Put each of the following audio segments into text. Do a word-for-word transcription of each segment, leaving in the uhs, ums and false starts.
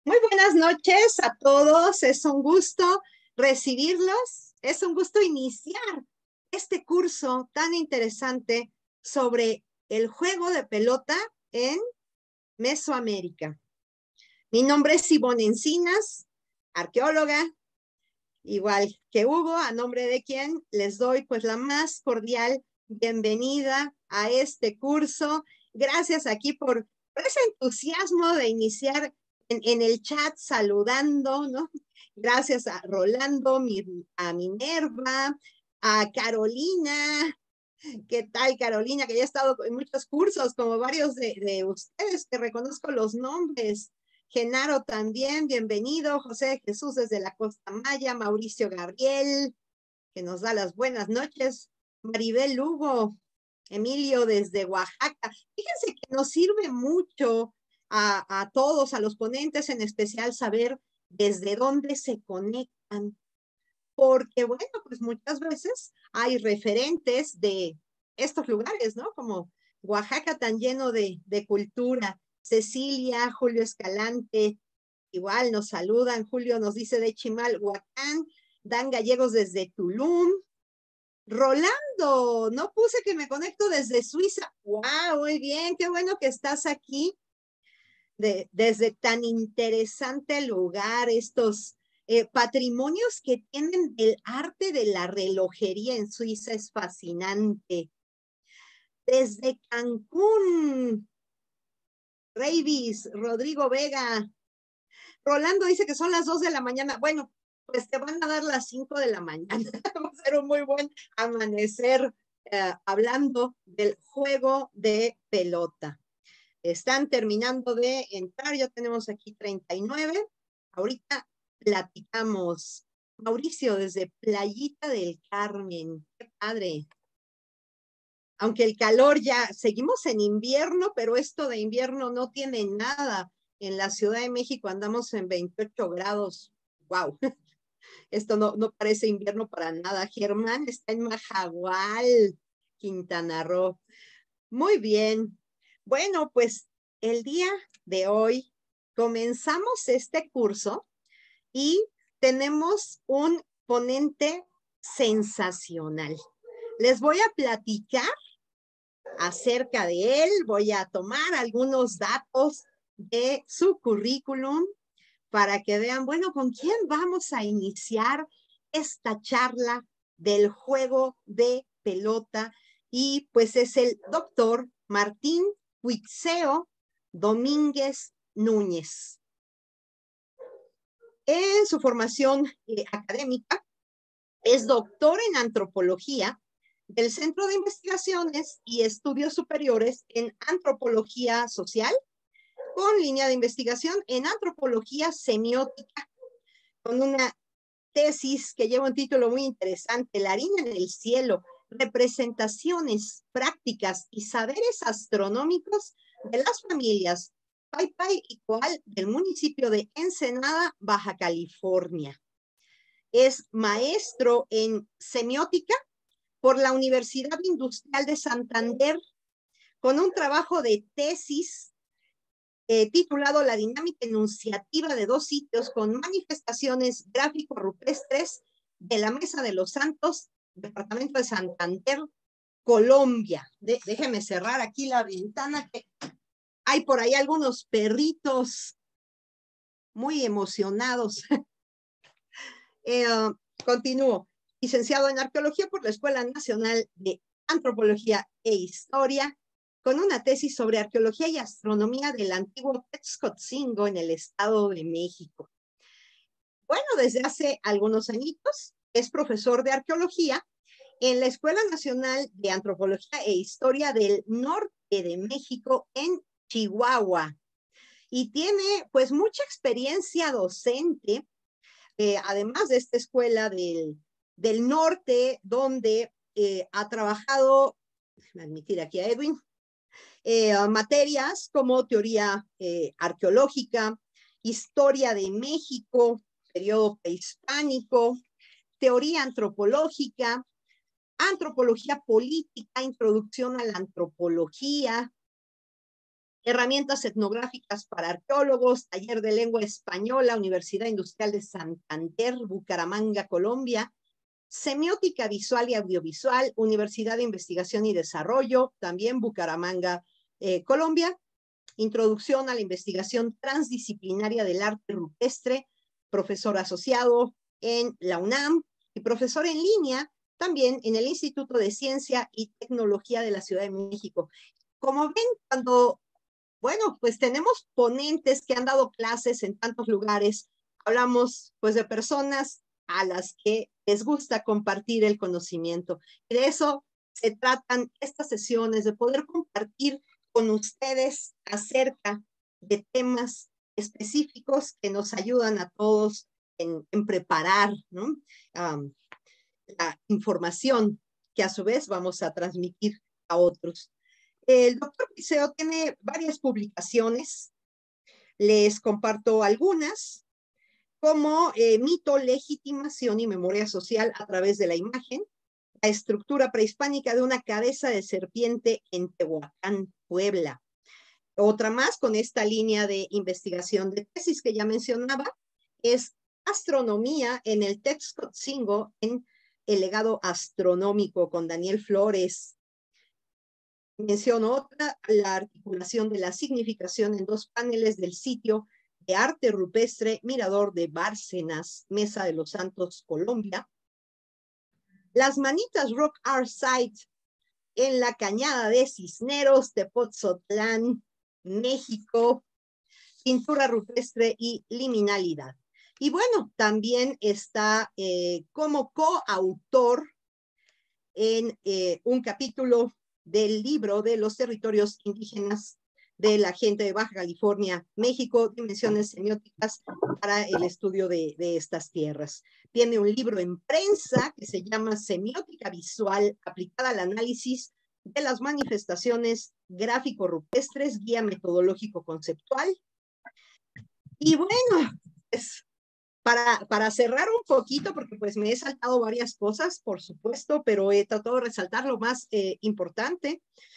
Muy buenas noches a todos. Es un gusto recibirlos. Es un gusto iniciar este curso tan interesante sobre el juego de pelota en Mesoamérica. Mi nombre es Ivonne Encinas, arqueóloga, igual que Hugo, a nombre de quien les doy pues la más cordial bienvenida a este curso. Gracias aquí por, por ese entusiasmo de iniciar en, en el chat saludando, ¿no? Gracias a Rolando, mi, a Minerva, a Carolina. ¿Qué tal, Carolina? Que ya he estado en muchos cursos, como varios de, de ustedes, que reconozco los nombres. Genaro también, bienvenido. José Jesús desde la Costa Maya, Mauricio Gabriel, que nos da las buenas noches. Maribel Lugo, Emilio desde Oaxaca. Fíjense que nos sirve mucho a, a todos, a los ponentes en especial, saber desde dónde se conectan, porque bueno, pues muchas veces hay referentes de estos lugares, ¿no? Como Oaxaca tan lleno de, de cultura. Cecilia, Julio Escalante, igual nos saludan. Julio nos dice de Chimalhuacán, Dan Gallegos desde Tulum. Rolando, no puse que me conecto desde Suiza. ¡Wow! Muy bien, qué bueno que estás aquí de, desde tan interesante lugar, estos eh, patrimonios que tienen el arte de la relojería en Suiza es fascinante. Desde Cancún, Reivis, Rodrigo Vega, Rolando dice que son las dos de la mañana. Bueno, pues te van a dar las cinco de la mañana. Va a ser un muy buen amanecer eh, hablando del juego de pelota. Están terminando de entrar, ya tenemos aquí treinta y nueve. Ahorita platicamos. Mauricio, desde Playita del Carmen. Qué padre. Aunque el calor ya, seguimos en invierno, pero esto de invierno no tiene nada. En la Ciudad de México andamos en veintiocho grados. Wow, esto no, no parece invierno para nada. Germán está en Majagual, Quintana Roo. Muy bien. Bueno, pues el día de hoy comenzamos este curso y tenemos un ponente sensacional. Les voy a platicar acerca de él, voy a tomar algunos datos de su currículum para que vean, bueno, con quién vamos a iniciar esta charla del juego de pelota. Y pues es el doctor Martín Huitzeo Domínguez Núñez. En su formación eh, académica, es doctor en antropología del Centro de Investigaciones y Estudios Superiores en Antropología Social, con línea de investigación en Antropología Semiótica, con una tesis que lleva un título muy interesante, La harina en el cielo, representaciones, prácticas y saberes astronómicos de las familias Paipai y Coal del municipio de Ensenada, Baja California. Es maestro en semiótica por la Universidad Industrial de Santander, con un trabajo de tesis eh, titulado La dinámica enunciativa de dos sitios con manifestaciones gráfico-rupestres de la Mesa de los Santos, departamento de Santander, Colombia. De, déjeme cerrar aquí la ventana, que hay por ahí algunos perritos muy emocionados. eh, continúo. Licenciado en Arqueología por la Escuela Nacional de Antropología e Historia, con una tesis sobre arqueología y astronomía del antiguo Texcotzingo en el Estado de México. Bueno, desde hace algunos añitos es profesor de arqueología en la Escuela Nacional de Antropología e Historia del Norte de México en Chihuahua. Y tiene pues mucha experiencia docente, eh, además de esta escuela del, del norte, donde eh, ha trabajado, déjame admitir aquí a Edwin, eh, materias como teoría eh, arqueológica, historia de México, periodo prehispánico, teoría antropológica, antropología política, introducción a la antropología, herramientas etnográficas para arqueólogos, taller de lengua española, Universidad Industrial de Santander, Bucaramanga, Colombia, semiótica visual y audiovisual, Universidad de Investigación y Desarrollo, también Bucaramanga, eh, Colombia, introducción a la investigación transdisciplinaria del arte rupestre, profesor asociado en la UNAM y profesor en línea también en el Instituto de Ciencia y Tecnología de la Ciudad de México. Como ven, cuando, bueno, pues tenemos ponentes que han dado clases en tantos lugares, hablamos pues de personas a las que les gusta compartir el conocimiento. Y de eso se tratan estas sesiones, de poder compartir con ustedes acerca de temas específicos que nos ayudan a todos en, en preparar, ¿no? Um, la información que a su vez vamos a transmitir a otros. El doctor Quizzeo tiene varias publicaciones, les comparto algunas, como eh, Mito, Legitimación y Memoria Social a través de la imagen, la estructura prehispánica de una cabeza de serpiente en Tehuacán, Puebla. Otra más con esta línea de investigación de tesis que ya mencionaba es Astronomía en el Texcoatzingo en el legado astronómico con Daniel Flores. Menciono otra, la articulación de la significación en dos paneles del sitio de arte rupestre Mirador de Bárcenas, Mesa de los Santos, Colombia. Las manitas Rock Art Site en la Cañada de Cisneros, Tepoztlán, México, pintura rupestre y liminalidad. Y bueno, también está eh, como coautor en eh, un capítulo del libro de los territorios indígenas de la gente de Baja California, México, dimensiones semióticas para el estudio de, de estas tierras. Tiene un libro en prensa que se llama Semiótica Visual aplicada al análisis de las manifestaciones gráfico-rupestres, guía metodológico conceptual. Y bueno, pues, para, para cerrar un poquito, porque pues me he saltado varias cosas, por supuesto, pero he tratado de resaltar lo más eh, importante.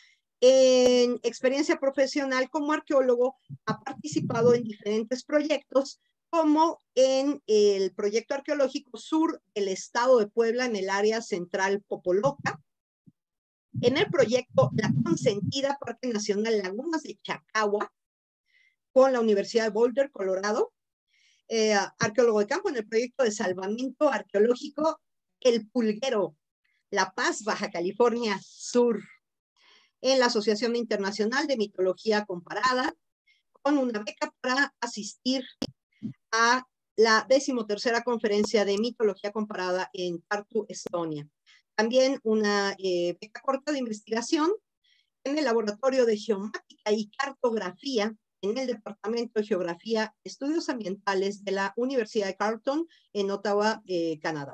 En experiencia profesional como arqueólogo, ha participado en diferentes proyectos, como en el proyecto arqueológico sur del estado de Puebla, en el área central Popoloca, en el proyecto La Consentida, Parque Nacional Lagunas de Chacagua, con la Universidad de Boulder, Colorado, eh, arqueólogo de campo en el proyecto de salvamento arqueológico El Pulguero, La Paz, Baja California Sur, en la Asociación Internacional de Mitología Comparada, con una beca para asistir a la decimotercera conferencia de mitología comparada en Tartu, Estonia. También una eh, beca corta de investigación en el Laboratorio de Geomática y Cartografía en el Departamento de Geografía, Estudios Ambientales de la Universidad de Carleton en Ottawa, eh, Canadá.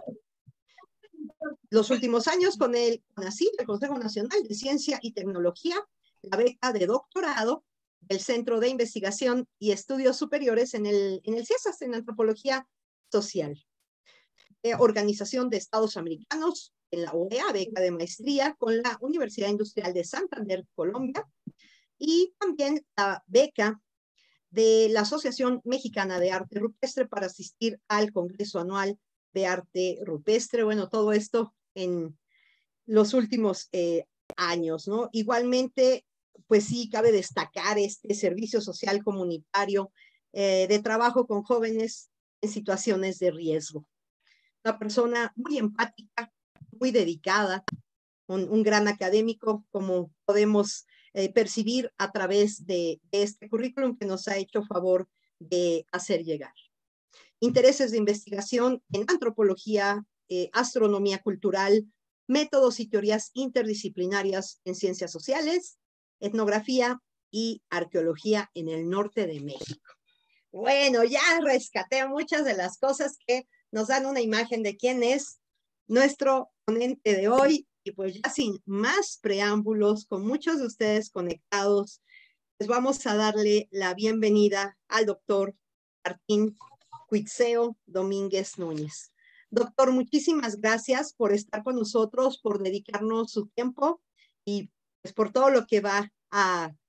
Los últimos años con el CONACYT, el Consejo Nacional de Ciencia y Tecnología, la beca de doctorado del Centro de Investigación y Estudios Superiores en el, en el CIESAS, en Antropología Social. Eh, Organización de Estados Americanos, en la O E A, beca de maestría con la Universidad Industrial de Santander, Colombia, y también la beca de la Asociación Mexicana de Arte Rupestre para asistir al Congreso Anual de Arte Rupestre. Bueno, todo esto en los últimos eh, años, ¿no? Igualmente, pues sí, cabe destacar este servicio social comunitario eh, de trabajo con jóvenes en situaciones de riesgo. Una persona muy empática, muy dedicada, un, un gran académico, como podemos eh, percibir a través de, de este currículum que nos ha hecho favor de hacer llegar. Intereses de investigación en antropología, eh, astronomía cultural, métodos y teorías interdisciplinarias en ciencias sociales, etnografía y arqueología en el norte de México. Bueno, ya rescaté muchas de las cosas que nos dan una imagen de quién es nuestro ponente de hoy. Y pues ya sin más preámbulos, con muchos de ustedes conectados, pues vamos a darle la bienvenida al doctor Martín Quizzeo Domínguez Núñez. Doctor, muchísimas gracias por estar con nosotros, por dedicarnos su tiempo y pues por todo lo que va a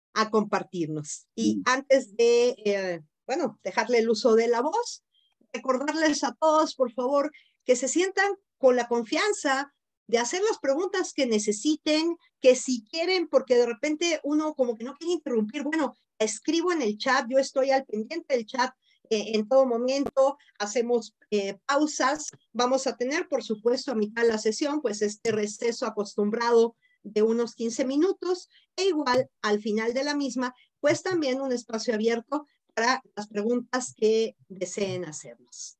a compartirnos. Y antes de, eh, bueno, dejarle el uso de la voz, recordarles a todos, por favor, que se sientan con la confianza de hacer las preguntas que necesiten, que si quieren, porque de repente uno como que no quiere interrumpir, bueno, escribo en el chat, yo estoy al pendiente del chat eh, en todo momento, hacemos eh, pausas, vamos a tener, por supuesto, a mitad de la sesión, pues este receso acostumbrado de unos quince minutos, e igual al final de la misma, pues también un espacio abierto para las preguntas que deseen hacernos.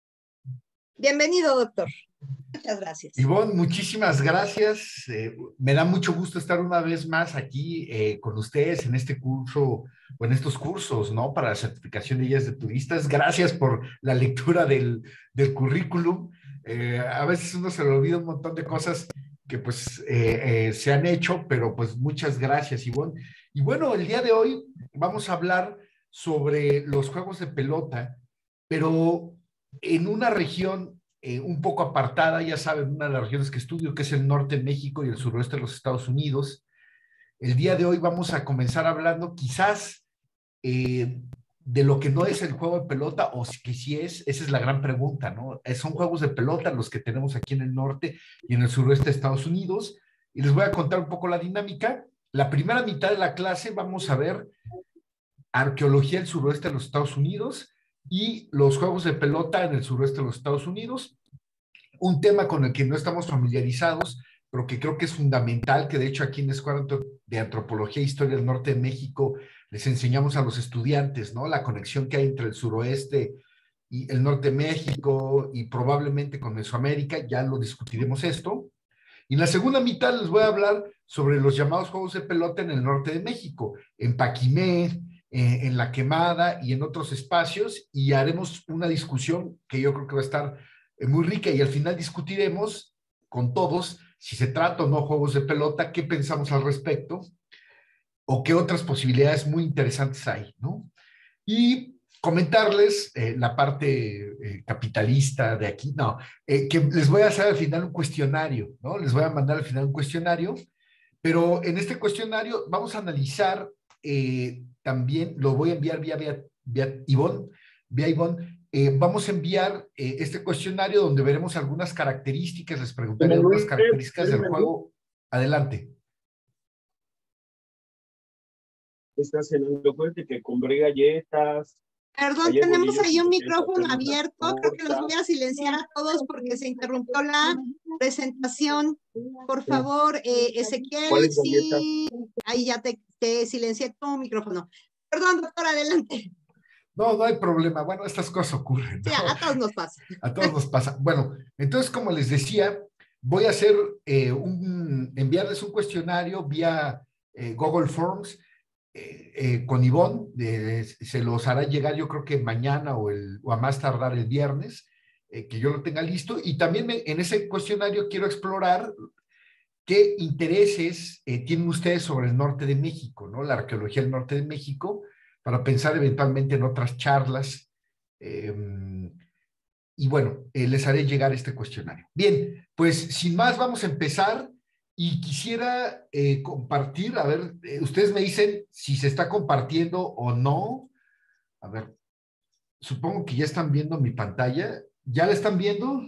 Bienvenido, doctor. Muchas gracias. Ivonne, muchísimas gracias. Eh, me da mucho gusto estar una vez más aquí eh, con ustedes en este curso o en estos cursos, ¿no? Para la certificación de guías de turistas. Gracias por la lectura del, del currículum. Eh, a veces uno se le olvida un montón de cosas que pues eh, eh, se han hecho, pero pues muchas gracias, Ivonne. Y bueno, el día de hoy vamos a hablar sobre los juegos de pelota, pero en una región eh, un poco apartada, ya saben, una de las regiones que estudio, que es el norte de México y el suroeste de los Estados Unidos. El día de hoy vamos a comenzar hablando quizás eh, de lo que no es el juego de pelota, o que sí es, esa es la gran pregunta, ¿no? Son juegos de pelota los que tenemos aquí en el norte y en el suroeste de Estados Unidos, y les voy a contar un poco la dinámica. La primera mitad de la clase vamos a ver arqueología del suroeste de los Estados Unidos y los juegos de pelota en el suroeste de los Estados Unidos, un tema con el que no estamos familiarizados, pero que creo que es fundamental, que de hecho aquí en la Escuela de Antropología e Historia del Norte de México les enseñamos a los estudiantes, ¿no? La conexión que hay entre el suroeste y el norte de México y probablemente con Mesoamérica, ya lo discutiremos esto. Y en la segunda mitad les voy a hablar sobre los llamados juegos de pelota en el norte de México, en Paquimé, eh, en La Quemada y en otros espacios, y haremos una discusión que yo creo que va a estar eh, muy rica, y al final discutiremos con todos si se trata o no juegos de pelota, qué pensamos al respecto, o qué otras posibilidades muy interesantes hay, ¿no? Y comentarles eh, la parte eh, capitalista de aquí, no, eh, que les voy a hacer al final un cuestionario, ¿no? Les voy a mandar al final un cuestionario, pero en este cuestionario vamos a analizar eh, también, lo voy a enviar vía, vía, vía Ivonne, vía Ivonne, eh, vamos a enviar eh, este cuestionario donde veremos algunas características, les preguntaré algunas características del juego. Adelante. Estás cenando fuerte, que compré galletas. Perdón, tenemos ahí un micrófono abierto. Creo que los voy a silenciar a todos porque se interrumpió la presentación. Por favor, eh, Ezequiel, sí. Ahí ya te, te silencié tu micrófono. Perdón, doctor, adelante. No, no hay problema. Bueno, estas cosas ocurren, ¿no? Sí, a todos nos pasa. A todos nos pasa. Bueno, entonces, como les decía, voy a hacer eh, un, enviarles un cuestionario vía eh, Google Forms eh, eh, con Ivonne. Eh, se los hará llegar yo creo que mañana o, el, o a más tardar el viernes, eh, que yo lo tenga listo. Y también me, en ese cuestionario quiero explorar qué intereses eh, tienen ustedes sobre el norte de México, ¿no? La arqueología del norte de México, para pensar eventualmente en otras charlas. Eh, y bueno, eh, les haré llegar este cuestionario. Bien, pues sin más vamos a empezar, y quisiera eh, compartir, a ver, eh, ustedes me dicen si se está compartiendo o no. A ver, supongo que ya están viendo mi pantalla. ¿Ya la están viendo?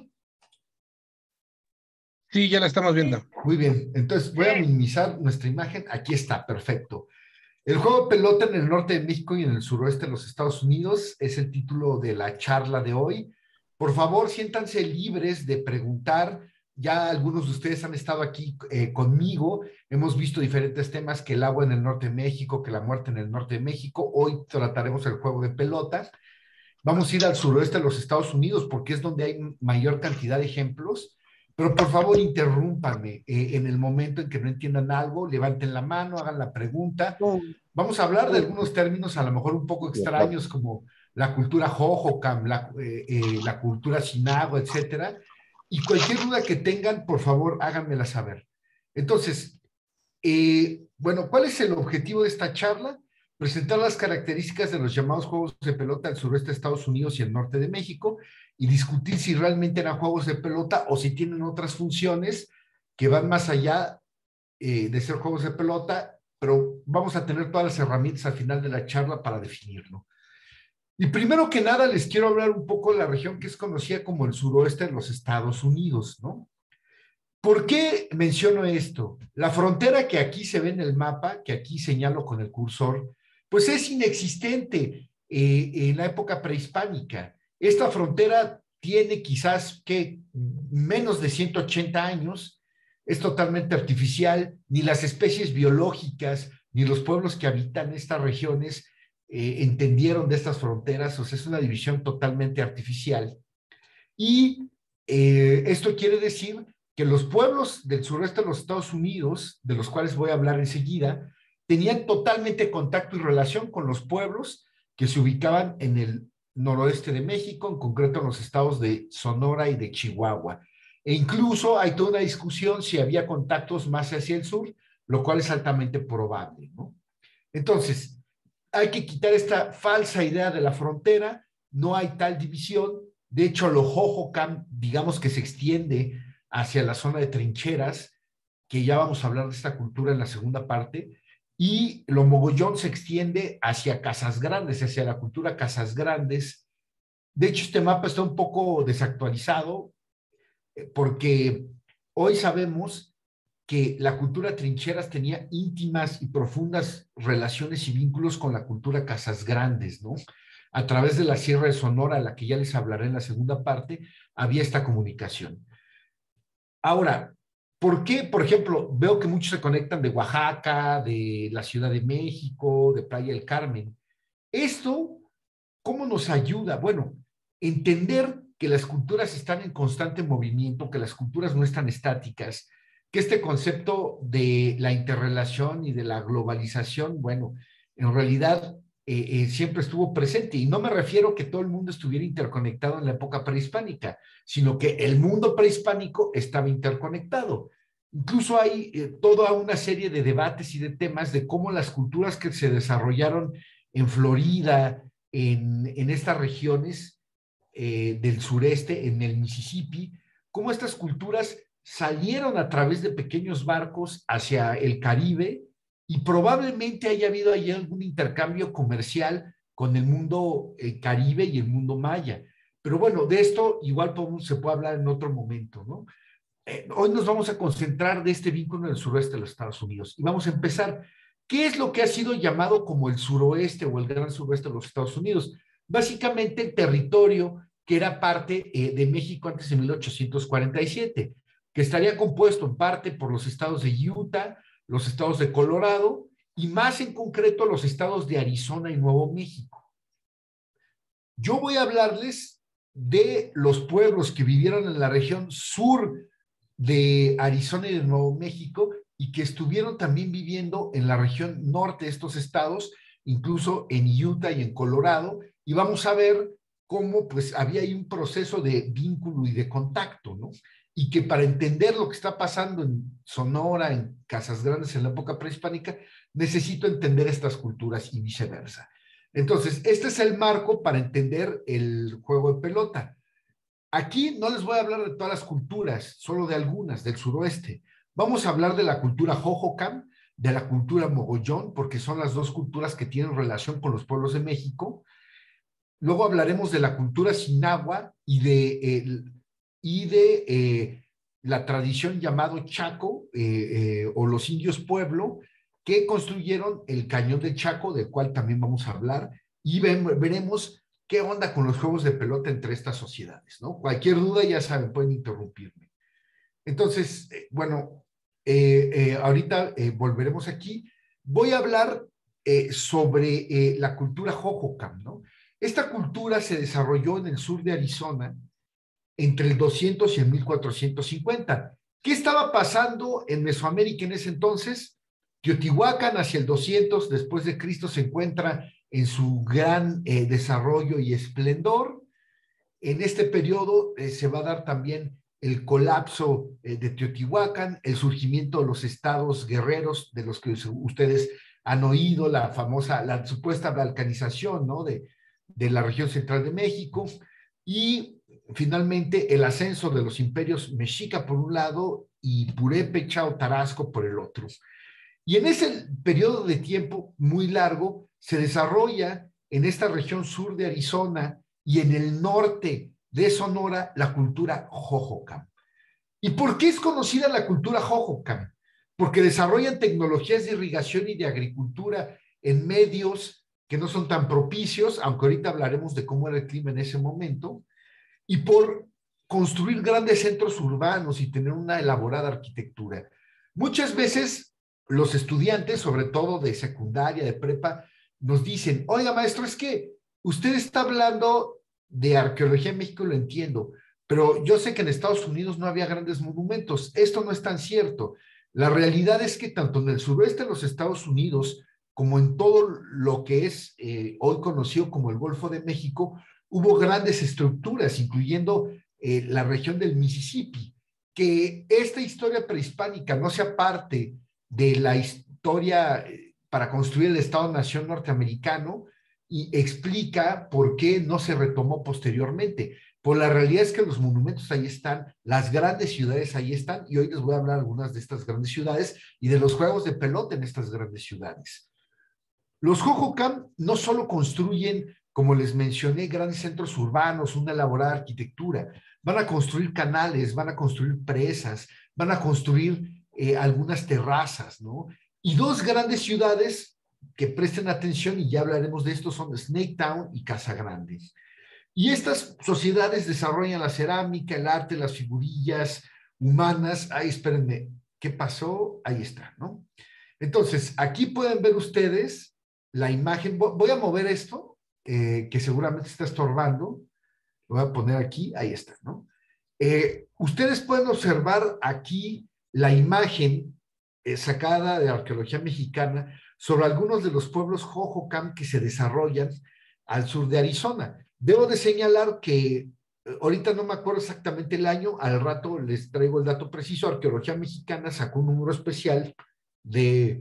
Sí, ya la estamos viendo. Muy bien, entonces voy a minimizar nuestra imagen. Aquí está, perfecto. El juego de pelota en el norte de México y en el suroeste de los Estados Unidos es el título de la charla de hoy. Por favor, siéntanse libres de preguntar. Ya algunos de ustedes han estado aquí eh, conmigo. Hemos visto diferentes temas, que el agua en el norte de México, que la muerte en el norte de México. Hoy trataremos el juego de pelota. Vamos a ir al suroeste de los Estados Unidos porque es donde hay mayor cantidad de ejemplos. Pero por favor, interrúmpanme eh, en el momento en que no entiendan algo, levanten la mano, hagan la pregunta. Vamos a hablar de algunos términos a lo mejor un poco extraños, como la cultura Hohokam, la, eh, eh, la cultura Sinago, etcétera. Y cualquier duda que tengan, por favor, háganmela saber. Entonces, eh, bueno, ¿cuál es el objetivo de esta charla? Presentar las características de los llamados juegos de pelota del sureste de Estados Unidos y el norte de México, y discutir si realmente eran juegos de pelota o si tienen otras funciones que van más allá eh, de ser juegos de pelota pero vamos a tener todas las herramientas al final de la charla para definirlo. Y primero que nada les quiero hablar un poco de la región que es conocida como el suroeste de los Estados Unidos, ¿no? ¿Por qué menciono esto? La frontera que aquí se ve en el mapa, que aquí señalo con el cursor, pues es inexistente eh, en la época prehispánica. Esta frontera tiene quizás que menos de ciento ochenta años, es totalmente artificial, ni las especies biológicas, ni los pueblos que habitan estas regiones eh, entendieron de estas fronteras, o sea, es una división totalmente artificial. Y eh, esto quiere decir que los pueblos del sureste de los Estados Unidos, de los cuales voy a hablar enseguida, tenían totalmente contacto y relación con los pueblos que se ubicaban en el noroeste de México, en concreto en los estados de Sonora y de Chihuahua. E incluso hay toda una discusión si había contactos más hacia el sur, lo cual es altamente probable, ¿no? Entonces, hay que quitar esta falsa idea de la frontera, no hay tal división. De hecho, lo Hohokam, digamos que se extiende hacia la zona de trincheras, que ya vamos a hablar de esta cultura en la segunda parte, y lo Mogollón se extiende hacia Casas Grandes, hacia la cultura Casas Grandes. De hecho, este mapa está un poco desactualizado, porque hoy sabemos que la cultura trincheras tenía íntimas y profundas relaciones y vínculos con la cultura Casas Grandes, ¿no? A través de la Sierra de Sonora, a la que ya les hablaré en la segunda parte, había esta comunicación. Ahora, ¿por qué? Por ejemplo, veo que muchos se conectan de Oaxaca, de la Ciudad de México, de Playa del Carmen. Esto, ¿cómo nos ayuda? Bueno, entender que las culturas están en constante movimiento, que las culturas no están estáticas, que este concepto de la interrelación y de la globalización, bueno, en realidad eh, eh, siempre estuvo presente. Y no me refiero a que todo el mundo estuviera interconectado en la época prehispánica, sino que el mundo prehispánico estaba interconectado. Incluso hay eh, toda una serie de debates y de temas de cómo las culturas que se desarrollaron en Florida, en, en estas regiones eh, del sureste, en el Mississippi, cómo estas culturas salieron a través de pequeños barcos hacia el Caribe y probablemente haya habido ahí algún intercambio comercial con el mundo eh, Caribe y el mundo maya. Pero bueno, de esto igual podemos, se puede hablar en otro momento, ¿no? Eh, hoy nos vamos a concentrar de este vínculo en el suroeste de los Estados Unidos y vamos a empezar. ¿Qué es lo que ha sido llamado como el suroeste o el gran suroeste de los Estados Unidos? Básicamente el territorio que era parte eh, de México antes de mil ochocientos cuarenta y siete, que estaría compuesto en parte por los estados de Utah, los estados de Colorado y más en concreto los estados de Arizona y Nuevo México. Yo voy a hablarles de los pueblos que vivieron en la región sur de Arizona y de Nuevo México y que estuvieron también viviendo en la región norte de estos estados, incluso en Utah y en Colorado, y vamos a ver cómo pues había ahí un proceso de vínculo y de contacto, ¿no? Y que para entender lo que está pasando en Sonora, en Casas Grandes en la época prehispánica, necesito entender estas culturas y viceversa. Entonces, este es el marco para entender el juego de pelota. Aquí no les voy a hablar de todas las culturas, solo de algunas, del suroeste. Vamos a hablar de la cultura Hohokam, de la cultura Mogollón, porque son las dos culturas que tienen relación con los pueblos de México. Luego hablaremos de la cultura Sinagua y de, eh, y de eh, la tradición llamado Chaco, eh, eh, o los indios pueblo, que construyeron el Cañón del Chaco, del cual también vamos a hablar, y ven, veremos qué onda con los juegos de pelota entre estas sociedades, ¿no? Cualquier duda, ya saben, pueden interrumpirme. Entonces, eh, bueno, eh, eh, ahorita eh, volveremos aquí. Voy a hablar eh, sobre eh, la cultura Hohokam, ¿no? Esta cultura se desarrolló en el sur de Arizona entre el doscientos y el mil cuatrocientos cincuenta. ¿Qué estaba pasando en Mesoamérica en ese entonces? Teotihuacán hacia el doscientos después de Cristo se encuentra en su gran eh, desarrollo y esplendor. En este periodo eh, se va a dar también el colapso eh, de Teotihuacán, el surgimiento de los estados guerreros de los que ustedes han oído, la famosa, la supuesta balcanización, ¿no? de, de la región central de México, y finalmente el ascenso de los imperios mexica por un lado y Purépecha o Tarasco por el otro. Y en ese periodo de tiempo muy largo se desarrolla en esta región sur de Arizona y en el norte de Sonora la cultura Hohokam. ¿Y por qué es conocida la cultura Hohokam? Porque desarrollan tecnologías de irrigación y de agricultura en medios que no son tan propicios, aunque ahorita hablaremos de cómo era el clima en ese momento, y por construir grandes centros urbanos y tener una elaborada arquitectura. Muchas veces los estudiantes, sobre todo de secundaria, de prepa, nos dicen, oiga maestro, es que usted está hablando de arqueología en México, lo entiendo, pero yo sé que en Estados Unidos no había grandes monumentos. Esto no es tan cierto. La realidad es que tanto en el suroeste de los Estados Unidos como en todo lo que es eh, hoy conocido como el Golfo de México, hubo grandes estructuras, incluyendo eh, la región del Mississippi. Que esta historia prehispánica no sea parte de la historia eh, para construir el Estado-Nación norteamericano y explica por qué no se retomó posteriormente. Pues la realidad es que los monumentos ahí están, las grandes ciudades ahí están, y hoy les voy a hablar de algunas de estas grandes ciudades y de los juegos de pelota en estas grandes ciudades. Los Hohokam no solo construyen, como les mencioné, grandes centros urbanos, una elaborada arquitectura, van a construir canales, van a construir presas, van a construir eh, algunas terrazas, ¿no? Y dos grandes ciudades que presten atención, y ya hablaremos de esto, son Snaketown y Casa Grande. Y estas sociedades desarrollan la cerámica, el arte, las figurillas humanas. Ay, espérenme, ¿qué pasó? Ahí está, ¿no? Entonces, aquí pueden ver ustedes la imagen. Voy a mover esto, eh, que seguramente está estorbando. Lo voy a poner aquí, ahí está, ¿no? Eh, ustedes pueden observar aquí la imagen eh, sacada de arqueología mexicana sobre algunos de los pueblos Hohokam que se desarrollan al sur de Arizona. Debo de señalar que ahorita no me acuerdo exactamente el año, al rato les traigo el dato preciso. Arqueología Mexicana sacó un número especial de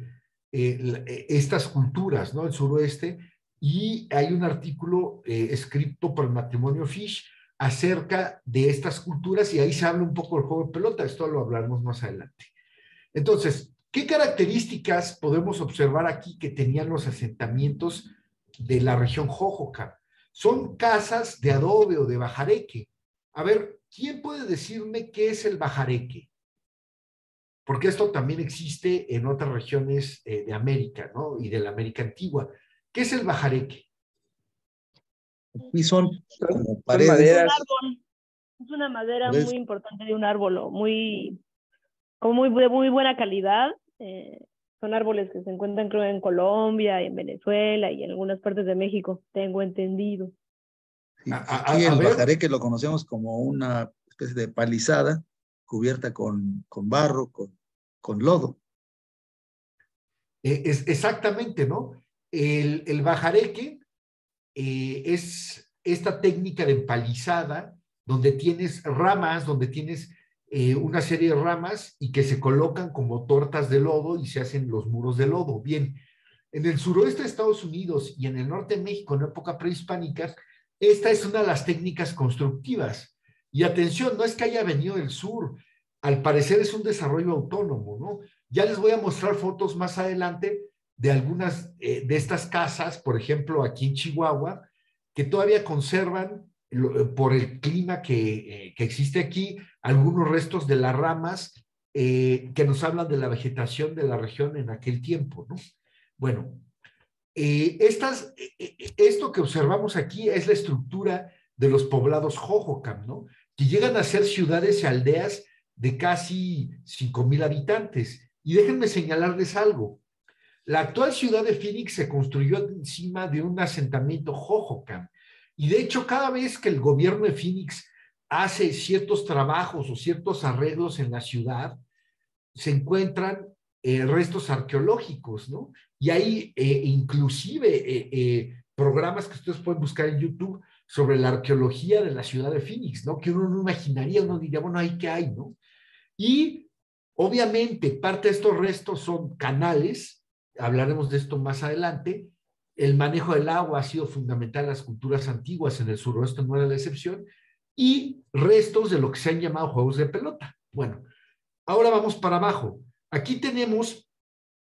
eh, estas culturas, ¿no? El suroeste, y hay un artículo eh, escrito por el matrimonio Fish acerca de estas culturas, y ahí se habla un poco del juego de pelota. Esto lo hablaremos más adelante. Entonces, ¿qué características podemos observar aquí que tenían los asentamientos de la región Hohokam? Son casas de adobe o de bajareque. A ver, ¿quién puede decirme qué es el bajareque? Porque esto también existe en otras regiones eh, de América, ¿no? Y de la América antigua. ¿Qué es el bajareque? Y son como paredes. Son maderas. Es un árbol. Es una madera ¿Ves? muy importante de un árbol, o muy, como muy, de muy buena calidad. Eh, son árboles que se encuentran, creo, en Colombia, en Venezuela y en algunas partes de México, tengo entendido. Sí, A- a- aquí a el ver. bajareque lo conocemos como una especie de palizada cubierta con, con barro, con, con lodo. Eh, es, exactamente, ¿no? El, el bajareque eh, es esta técnica de empalizada donde tienes ramas, donde tienes eh, una serie de ramas y que se colocan como tortas de lodo y se hacen los muros de lodo. Bien, en el suroeste de Estados Unidos y en el norte de México en época prehispánica, esta es una de las técnicas constructivas. Y atención, no es que haya venido del sur, al parecer es un desarrollo autónomo, ¿no? Ya les voy a mostrar fotos más adelante de algunas eh, de estas casas, por ejemplo, aquí en Chihuahua, que todavía conservan, lo, por el clima que, eh, que existe aquí, algunos restos de las ramas eh, que nos hablan de la vegetación de la región en aquel tiempo, ¿no? Bueno, eh, estas, eh, esto que observamos aquí es la estructura de los poblados Hohokam, ¿no? Que llegan a ser ciudades y aldeas de casi cinco mil habitantes. Y déjenme señalarles algo. La actual ciudad de Phoenix se construyó encima de un asentamiento Hohokam. Y de hecho, cada vez que el gobierno de Phoenix hace ciertos trabajos o ciertos arreglos en la ciudad, se encuentran eh, restos arqueológicos, ¿no? Y hay eh, inclusive eh, eh, programas que ustedes pueden buscar en YouTube sobre la arqueología de la ciudad de Phoenix, ¿no? Que uno no imaginaría, uno diría, bueno, ahí qué hay, ¿no? Y obviamente parte de estos restos son canales, hablaremos de esto más adelante. El manejo del agua ha sido fundamental en las culturas antiguas, en el suroeste no era la excepción, y restos de lo que se han llamado juegos de pelota. Bueno, ahora vamos para abajo. Aquí tenemos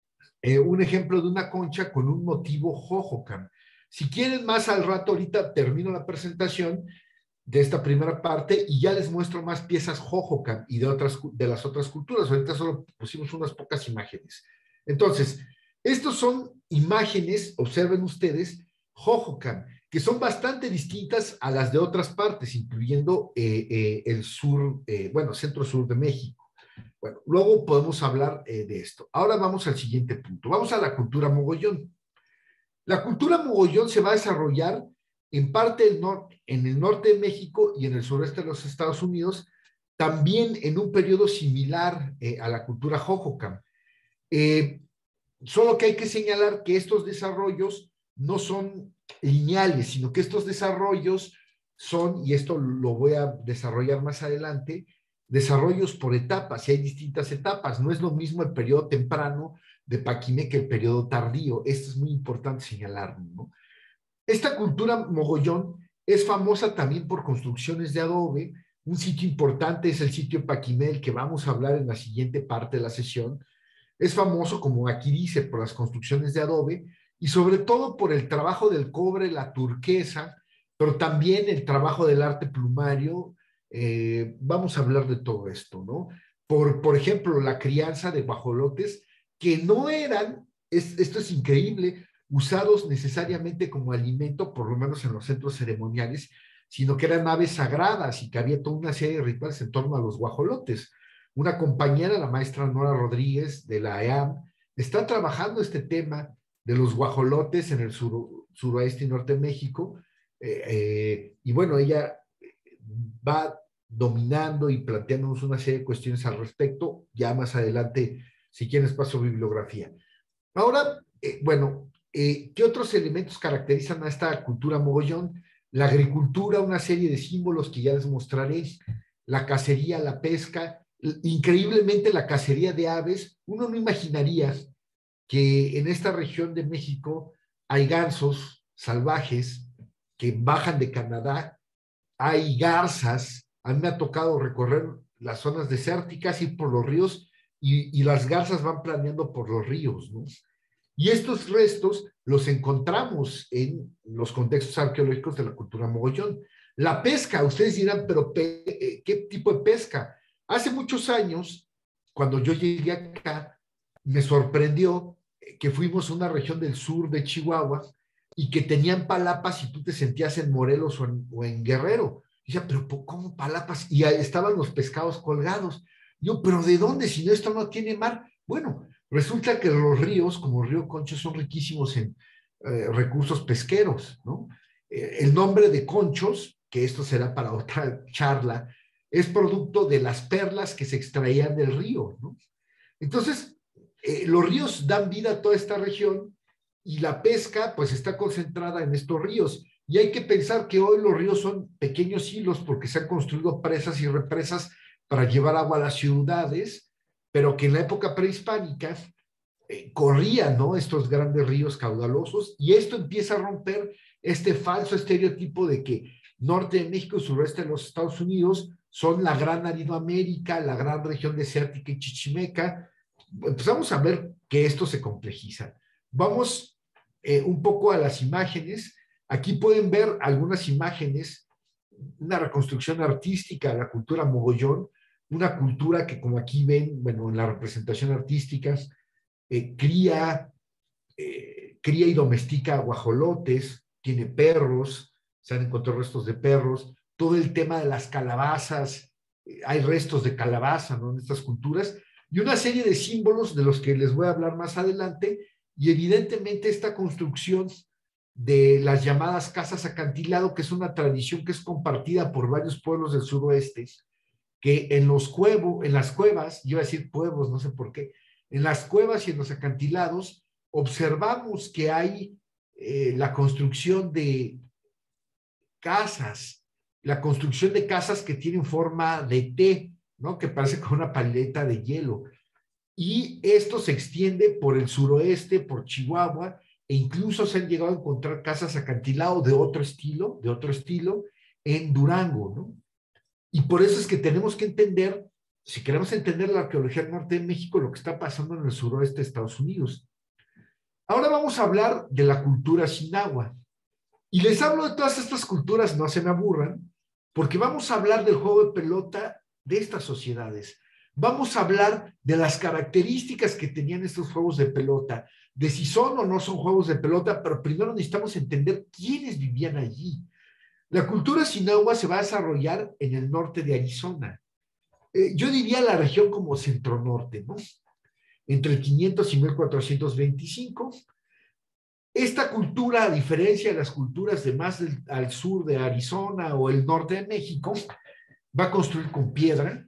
eh, un ejemplo de una concha con un motivo Hohokam. Si quieren más al rato, ahorita termino la presentación de esta primera parte y ya les muestro más piezas Hohokam y de, otras, de las otras culturas. Ahorita solo pusimos unas pocas imágenes. Entonces, estos son imágenes, observen ustedes, Hohokam, que son bastante distintas a las de otras partes, incluyendo eh, eh, el sur, eh, bueno, centro-sur de México. Bueno, luego podemos hablar eh, de esto. Ahora vamos al siguiente punto. Vamos a la cultura mogollón. La cultura mogollón se va a desarrollar en parte del norte, en el norte de México y en el sureste de los Estados Unidos, también en un periodo similar eh, a la cultura Hohokam. Eh, solo que hay que señalar que estos desarrollos no son lineales, sino que estos desarrollos son, y esto lo voy a desarrollar más adelante, desarrollos por etapas, y hay distintas etapas. No es lo mismo el periodo temprano de Paquimé que el periodo tardío. Esto es muy importante señalarlo, ¿no? Esta cultura mogollón es famosa también por construcciones de adobe. Un sitio importante es el sitio de Paquimé, del que vamos a hablar en la siguiente parte de la sesión. Es famoso, como aquí dice, por las construcciones de adobe y sobre todo por el trabajo del cobre, la turquesa, pero también el trabajo del arte plumario. Eh, vamos a hablar de todo esto, ¿no? Por, por ejemplo, la crianza de guajolotes, que no eran, es, esto es increíble, usados necesariamente como alimento, por lo menos en los centros ceremoniales, sino que eran aves sagradas y que había toda una serie de rituales en torno a los guajolotes. Una compañera, la maestra Nora Rodríguez de la E A M, está trabajando este tema de los guajolotes en el sur, suroeste y norte de México, eh, eh, y bueno, ella va dominando y planteándonos una serie de cuestiones al respecto. Ya más adelante, si quieres, paso bibliografía. Ahora, eh, bueno, eh, ¿qué otros elementos caracterizan a esta cultura mogollón? La agricultura, una serie de símbolos que ya les mostraré, la cacería, la pesca, increíblemente la cacería de aves. Uno no imaginaría que en esta región de México hay gansos salvajes que bajan de Canadá, hay garzas. A mí me ha tocado recorrer las zonas desérticas, ir por los ríos, y, y las garzas van planeando por los ríos, ¿no? Y estos restos los encontramos en los contextos arqueológicos de la cultura mogollón. La pesca, ustedes dirán, pero pe ¿qué tipo de pesca? Hace muchos años, cuando yo llegué acá, me sorprendió que fuimos a una región del sur de Chihuahua y que tenían palapas y tú te sentías en Morelos o en, o en Guerrero. Y decía, pero ¿cómo palapas? Y ahí estaban los pescados colgados. Yo, ¿pero de dónde? Si no, esto no tiene mar. Bueno, resulta que los ríos, como el río Concho, son riquísimos en eh, recursos pesqueros, ¿no? Eh, el nombre de conchos, que esto será para otra charla, es producto de las perlas que se extraían del río, ¿no? Entonces, eh, los ríos dan vida a toda esta región y la pesca, pues, está concentrada en estos ríos. Y hay que pensar que hoy los ríos son pequeños hilos porque se han construido presas y represas para llevar agua a las ciudades, pero que en la época prehispánica eh, corrían, ¿no?, estos grandes ríos caudalosos, y esto empieza a romper este falso estereotipo de que norte de México y sureste de los Estados Unidos son la gran Aridoamérica, la gran región desértica y chichimeca. Pues vamos a ver que esto se complejiza. Vamos eh, un poco a las imágenes. Aquí pueden ver algunas imágenes, una reconstrucción artística de la cultura mogollón, una cultura que, como aquí ven, bueno, en la representación artística, eh, cría, eh, cría y domestica guajolotes, tiene perros, se han encontrado restos de perros, todo el tema de las calabazas, eh, hay restos de calabaza, ¿no?, en estas culturas, y una serie de símbolos de los que les voy a hablar más adelante, y evidentemente esta construcción de las llamadas casas acantilado, que es una tradición que es compartida por varios pueblos del suroeste, que en los cuevos, en las cuevas, yo iba a decir pueblos, no sé por qué, en las cuevas y en los acantilados, observamos que hay eh, la construcción de casas, la construcción de casas que tienen forma de T, ¿no?, que parece como una paleta de hielo. Y esto se extiende por el suroeste, por Chihuahua, e incluso se han llegado a encontrar casas acantilado de otro estilo, de otro estilo, en Durango, ¿no? Y por eso es que tenemos que entender, si queremos entender la arqueología del norte de México, lo que está pasando en el suroeste de Estados Unidos. Ahora vamos a hablar de la cultura Shinagua. Y les hablo de todas estas culturas, no se me aburran, porque vamos a hablar del juego de pelota de estas sociedades. Vamos a hablar de las características que tenían estos juegos de pelota, de si son o no son juegos de pelota, pero primero necesitamos entender quiénes vivían allí. La cultura Shinagua se va a desarrollar en el norte de Arizona. Eh, yo diría la región como centro-norte, ¿no? Entre el quinientos y mil cuatrocientos veinticinco. Esta cultura, a diferencia de las culturas de más del, al sur de Arizona o el norte de México, va a construir con piedra,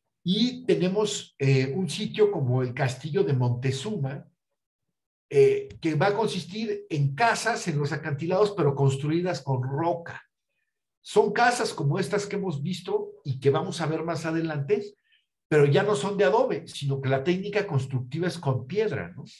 y tenemos eh, un sitio como el Castillo de Montezuma, eh, que va a consistir en casas en los acantilados, pero construidas con roca. Son casas como estas que hemos visto y que vamos a ver más adelante, pero ya no son de adobe, sino que la técnica constructiva es con piedra, ¿no?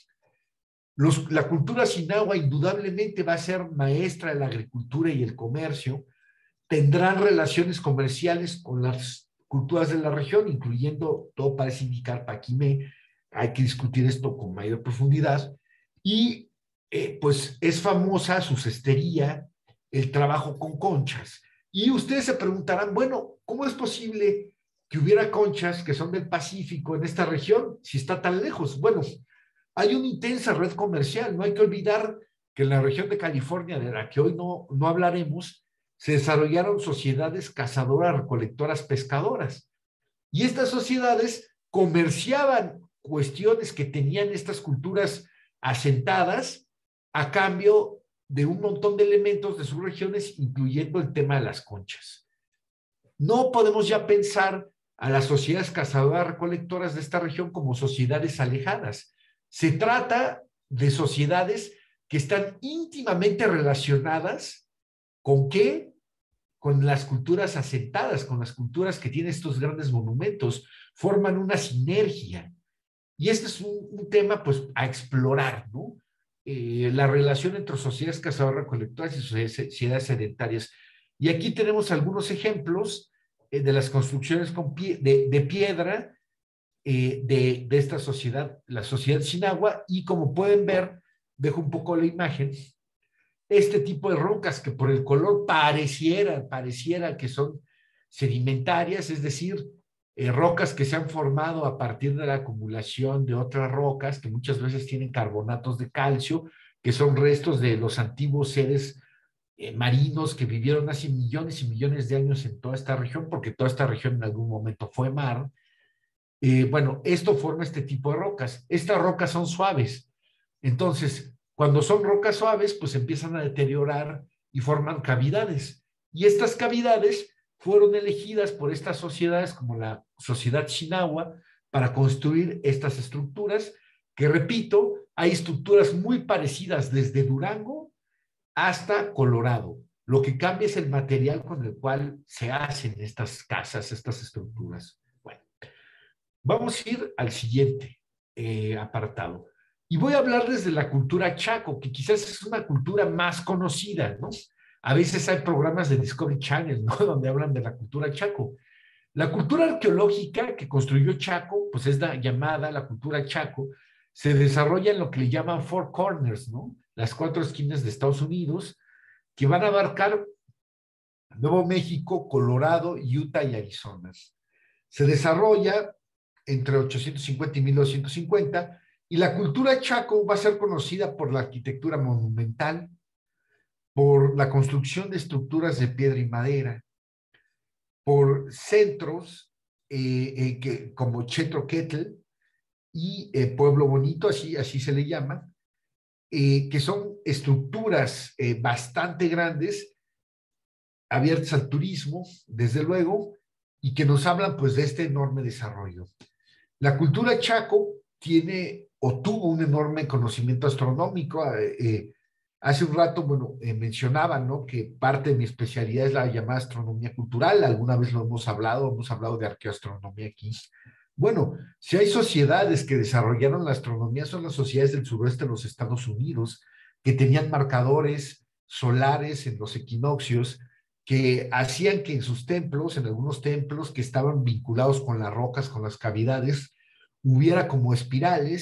Los, la cultura Shinagua indudablemente va a ser maestra de la agricultura y el comercio, tendrán relaciones comerciales con las culturas de la región, incluyendo, todo parece indicar, Paquimé, hay que discutir esto con mayor profundidad, y eh, pues es famosa su cestería, el trabajo con conchas. Y ustedes se preguntarán, bueno, ¿cómo es posible que hubiera conchas que son del Pacífico en esta región si está tan lejos? Bueno, hay una intensa red comercial. No hay que olvidar que en la región de California, de la que hoy no, no hablaremos, se desarrollaron sociedades cazadoras, recolectoras, pescadoras. Y estas sociedades comerciaban cuestiones que tenían estas culturas asentadas a cambio de un montón de elementos de sus regiones, incluyendo el tema de las conchas. No podemos ya pensar a las sociedades cazadoras recolectoras de esta región como sociedades alejadas. Se trata de sociedades que están íntimamente relacionadas ¿con qué? Con las culturas asentadas, con las culturas que tienen estos grandes monumentos, forman una sinergia. Y este es un, un tema pues a explorar, ¿no? Eh, la relación entre sociedades cazadoras recolectoras y sociedades sedentarias. Y aquí tenemos algunos ejemplos eh, de las construcciones con pie, de, de piedra eh, de, de esta sociedad, la sociedad Shinagua, y como pueden ver, dejo un poco la imagen, este tipo de rocas que por el color pareciera, pareciera que son sedimentarias, es decir, eh, rocas que se han formado a partir de la acumulación de otras rocas que muchas veces tienen carbonatos de calcio, que son restos de los antiguos seres eh, marinos que vivieron hace millones y millones de años en toda esta región, porque toda esta región en algún momento fue mar. Eh, bueno, esto forma este tipo de rocas. Estas rocas son suaves. Entonces, cuando son rocas suaves, pues empiezan a deteriorar y forman cavidades. Y estas cavidades fueron elegidas por estas sociedades como la sociedad Shinagua para construir estas estructuras, que repito, hay estructuras muy parecidas desde Durango hasta Colorado. Lo que cambia es el material con el cual se hacen estas casas, estas estructuras. Bueno, vamos a ir al siguiente eh, apartado. Y voy a hablarles de la cultura Chaco, que quizás es una cultura más conocida, ¿no? A veces hay programas de Discovery Channel, ¿no? Donde hablan de la cultura Chaco. La cultura arqueológica que construyó Chaco, pues es la llamada la cultura Chaco, se desarrolla en lo que le llaman Four Corners, ¿no? Las cuatro esquinas de Estados Unidos, que van a abarcar Nuevo México, Colorado, Utah y Arizona. Se desarrolla entre ochocientos cincuenta y mil doscientos cincuenta, y la cultura Chaco va a ser conocida por la arquitectura monumental, por la construcción de estructuras de piedra y madera, por centros eh, eh, que, como Chetroquetl y eh, Pueblo Bonito, así, así se le llama, eh, que son estructuras eh, bastante grandes, abiertas al turismo, desde luego, y que nos hablan pues de este enorme desarrollo. La cultura Chaco tiene o tuvo un enorme conocimiento astronómico. Eh, eh, hace un rato, bueno, eh, mencionaba, ¿no?, que parte de mi especialidad es la llamada astronomía cultural. Alguna vez lo hemos hablado, hemos hablado de arqueoastronomía aquí. Bueno, si hay sociedades que desarrollaron la astronomía, son las sociedades del suroeste de los Estados Unidos, que tenían marcadores solares en los equinoccios, que hacían que en sus templos, en algunos templos que estaban vinculados con las rocas, con las cavidades, hubiera como espirales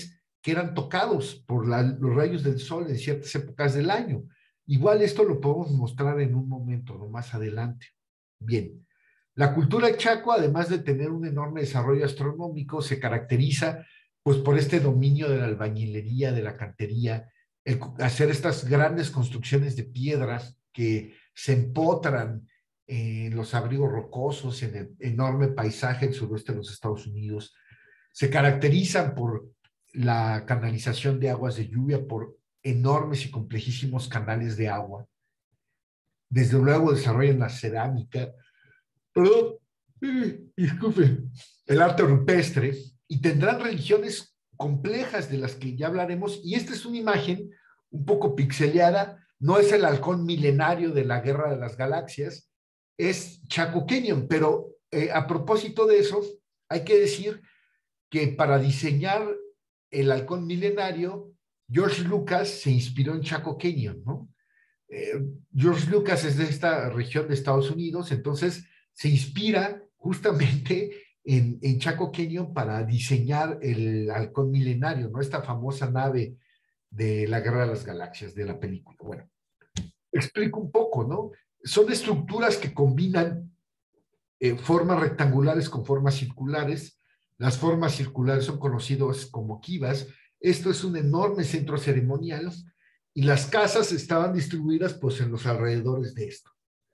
que eran tocados por la, los rayos del sol en ciertas épocas del año. Igual esto lo podemos mostrar en un momento, no más adelante. Bien, la cultura chaco, además de tener un enorme desarrollo astronómico, se caracteriza pues por este dominio de la albañilería, de la cantería, el hacer estas grandes construcciones de piedras que se empotran en los abrigos rocosos, en el enorme paisaje del suroeste de los Estados Unidos. Se caracterizan por la canalización de aguas de lluvia, por enormes y complejísimos canales de agua. Desde luego desarrollan la cerámica, perdón, disculpe, el arte rupestre, y tendrán religiones complejas de las que ya hablaremos, y esta es una imagen un poco pixeleada, no es el halcón milenario de la Guerra de las Galaxias, es Chaco Canyon, pero eh, a propósito de eso, hay que decir que para diseñar el halcón milenario, George Lucas se inspiró en Chaco Canyon, ¿no? Eh, George Lucas es de esta región de Estados Unidos, entonces se inspira justamente en, en Chaco Canyon para diseñar el halcón milenario, ¿no? Esta famosa nave de la Guerra de las Galaxias de la película. Bueno, explico un poco, ¿no? Son estructuras que combinan eh, formas rectangulares con formas circulares. Las formas circulares son conocidas como kivas. Esto es un enorme centro ceremonial y las casas estaban distribuidas pues en los alrededores de esto.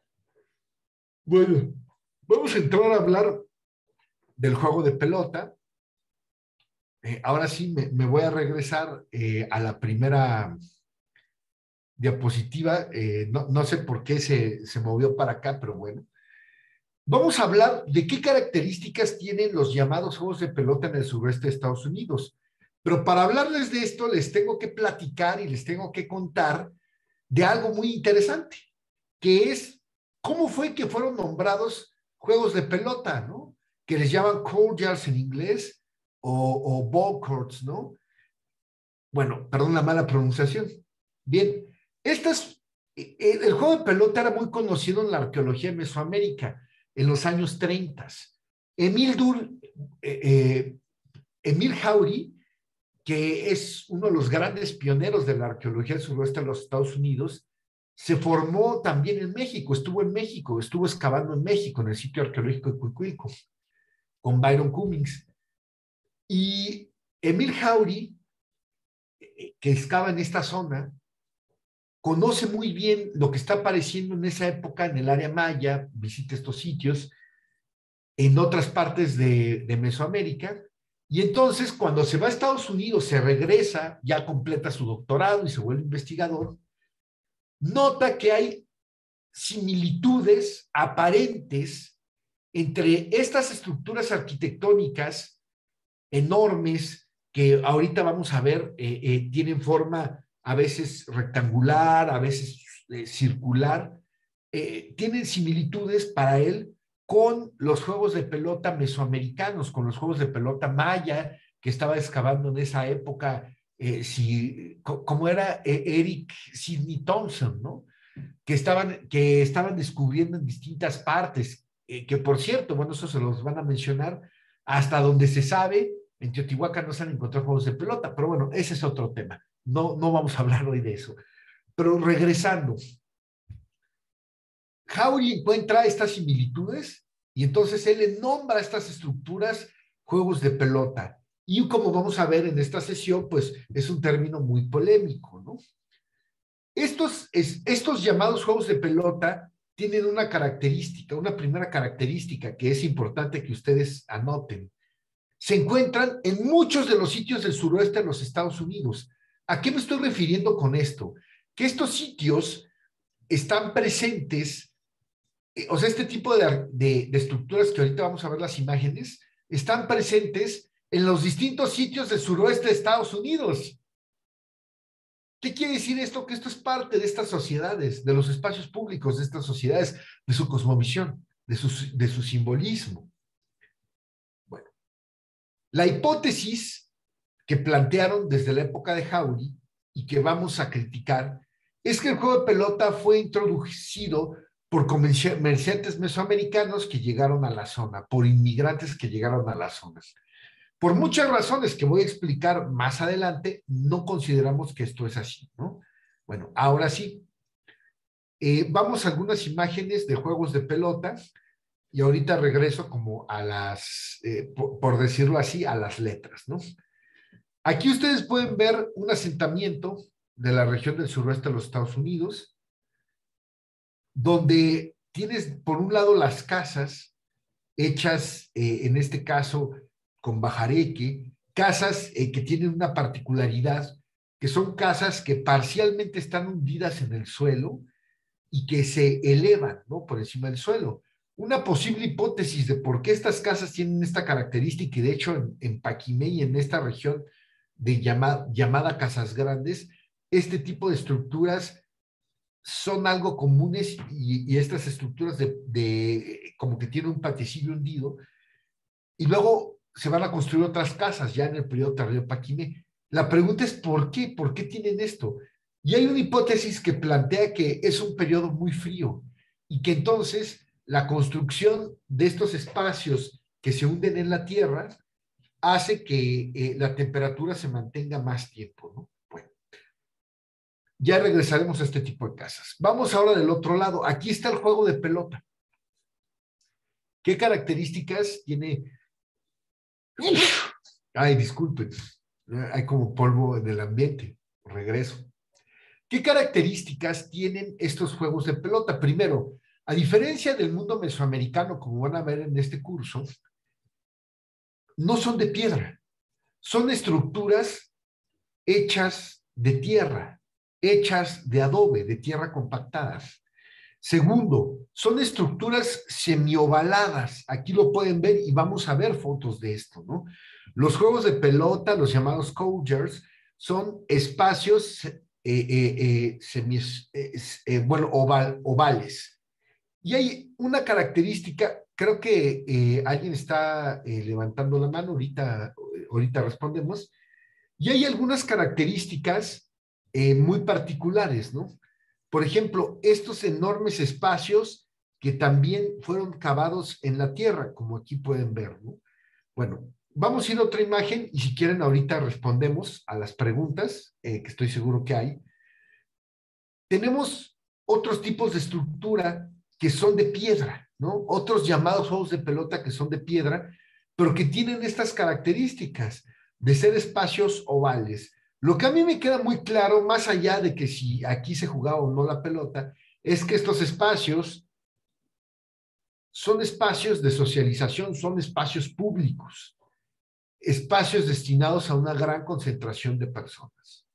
Bueno, vamos a entrar a hablar del juego de pelota. Eh, ahora sí me, me voy a regresar eh, a la primera diapositiva. Eh, no, no sé por qué se, se movió para acá, pero bueno. Vamos a hablar de qué características tienen los llamados juegos de pelota en el sureste de Estados Unidos. Pero para hablarles de esto, les tengo que platicar y les tengo que contar de algo muy interesante, que es cómo fue que fueron nombrados juegos de pelota, ¿no? Que les llaman courtyards en inglés o, o ball courts, ¿no? Bueno, perdón la mala pronunciación. Bien, estas, el, el juego de pelota era muy conocido en la arqueología de Mesoamérica en los años treinta. Emil Dur, eh, eh, Emil Haury, que es uno de los grandes pioneros de la arqueología del suroeste de los Estados Unidos, se formó también en México, estuvo en México, estuvo excavando en México, en el sitio arqueológico de Cuicuilco, con Byron Cummings. Y Emil Haury, que excava en esta zona, conoce muy bien lo que está apareciendo en esa época en el área maya, visita estos sitios, en otras partes de, de Mesoamérica, y entonces cuando se va a Estados Unidos, se regresa, ya completa su doctorado y se vuelve investigador, nota que hay similitudes aparentes entre estas estructuras arquitectónicas enormes que ahorita vamos a ver, eh, eh, tienen forma a veces rectangular, a veces eh, circular, eh, tienen similitudes para él con los juegos de pelota mesoamericanos, con los juegos de pelota maya que estaba excavando en esa época, eh, si, como era eh, Eric Sidney Thompson, ¿no? Que estaban, que estaban descubriendo en distintas partes, eh, que por cierto, bueno, eso se los van a mencionar, hasta donde se sabe, en Teotihuacán no se han encontrado juegos de pelota, pero bueno, ese es otro tema, no, no vamos a hablar hoy de eso. Pero regresando, Haury encuentra estas similitudes y entonces él le nombra a estas estructuras juegos de pelota. Y como vamos a ver en esta sesión, pues es un término muy polémico, ¿no? Estos, es, estos llamados juegos de pelota tienen una característica, una primera característica que es importante que ustedes anoten. Se encuentran en muchos de los sitios del suroeste de los Estados Unidos. ¿A qué me estoy refiriendo con esto? Que estos sitios están presentes, o sea, este tipo de, de, de estructuras que ahorita vamos a ver las imágenes, están presentes en los distintos sitios del suroeste de Estados Unidos. ¿Qué quiere decir esto? Que esto es parte de estas sociedades, de los espacios públicos de estas sociedades, de su cosmovisión, de su, de su simbolismo. Bueno, la hipótesis que plantearon desde la época de Haury y que vamos a criticar es que el juego de pelota fue introducido por comerciantes mesoamericanos que llegaron a la zona, por inmigrantes que llegaron a las zonas. Por muchas razones que voy a explicar más adelante, no consideramos que esto es así, ¿no? Bueno, ahora sí. Eh, vamos a algunas imágenes de juegos de pelota y ahorita regreso como a las, eh, por, por decirlo así, a las letras, ¿no? Aquí ustedes pueden ver un asentamiento de la región del suroeste de los Estados Unidos, donde tienes por un lado las casas hechas, eh, en este caso, con bajareque, casas eh, que tienen una particularidad, que son casas que parcialmente están hundidas en el suelo y que se elevan, ¿no?, por encima del suelo. Una posible hipótesis de por qué estas casas tienen esta característica, y de hecho en, en Paquimé y en esta región de llama, llamada Casas Grandes, este tipo de estructuras son algo comunes y, y estas estructuras de, de como que tienen un patiecillo hundido y luego se van a construir otras casas ya en el periodo tardío Paquimé. La pregunta es ¿por qué? ¿Por qué tienen esto? Y hay una hipótesis que plantea que es un periodo muy frío y que entonces la construcción de estos espacios que se hunden en la tierra hace que eh, la temperatura se mantenga más tiempo, ¿no? Bueno, ya regresaremos a este tipo de casas. Vamos ahora del otro lado. Aquí está el juego de pelota. ¿Qué características tiene? Ay, disculpen. Hay como polvo en el ambiente. Regreso. ¿Qué características tienen estos juegos de pelota? Primero, a diferencia del mundo mesoamericano, como van a ver en este curso, no son de piedra. Son estructuras hechas de tierra, hechas de adobe, de tierra compactadas. Segundo, son estructuras semiovaladas. Aquí lo pueden ver y vamos a ver fotos de esto, ¿no? Los juegos de pelota, los llamados cogers, son espacios eh, eh, eh, semis, eh, eh, bueno, oval, ovales. Y hay una característica, creo que eh, alguien está eh, levantando la mano, ahorita, ahorita respondemos, y hay algunas características eh, muy particulares, ¿no? Por ejemplo, estos enormes espacios que también fueron cavados en la tierra, como aquí pueden ver, ¿no? Bueno, vamos a ir a otra imagen y si quieren ahorita respondemos a las preguntas, eh, que estoy seguro que hay. Tenemos otros tipos de estructura que son de piedra, ¿no? Otros llamados juegos de pelota que son de piedra, pero que tienen estas características de ser espacios ovales. Lo que a mí me queda muy claro, más allá de que si aquí se jugaba o no la pelota, es que estos espacios son espacios de socialización, son espacios públicos, espacios destinados a una gran concentración de personas.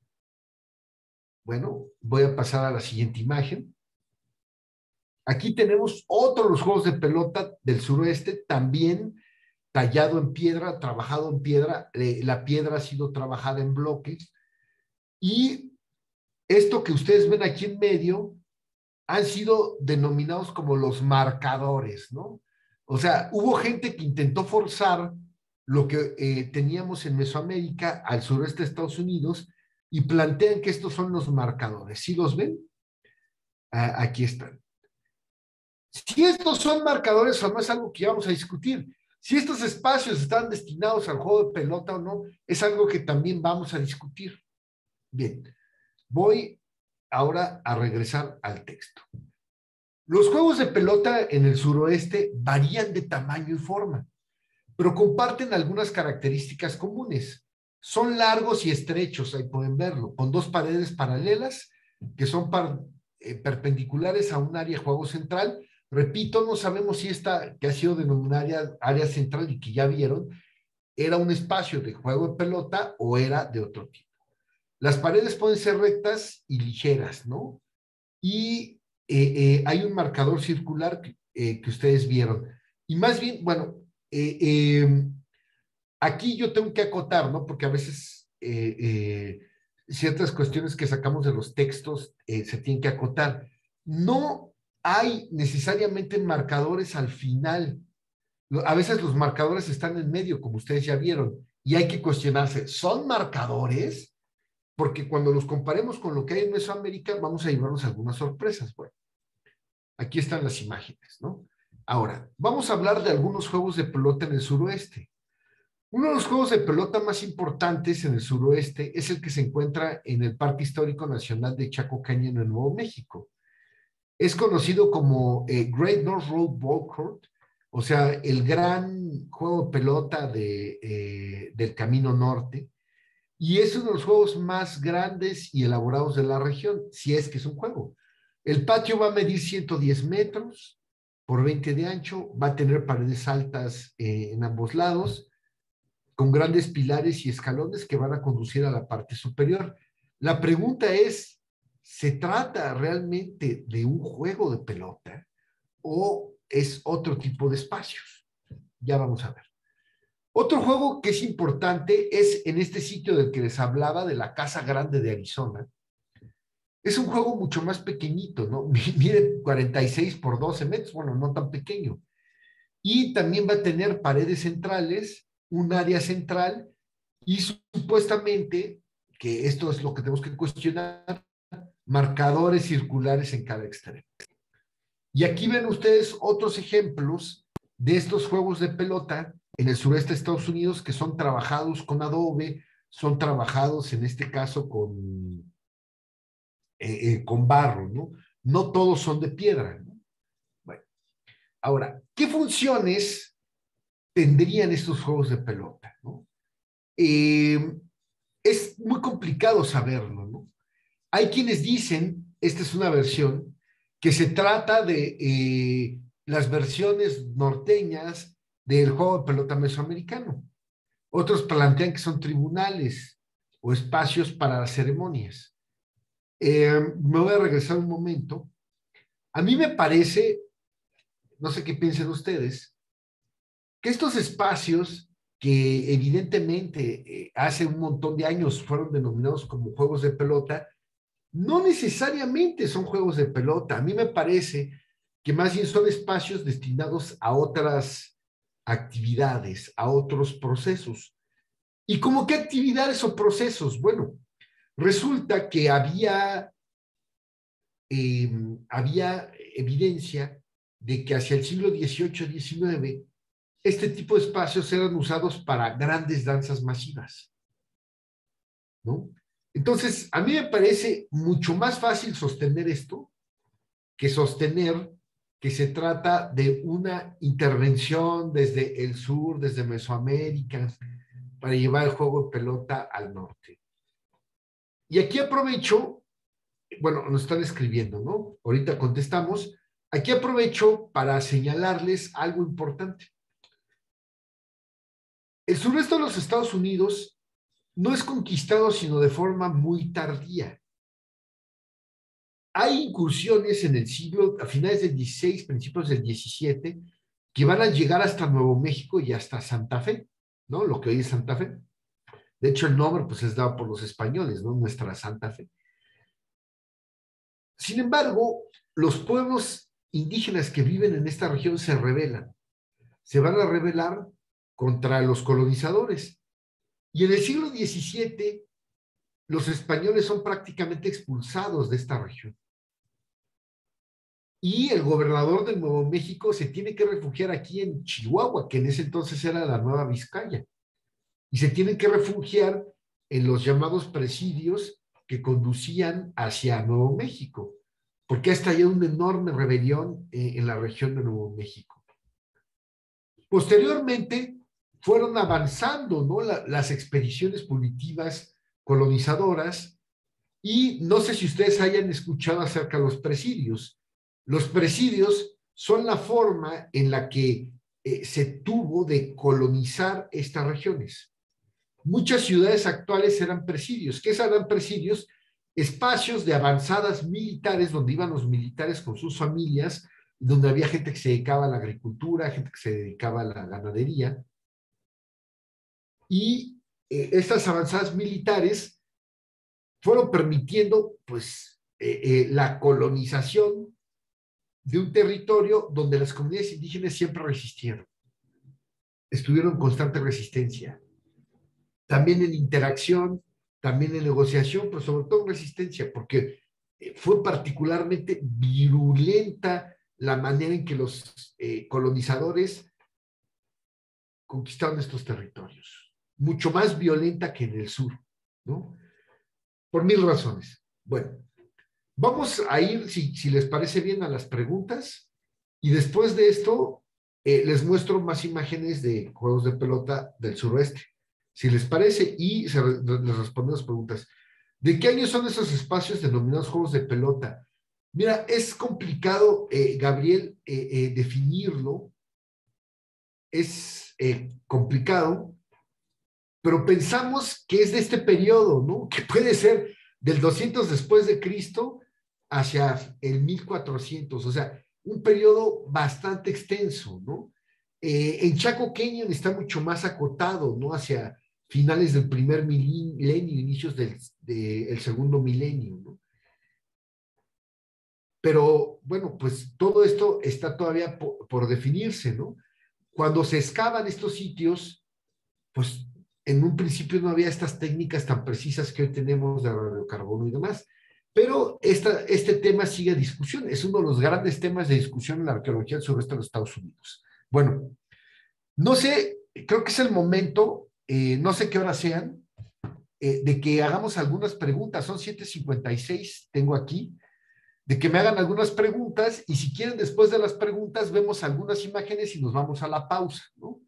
Bueno, voy a pasar a la siguiente imagen. Aquí tenemos otro de los juegos de pelota del suroeste, también tallado en piedra, trabajado en piedra, eh, la piedra ha sido trabajada en bloques, y esto que ustedes ven aquí en medio han sido denominados como los marcadores, ¿no? O sea, hubo gente que intentó forzar lo que eh, teníamos en Mesoamérica al sureste de Estados Unidos y plantean que estos son los marcadores. ¿Sí los ven? Ah, aquí están. Si estos son marcadores o no es algo que ya vamos a discutir. Si estos espacios están destinados al juego de pelota o no, es algo que también vamos a discutir. Bien, voy ahora a regresar al texto. Los juegos de pelota en el suroeste varían de tamaño y forma, pero comparten algunas características comunes. Son largos y estrechos, ahí pueden verlo, con dos paredes paralelas que son par, eh, perpendiculares a un área de juego central. Repito, no sabemos si esta que ha sido denominada área central y que ya vieron, era un espacio de juego de pelota o era de otro tipo. Las paredes pueden ser rectas y ligeras, ¿no? Y eh, eh, hay un marcador circular que, eh, que ustedes vieron. Y más bien, bueno, eh, eh, aquí yo tengo que acotar, ¿no? Porque a veces eh, eh, ciertas cuestiones que sacamos de los textos eh, se tienen que acotar. No hay necesariamente marcadores al final. A veces los marcadores están en medio, como ustedes ya vieron, y hay que cuestionarse, ¿son marcadores? Porque cuando los comparemos con lo que hay en Mesoamérica, vamos a llevarnos algunas sorpresas. Bueno, aquí están las imágenes, ¿no? Ahora, vamos a hablar de algunos juegos de pelota en el suroeste. Uno de los juegos de pelota más importantes en el suroeste es el que se encuentra en el Parque Histórico Nacional de Chaco Canyon en Nuevo México. Es conocido como eh, Great North Road Ball Court, o sea, el gran juego de pelota de, eh, del Camino Norte, y es uno de los juegos más grandes y elaborados de la región, si es que es un juego. El patio va a medir ciento diez metros por veinte de ancho, va a tener paredes altas eh, en ambos lados, con grandes pilares y escalones que van a conducir a la parte superior. La pregunta es, ¿se trata realmente de un juego de pelota o es otro tipo de espacios? Ya vamos a ver. Otro juego que es importante es en este sitio del que les hablaba, de la Casa Grande de Arizona. Es un juego mucho más pequeñito, ¿no? Mide cuarenta y seis por doce metros, bueno, no tan pequeño. Y también va a tener paredes centrales, un área central y supuestamente, que esto es lo que tenemos que cuestionar, marcadores circulares en cada extremo. Y aquí ven ustedes otros ejemplos de estos juegos de pelota en el sureste de Estados Unidos que son trabajados con adobe, son trabajados en este caso con, eh, eh, con barro, ¿no? No todos son de piedra, ¿no? Bueno, ahora, ¿qué funciones tendrían estos juegos de pelota, ¿no? Eh, es muy complicado saberlo, ¿no? Hay quienes dicen, esta es una versión, que se trata de eh, las versiones norteñas del juego de pelota mesoamericano. Otros plantean que son tribunales o espacios para las ceremonias. Eh, me voy a regresar un momento. A mí me parece, no sé qué piensen ustedes, que estos espacios que evidentemente eh, hace un montón de años fueron denominados como juegos de pelota, no necesariamente son juegos de pelota. A mí me parece que más bien son espacios destinados a otras actividades, a otros procesos. ¿Y cómo qué actividades o procesos? Bueno, resulta que había, eh, había evidencia de que hacia el siglo dieciocho diecinueve este tipo de espacios eran usados para grandes danzas masivas, ¿no? Entonces, a mí me parece mucho más fácil sostener esto que sostener que se trata de una intervención desde el sur, desde Mesoamérica, para llevar el juego de pelota al norte. Y aquí aprovecho, bueno, nos están escribiendo, ¿no? Ahorita contestamos. Aquí aprovecho para señalarles algo importante. El sureste de los Estados Unidos no es conquistado sino de forma muy tardía. Hay incursiones en el siglo, a finales del dieciséis, principios del diecisiete, que van a llegar hasta Nuevo México y hasta Santa Fe, ¿no? Lo que hoy es Santa Fe. De hecho, el nombre pues es dado por los españoles, ¿no? Nuestra Santa Fe. Sin embargo, los pueblos indígenas que viven en esta región se rebelan. Se van a rebelar contra los colonizadores. Y en el siglo diecisiete, los españoles son prácticamente expulsados de esta región. Y el gobernador de Nuevo México se tiene que refugiar aquí en Chihuahua, que en ese entonces era la Nueva Vizcaya. Y se tienen que refugiar en los llamados presidios que conducían hacia Nuevo México, porque hasta había una enorme rebelión eh, en la región de Nuevo México. Posteriormente, fueron avanzando, ¿no? La, las expediciones punitivas colonizadoras, y no sé si ustedes hayan escuchado acerca de los presidios. Los presidios son la forma en la que eh, se tuvo de colonizar estas regiones. Muchas ciudades actuales eran presidios. ¿Qué eran presidios? Espacios de avanzadas militares donde iban los militares con sus familias, donde había gente que se dedicaba a la agricultura, gente que se dedicaba a la ganadería. Y eh, estas avanzadas militares fueron permitiendo, pues, eh, eh, la colonización de un territorio donde las comunidades indígenas siempre resistieron. Estuvieron en constante resistencia. También en interacción, también en negociación, pero sobre todo en resistencia, porque fue particularmente virulenta la manera en que los eh, colonizadores conquistaron estos territorios. mucho más violenta que en el sur, ¿no? Por mil razones. Bueno, vamos a ir, si, si les parece bien, a las preguntas, y después de esto eh, les muestro más imágenes de juegos de pelota del suroeste, si les parece, y se, les respondo las preguntas. ¿De qué año son esos espacios denominados juegos de pelota? Mira, es complicado, eh, Gabriel, eh, eh, definirlo, es eh, complicado, pero pensamos que es de este periodo, ¿no? Que puede ser del doscientos después de Cristo hacia el mil cuatrocientos, o sea, un periodo bastante extenso, ¿no? Eh, en Chaco Canyon está mucho más acotado, ¿no? Hacia finales del primer milenio, inicios del de, el segundo milenio, ¿no? Pero, bueno, pues todo esto está todavía por, por definirse, ¿no? Cuando se excavan estos sitios, pues en un principio no había estas técnicas tan precisas que hoy tenemos de radiocarbono y demás. Pero esta, este tema sigue a discusión. Es uno de los grandes temas de discusión en la arqueología del sureste de los Estados Unidos. Bueno, no sé, creo que es el momento, eh, no sé qué horas sean, eh, de que hagamos algunas preguntas. Son siete cincuenta y seis, tengo aquí, de que me hagan algunas preguntas, y si quieren, después de las preguntas, vemos algunas imágenes y nos vamos a la pausa, ¿no?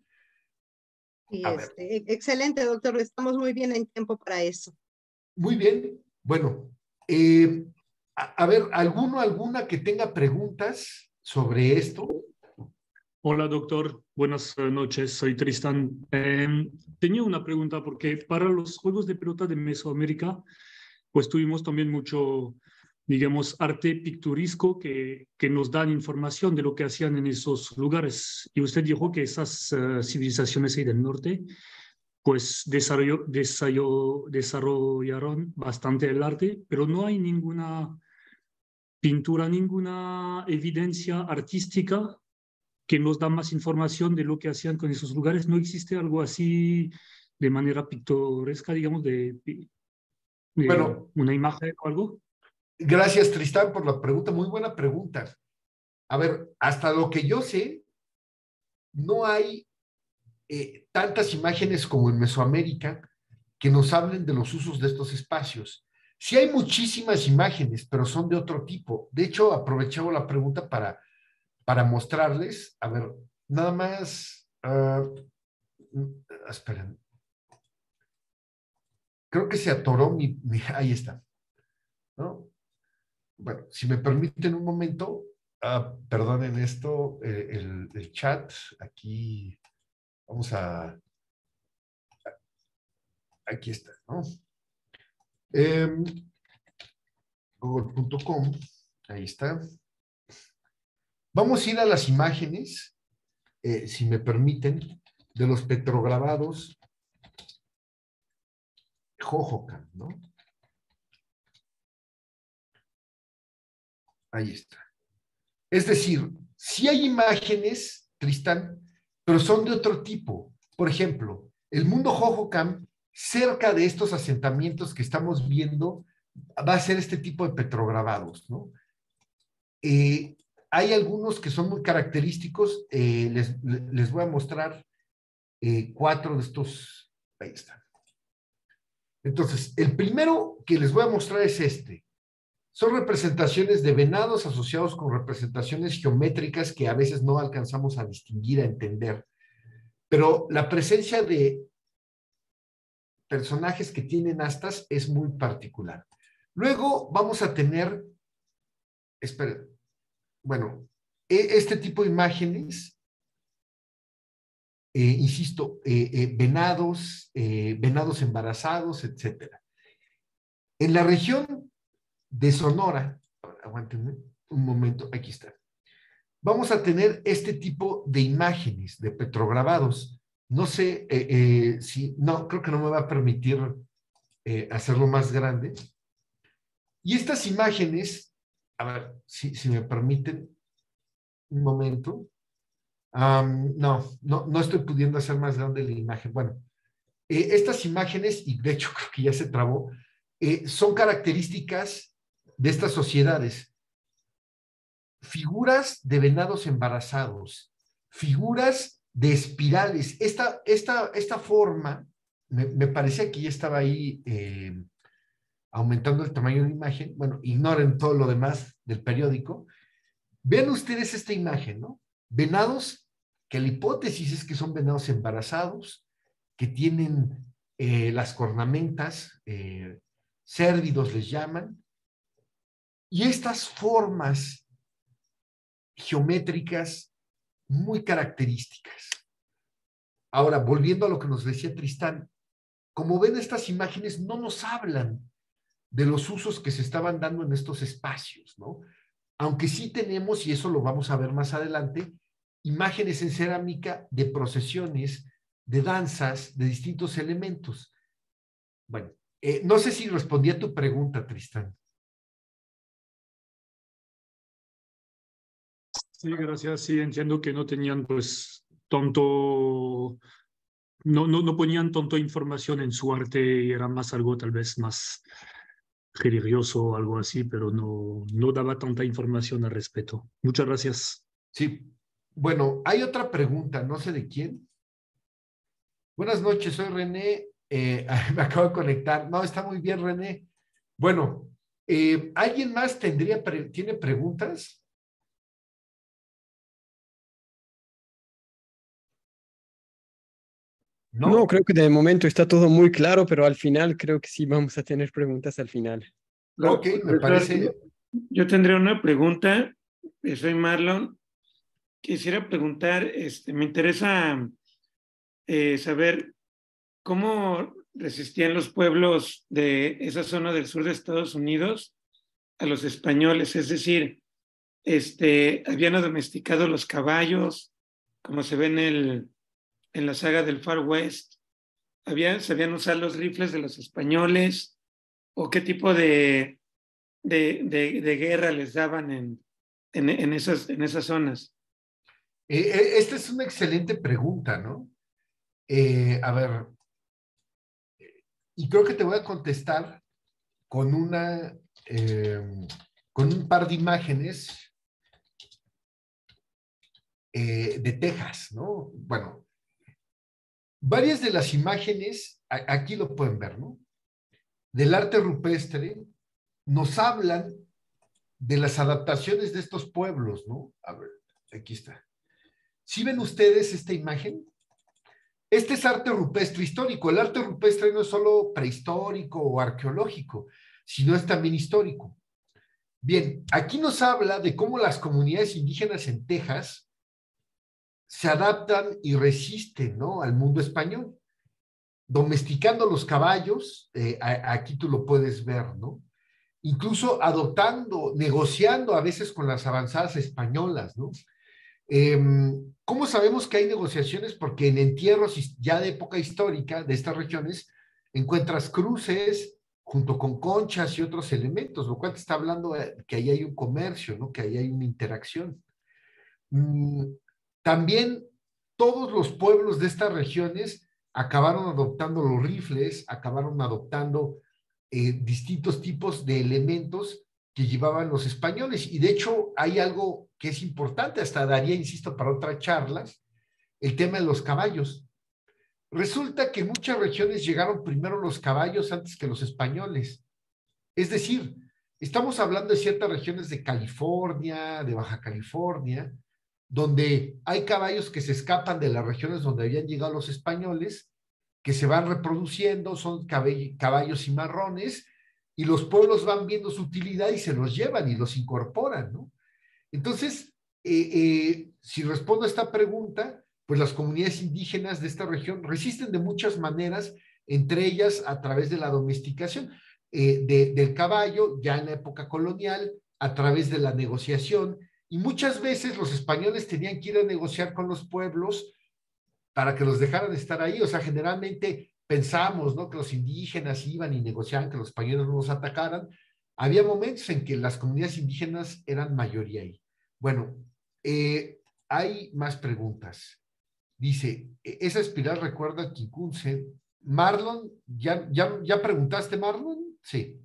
Y este, excelente, doctor. Estamos muy bien en tiempo para eso. Muy bien. Bueno, eh, a, a ver, ¿alguno, alguna que tenga preguntas sobre esto? Hola, doctor. Buenas noches. Soy Tristán. Eh, tenía una pregunta porque para los Juegos de Pelota de Mesoamérica, pues tuvimos también mucho, digamos, arte picturesco que, que nos dan información de lo que hacían en esos lugares. Y usted dijo que esas uh, civilizaciones ahí del norte, pues desarrolló, desarrolló, desarrollaron bastante el arte, pero no hay ninguna pintura, ninguna evidencia artística que nos da más información de lo que hacían con esos lugares. ¿No existe algo así de manera pictoresca, digamos, de, de bueno, una imagen o algo? Gracias, Tristán, por la pregunta. Muy buena pregunta. A ver, hasta lo que yo sé, no hay eh, tantas imágenes como en Mesoamérica que nos hablen de los usos de estos espacios. Sí hay muchísimas imágenes, pero son de otro tipo. De hecho, aprovechamos la pregunta para, para mostrarles. A ver, nada más... Uh, esperen. Creo que se atoró mi... mi ahí está, ¿no? Bueno, si me permiten un momento, uh, perdonen esto, eh, el, el chat, aquí vamos a, aquí está, ¿no? Eh, google punto com, ahí está. Vamos a ir a las imágenes, eh, si me permiten, de los petrograbados Hohokam, ¿no? Ahí está. Es decir, sí hay imágenes, Tristán, pero son de otro tipo. Por ejemplo, el mundo Hohokam, cerca de estos asentamientos que estamos viendo, va a ser este tipo de petrograbados, ¿no? Eh, hay algunos que son muy característicos, eh, les, les voy a mostrar eh, cuatro de estos, ahí están. Entonces, el primero que les voy a mostrar es este. Son representaciones de venados asociados con representaciones geométricas que a veces no alcanzamos a distinguir, a entender. Pero la presencia de personajes que tienen astas es muy particular. Luego vamos a tener, esperen, bueno, este tipo de imágenes, eh, insisto, eh, eh, venados, eh, venados embarazados, etcétera. En la región de Sonora, aguántenme un momento, aquí está. Vamos a tener este tipo de imágenes, de petrograbados. No sé eh, eh, si, no, creo que no me va a permitir eh, hacerlo más grande. Y estas imágenes, a ver, si, si me permiten un momento. Um, no, no, no estoy pudiendo hacer más grande la imagen. Bueno, eh, estas imágenes, y de hecho creo que ya se trabó, eh, son características de estas sociedades. Figuras de venados embarazados, figuras de espirales. Esta, esta, esta forma me, me parecía que ya estaba ahí eh, aumentando el tamaño de la imagen. Bueno, ignoren todo lo demás del periódico. Vean ustedes esta imagen, ¿no? Venados, que la hipótesis es que son venados embarazados, que tienen eh, las cornamentas, eh, cérvidos les llaman, y estas formas geométricas muy características. Ahora, volviendo a lo que nos decía Tristán, como ven, estas imágenes no nos hablan de los usos que se estaban dando en estos espacios, ¿no? Aunque sí tenemos, y eso lo vamos a ver más adelante, imágenes en cerámica de procesiones, de danzas, de distintos elementos. Bueno, eh, no sé si respondí a tu pregunta, Tristán. Sí, gracias. Sí, entiendo que no tenían pues tanto, no, no, no ponían tanto información en su arte y era más algo tal vez más religioso o algo así, pero no, no daba tanta información al respecto. Muchas gracias. Sí. Bueno, hay otra pregunta, no sé de quién. Buenas noches, soy René. Eh, me acabo de conectar. No, está muy bien, René. Bueno, eh, ¿alguien más tendría pre- tiene preguntas? ¿No? No, creo que de momento está todo muy claro, pero al final creo que sí vamos a tener preguntas al final. Ok, me parece. Yo tendría una pregunta. eh, Soy Marlon. Quisiera preguntar, este, me interesa eh, saber cómo resistían los pueblos de esa zona del sur de Estados Unidos a los españoles. Es decir, este, habían domesticado los caballos, como se ve en, el, en la saga del Far West. Habían, ¿sabían usar los rifles de los españoles? ¿O qué tipo de, de, de, de guerra les daban en, en, en, esas, en esas zonas? Eh, eh, esta es una excelente pregunta, ¿no? Eh, a ver, y creo que te voy a contestar con una, eh, con un par de imágenes eh, de Texas, ¿no? Bueno, varias de las imágenes, a, aquí lo pueden ver, ¿no? Del arte rupestre, nos hablan de las adaptaciones de estos pueblos, ¿no? A ver, aquí está. ¿Sí ven ustedes esta imagen? Este es arte rupestre histórico. El arte rupestre no es solo prehistórico o arqueológico, sino es también histórico. Bien, aquí nos habla de cómo las comunidades indígenas en Texas se adaptan y resisten, ¿no?, al mundo español, domesticando los caballos, eh, a, aquí tú lo puedes ver, ¿no? Incluso adoptando, negociando a veces con las avanzadas españolas, ¿no? Eh, ¿Cómo sabemos que hay negociaciones? Porque en entierros ya de época histórica de estas regiones encuentras cruces junto con conchas y otros elementos, lo cual te está hablando de que ahí hay un comercio, ¿no?, que ahí hay una interacción. Mm, también todos los pueblos de estas regiones acabaron adoptando los rifles, acabaron adoptando eh, distintos tipos de elementos que llevaban los españoles. Y de hecho hay algo que es importante, hasta daría, insisto, para otras charlas, el tema de los caballos. Resulta que en muchas regiones llegaron primero los caballos antes que los españoles. Es decir, estamos hablando de ciertas regiones de California, de Baja California, donde hay caballos que se escapan de las regiones donde habían llegado los españoles, que se van reproduciendo, son caballos cimarrones, y los pueblos van viendo su utilidad y se los llevan y los incorporan, ¿no? Entonces, eh, eh, si respondo a esta pregunta, pues las comunidades indígenas de esta región resisten de muchas maneras, entre ellas a través de la domesticación eh, de, del caballo, ya en la época colonial, a través de la negociación, y muchas veces los españoles tenían que ir a negociar con los pueblos para que los dejaran estar ahí. O sea, generalmente pensamos, ¿no?, que los indígenas iban y negociaban, que los españoles no los atacaran. Había momentos en que las comunidades indígenas eran mayoría ahí. Bueno, eh, hay más preguntas. Dice, esa espiral recuerda a Quicunce. Marlon, ¿ya, ya, ¿ya preguntaste, Marlon? Sí.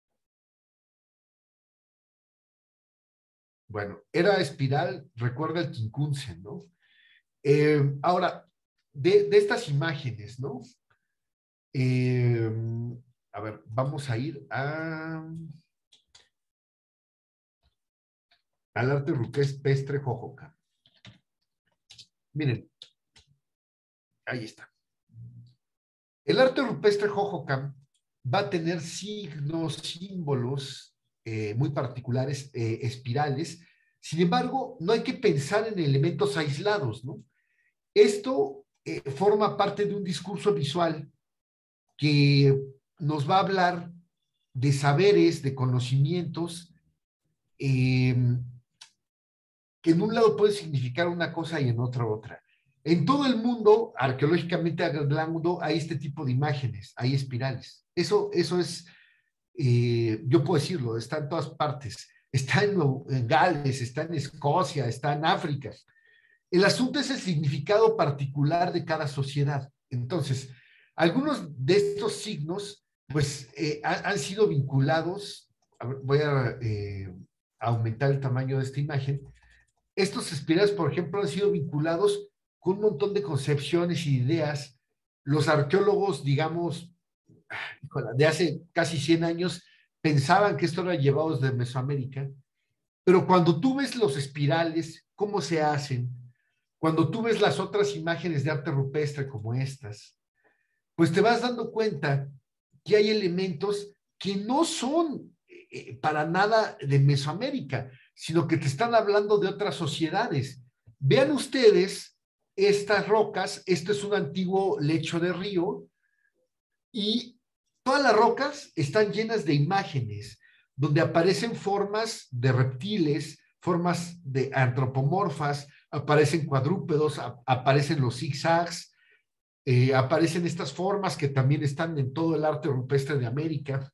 Bueno, era espiral, recuerda el Quicunce, ¿no? Eh, ahora, de, de estas imágenes, ¿no? Eh, a ver, vamos a ir a, al arte rupestre Jojoca. Miren, ahí está. El arte rupestre Jojoca va a tener signos, símbolos eh, muy particulares, eh, espirales. Sin embargo, no hay que pensar en elementos aislados, ¿no? Esto eh, forma parte de un discurso visual que nos va a hablar de saberes, de conocimientos, eh, que en un lado puede significar una cosa y en otro otra. En todo el mundo, arqueológicamente hablando, hay este tipo de imágenes, hay espirales. Eso, eso es, eh, yo puedo decirlo, está en todas partes. Está en, en Gales, está en Escocia, está en África. El asunto es el significado particular de cada sociedad. Entonces, algunos de estos signos, pues, eh, han, han sido vinculados, a ver, voy a eh, aumentar el tamaño de esta imagen. Estos espirales, por ejemplo, han sido vinculados con un montón de concepciones y ideas. Los arqueólogos, digamos, de hace casi cien años, pensaban que esto era llevado desde Mesoamérica, pero cuando tú ves los espirales, cómo se hacen, cuando tú ves las otras imágenes de arte rupestre como estas, pues te vas dando cuenta que hay elementos que no son eh, para nada de Mesoamérica, sino que te están hablando de otras sociedades. Vean ustedes estas rocas, este es un antiguo lecho de río, y todas las rocas están llenas de imágenes, donde aparecen formas de reptiles, formas de antropomorfas, aparecen cuadrúpedos, a, aparecen los zigzags, eh, aparecen estas formas que también están en todo el arte rupestre de América.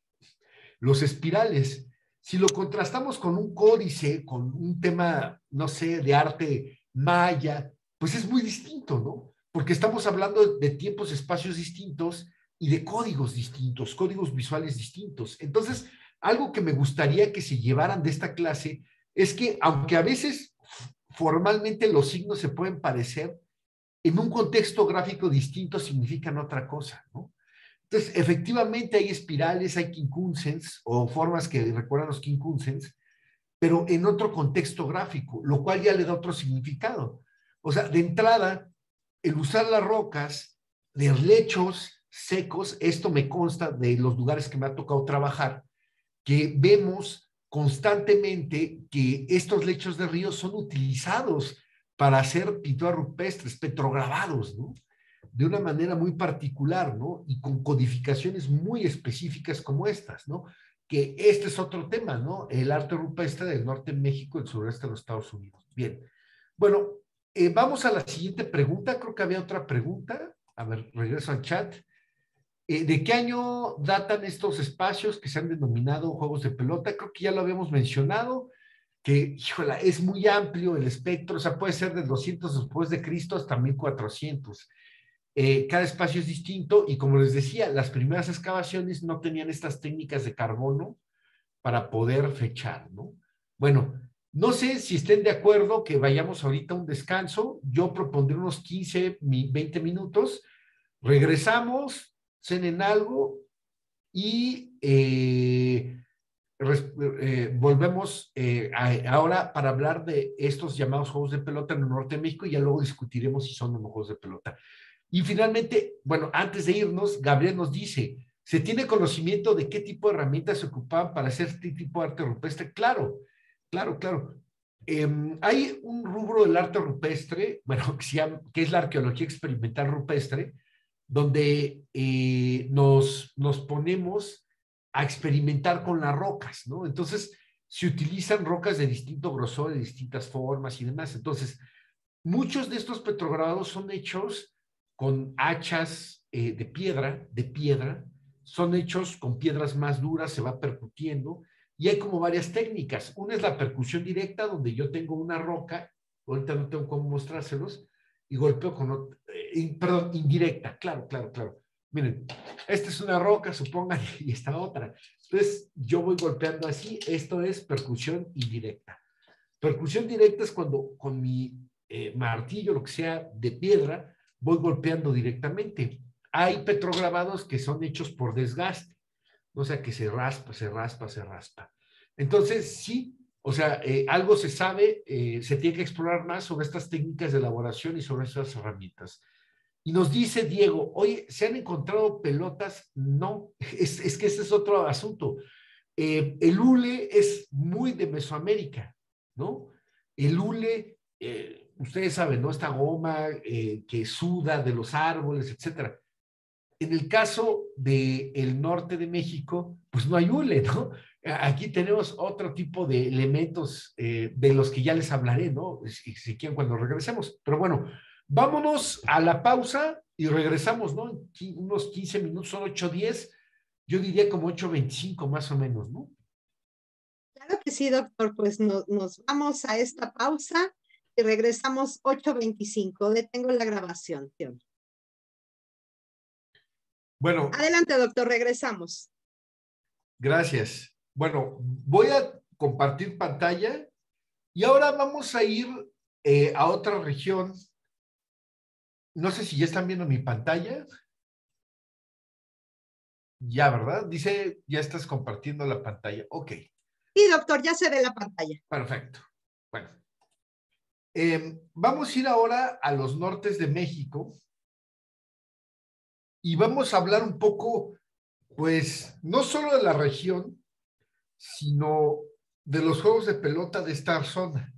Los espirales, si lo contrastamos con un códice, con un tema, no sé, de arte maya, pues es muy distinto, ¿no? Porque estamos hablando de tiempos, espacios distintos y de códigos distintos, códigos visuales distintos. Entonces, algo que me gustaría que se llevaran de esta clase es que, aunque a veces formalmente los signos se pueden parecer, en un contexto gráfico distinto significan otra cosa, ¿no? Entonces, efectivamente hay espirales, hay quincunxens o formas que recuerdan los quincunxens, pero en otro contexto gráfico, lo cual ya le da otro significado. O sea, de entrada, el usar las rocas de lechos secos, esto me consta de los lugares que me ha tocado trabajar, que vemos constantemente que estos lechos de río son utilizados para hacer pinturas rupestres, petrograbados, ¿no? De una manera muy particular, ¿no? Y con codificaciones muy específicas como estas, ¿no? Que este es otro tema, ¿no? El arte rupestre del norte de México y el sureste de los Estados Unidos. Bien. Bueno, eh, vamos a la siguiente pregunta. Creo que había otra pregunta. A ver, regreso al chat. Eh, ¿De qué año datan estos espacios que se han denominado juegos de pelota? Creo que ya lo habíamos mencionado, que, híjola, es muy amplio el espectro, o sea, puede ser del doscientos después de Cristo hasta mil cuatrocientos. Eh, cada espacio es distinto y, como les decía, las primeras excavaciones no tenían estas técnicas de carbono para poder fechar, ¿no? Bueno, no sé si estén de acuerdo que vayamos ahorita a un descanso. Yo propondré unos quince, veinte minutos. Regresamos, cenen algo y eh, eh, volvemos eh, a, ahora para hablar de estos llamados juegos de pelota en el norte de México y ya luego discutiremos si son o no juegos de pelota. Y finalmente, bueno, antes de irnos, Gabriel nos dice, ¿se tiene conocimiento de qué tipo de herramientas se ocupaban para hacer este tipo de arte rupestre? Claro, claro, claro. Eh, hay un rubro del arte rupestre, bueno, que, se llama, que es la arqueología experimental rupestre, donde eh, nos, nos ponemos a experimentar con las rocas, ¿no? Entonces, se utilizan rocas de distinto grosor, de distintas formas y demás. Entonces, muchos de estos petrograbados son hechos con hachas eh, de piedra, de piedra, son hechos con piedras más duras, se va percutiendo, y hay como varias técnicas. Una es la percusión directa, donde yo tengo una roca, ahorita no tengo cómo mostrárselos, y golpeo con, eh, perdón, indirecta, claro, claro, claro. Miren, esta es una roca, supongan, y esta otra. Entonces, yo voy golpeando así, esto es percusión indirecta. Percusión directa es cuando con mi eh, martillo, lo que sea, de piedra, voy golpeando directamente. hay petroglavados que son hechos por desgaste, o sea, que se raspa, se raspa, se raspa. Entonces, sí, o sea, eh, algo se sabe, eh, se tiene que explorar más sobre estas técnicas de elaboración y sobre estas herramientas. Y nos dice Diego, oye, ¿se han encontrado pelotas? No, es, es que ese es otro asunto. Eh, el hule es muy de Mesoamérica, ¿no? El hule, eh, ustedes saben, ¿no? Esta goma eh, que suda de los árboles, etcétera. En el caso del norte de México, pues no hay hule, ¿no? Aquí tenemos otro tipo de elementos eh, de los que ya les hablaré, ¿no? Si, si quieren cuando regresemos. Pero bueno, vámonos a la pausa y regresamos, ¿no? Unos quince minutos, son ocho diez, yo diría como ocho veinticinco más o menos, ¿no? Claro que sí, doctor, pues no, nos vamos a esta pausa y regresamos ocho veinticinco. Detengo la grabación, tío. Bueno. Adelante, doctor, regresamos. Gracias. Bueno, voy a compartir pantalla y ahora vamos a ir eh, a otra región. No sé si ya están viendo mi pantalla. Ya, ¿verdad? Dice, ya estás compartiendo la pantalla. Ok. Sí, doctor, ya se ve la pantalla. Perfecto. Bueno. Eh, vamos a ir ahora a los nortes de México y vamos a hablar un poco, pues, no solo de la región, sino de los juegos de pelota de esta zona.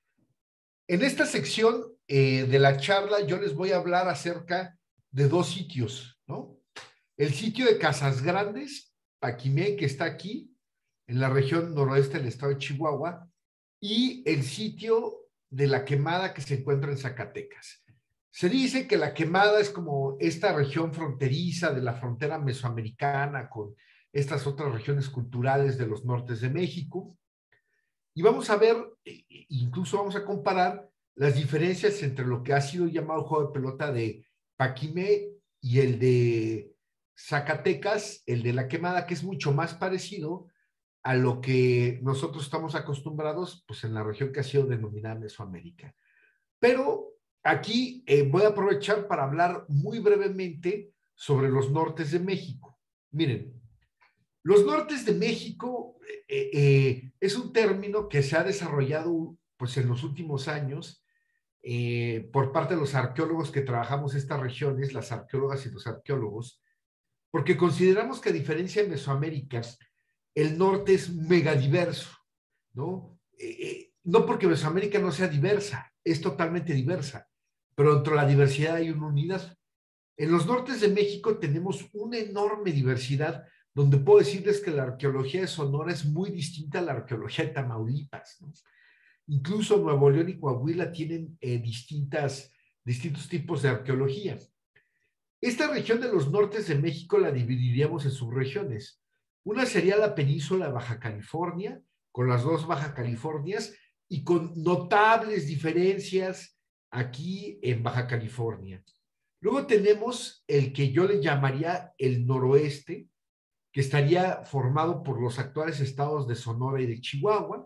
En esta sección eh, de la charla yo les voy a hablar acerca de dos sitios, ¿no? El sitio de Casas Grandes, Paquimé, que está aquí, en la región noroeste del estado de Chihuahua, y el sitio de La Quemada, que se encuentra en Zacatecas. Se dice que La Quemada es como esta región fronteriza de la frontera mesoamericana con estas otras regiones culturales de los nortes de México. Y vamos a ver, incluso vamos a comparar las diferencias entre lo que ha sido llamado juego de pelota de Paquimé y el de Zacatecas, el de La Quemada, que es mucho más parecido a lo que nosotros estamos acostumbrados, pues en la región que ha sido denominada Mesoamérica. Pero aquí eh, voy a aprovechar para hablar muy brevemente sobre los nortes de México. Miren, los nortes de México eh, eh, es un término que se ha desarrollado pues, en los últimos años eh, por parte de los arqueólogos que trabajamos estas regiones, las arqueólogas y los arqueólogos, porque consideramos que a diferencia de Mesoamérica, el norte es megadiverso, ¿no? Eh, eh, no porque Mesoamérica no sea diversa, es totalmente diversa, pero dentro de la diversidad hay una unidad. En los nortes de México tenemos una enorme diversidad donde puedo decirles que la arqueología de Sonora es muy distinta a la arqueología de Tamaulipas, ¿no? Incluso Nuevo León y Coahuila tienen eh, distintas, distintos tipos de arqueología. Esta región de los nortes de México la dividiríamos en subregiones. Una sería la península de Baja California, con las dos Baja Californias y con notables diferencias aquí en Baja California. Luego tenemos el que yo le llamaría el noroeste, que estaría formado por los actuales estados de Sonora y de Chihuahua.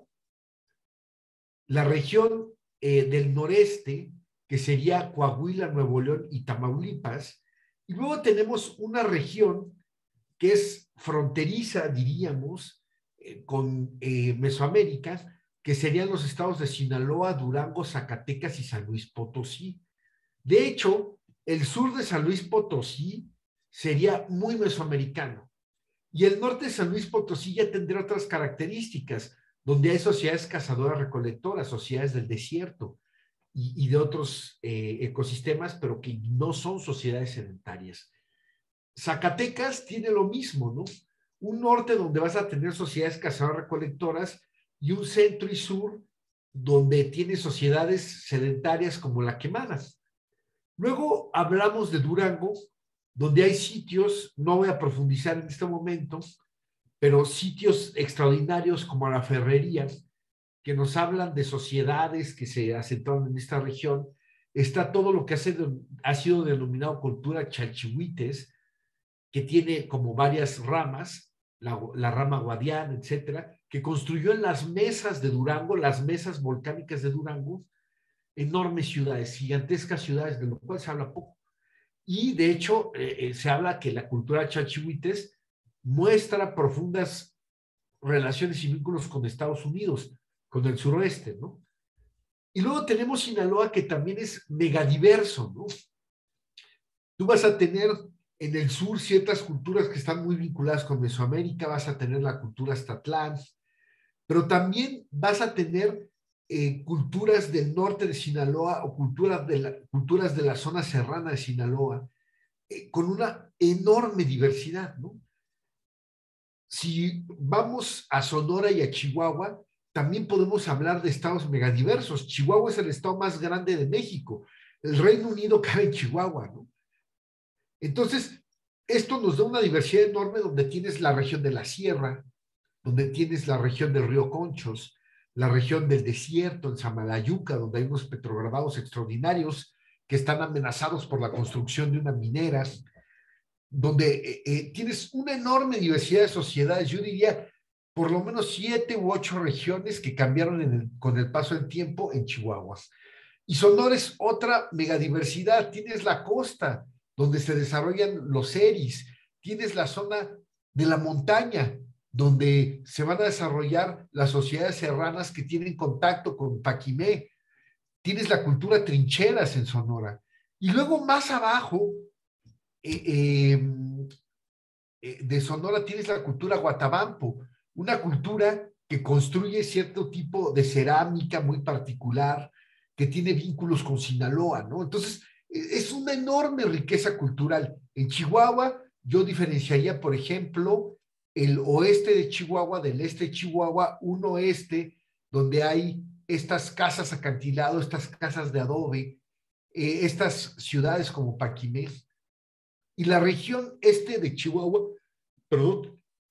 La región eh, del noreste, que sería Coahuila, Nuevo León y Tamaulipas. Y luego tenemos una región que es fronteriza, diríamos, eh, con eh, Mesoamérica, que serían los estados de Sinaloa, Durango, Zacatecas y San Luis Potosí. De hecho, el sur de San Luis Potosí sería muy mesoamericano. Y el norte de San Luis Potosí ya tendrá otras características, donde hay sociedades cazadoras-recolectoras, sociedades del desierto y, y de otros eh, ecosistemas, pero que no son sociedades sedentarias. Zacatecas tiene lo mismo, ¿no? Un norte donde vas a tener sociedades cazadoras-recolectoras y un centro y sur donde tiene sociedades sedentarias como La Quemada. Luego hablamos de Durango, donde hay sitios, no voy a profundizar en este momento, pero sitios extraordinarios como la Ferrería, que nos hablan de sociedades que se asentaron en esta región. Está todo lo que ha sido, ha sido denominado cultura chalchihuites, que tiene como varias ramas, la, la rama guadiana, etcétera, que construyó en las mesas de Durango, las mesas volcánicas de Durango, enormes ciudades, gigantescas ciudades, de lo cual se habla poco. Y de hecho, eh, se habla que la cultura chalchihuites muestra profundas relaciones y vínculos con Estados Unidos, con el suroeste, ¿no? Y luego tenemos Sinaloa, que también es megadiverso, ¿no? Tú vas a tener en el sur ciertas culturas que están muy vinculadas con Mesoamérica, vas a tener la cultura Aztatlán, pero también vas a tener eh, culturas del norte de Sinaloa o culturas de la, culturas de la zona serrana de Sinaloa, eh, con una enorme diversidad, ¿no? Si vamos a Sonora y a Chihuahua, también podemos hablar de estados megadiversos. Chihuahua es el estado más grande de México. El Reino Unido cabe en Chihuahua, ¿no? Entonces, esto nos da una diversidad enorme donde tienes la región de la sierra, donde tienes la región del río Conchos, la región del desierto en Samalayuca, donde hay unos petrograbados extraordinarios que están amenazados por la construcción de una minera, donde eh, eh, tienes una enorme diversidad de sociedades. Yo diría por lo menos siete u ocho regiones que cambiaron en el, con el paso del tiempo en Chihuahua. Y Sonora es otra megadiversidad. Tienes la costa, donde se desarrollan los eris. Tienes la zona de la montaña, donde se van a desarrollar las sociedades serranas que tienen contacto con Paquimé. Tienes la cultura trincheras en Sonora. Y luego más abajo, eh, eh, eh, de Sonora tienes la cultura Guatabampo, una cultura que construye cierto tipo de cerámica muy particular, que tiene vínculos con Sinaloa, ¿no? Entonces, es una enorme riqueza cultural. En Chihuahua, yo diferenciaría, por ejemplo, el oeste de Chihuahua del este de Chihuahua, un oeste donde hay estas casas acantilado, estas casas de adobe, eh, estas ciudades como Paquimé, y la región este de Chihuahua, perdón,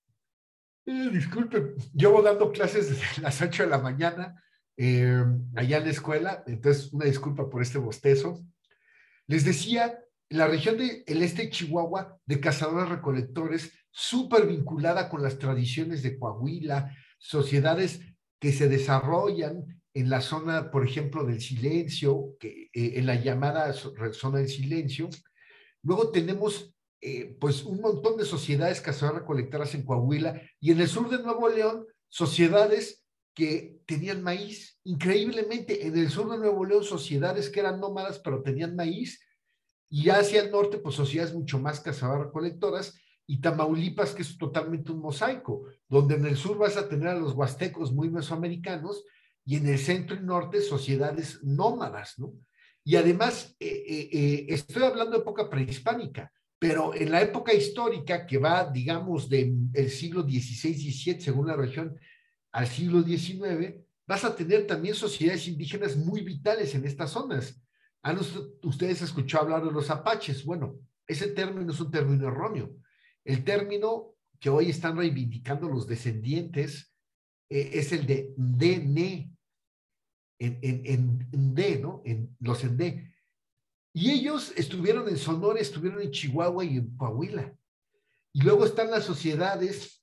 eh, disculpen, llevo dando clases desde las ocho de la mañana, eh, allá en la escuela, entonces una disculpa por este bostezo. Les decía, la región del este de Chihuahua, de cazadores recolectores, súper vinculada con las tradiciones de Coahuila, sociedades que se desarrollan en la zona, por ejemplo, del silencio, que, eh, en la llamada zona del silencio. Luego tenemos eh, pues un montón de sociedades cazadoras recolectoras en Coahuila, y en el sur de Nuevo León, sociedades que tenían maíz. Increíblemente, en el sur de Nuevo León, sociedades que eran nómadas, pero tenían maíz, y hacia el norte, pues sociedades mucho más cazadoras recolectoras, y Tamaulipas, que es totalmente un mosaico, donde en el sur vas a tener a los huastecos muy mesoamericanos, y en el centro y norte sociedades nómadas, ¿no? Y además, eh, eh, eh, estoy hablando de época prehispánica, pero en la época histórica, que va, digamos, del siglo dieciséis, diecisiete, según la región, al siglo diecinueve, vas a tener también sociedades indígenas muy vitales en estas zonas. ¿Han ustedes escuchado hablar de los apaches? Bueno, ese término es un término erróneo. El término que hoy están reivindicando los descendientes eh, es el de Ndene, en, en, en Ndé, ¿no? En los Ndé. Y ellos estuvieron en Sonora, estuvieron en Chihuahua y en Coahuila. Y luego están las sociedades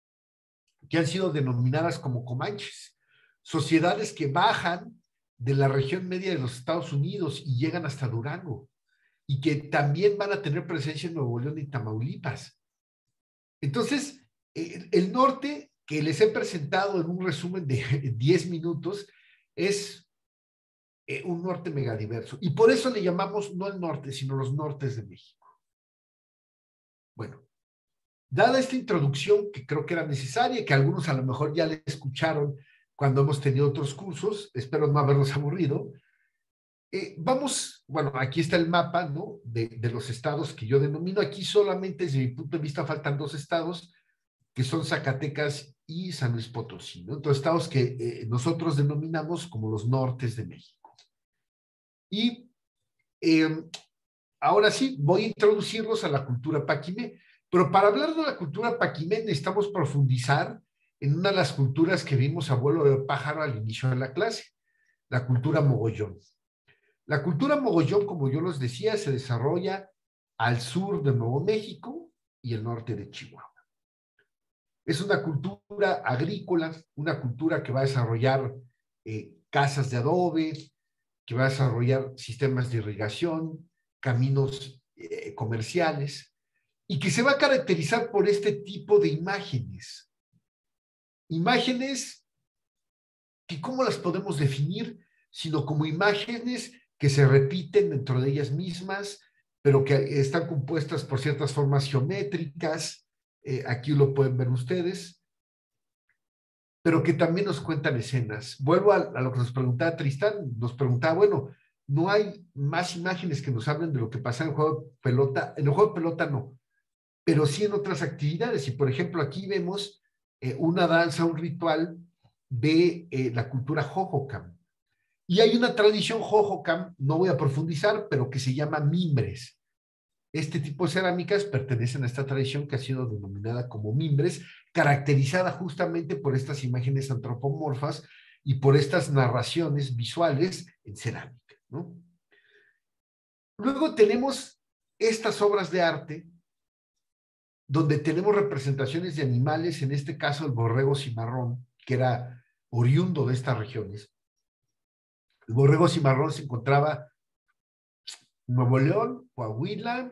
que han sido denominadas como comanches, sociedades que bajan de la región media de los Estados Unidos y llegan hasta Durango, y que también van a tener presencia en Nuevo León y Tamaulipas. Entonces, el, el norte, que les he presentado en un resumen de diez minutos, es eh, un norte megadiverso. Y por eso le llamamos no el norte, sino los nortes de México. Bueno, dada esta introducción, que creo que era necesaria, que algunos a lo mejor ya le escucharon cuando hemos tenido otros cursos, espero no haberlos aburrido, eh, vamos, bueno, aquí está el mapa, ¿no? De, de los estados que yo denomino. Aquí solamente, desde mi punto de vista, faltan dos estados, que son Zacatecas y San Luis Potosí, ¿no? Entonces, estados que eh, nosotros denominamos como los nortes de México. Y eh, ahora sí, voy a introducirlos a la cultura paquimé, pero para hablar de la cultura paquimé necesitamos profundizar en una de las culturas que vimos a vuelo de pájaro al inicio de la clase, la cultura mogollón. La cultura mogollón, como yo les decía, se desarrolla al sur de Nuevo México y el norte de Chihuahua. Es una cultura agrícola, una cultura que va a desarrollar eh, casas de adobe, que va a desarrollar sistemas de irrigación, caminos eh, comerciales, y que se va a caracterizar por este tipo de imágenes. Imágenes que ¿cómo las podemos definir? Sino como imágenes que se repiten dentro de ellas mismas, pero que están compuestas por ciertas formas geométricas, eh, aquí lo pueden ver ustedes, pero que también nos cuentan escenas. Vuelvo a, a lo que nos preguntaba Tristán, nos preguntaba, bueno, no hay más imágenes que nos hablen de lo que pasa en el juego de pelota. En el juego de pelota no, pero sí en otras actividades. Y por ejemplo, aquí vemos eh, una danza, un ritual de eh, la cultura Hohokam. Y hay una tradición Hohokam, no voy a profundizar, pero que se llama mimbres. Este tipo de cerámicas pertenecen a esta tradición que ha sido denominada como mimbres, caracterizada justamente por estas imágenes antropomorfas y por estas narraciones visuales en cerámica, ¿no? Luego tenemos estas obras de arte donde tenemos representaciones de animales, en este caso el borrego cimarrón, que era oriundo de estas regiones. El borrego cimarrón se encontraba en Nuevo León, Coahuila,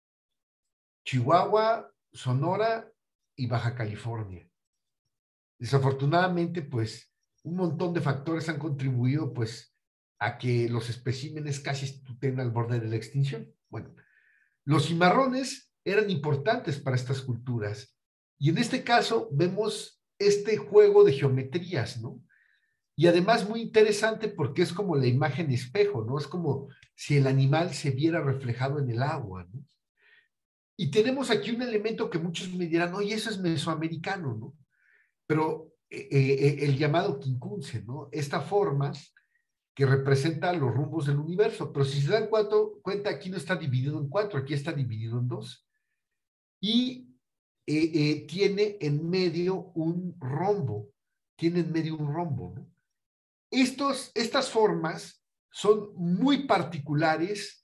Chihuahua, Sonora y Baja California. Desafortunadamente, pues, un montón de factores han contribuido, pues, a que los especímenes casi estén al borde de la extinción. Bueno, los cimarrones eran importantes para estas culturas. Y en este caso vemos este juego de geometrías, ¿no? Y además muy interesante porque es como la imagen espejo, ¿no? Es como si el animal se viera reflejado en el agua, ¿no? Y tenemos aquí un elemento que muchos me dirán, oye, eso es mesoamericano, ¿no? Pero eh, eh, el llamado quincunce, ¿no? Esta forma que representa los rumbos del universo. Pero si se dan cuatro, cuenta, aquí no está dividido en cuatro, aquí está dividido en dos. Y eh, eh, tiene en medio un rombo, tiene en medio un rombo, ¿no? Estos, estas formas son muy particulares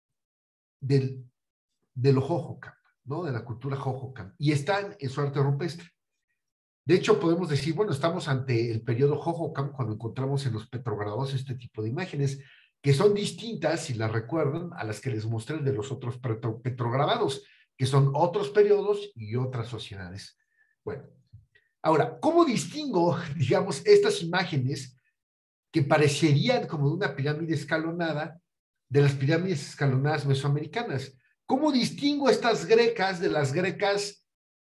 del, de lo Hohokam, ¿no? De la cultura Hohokam, y están en su arte rupestre. De hecho, podemos decir, bueno, estamos ante el periodo Hohokam cuando encontramos en los petrograbados este tipo de imágenes, que son distintas, si las recuerdan, a las que les mostré de los otros petro, petrograbados, que son otros periodos y otras sociedades. Bueno, ahora, ¿cómo distingo, digamos, estas imágenes que parecerían como de una pirámide escalonada de las pirámides escalonadas mesoamericanas? ¿Cómo distingo estas grecas de las grecas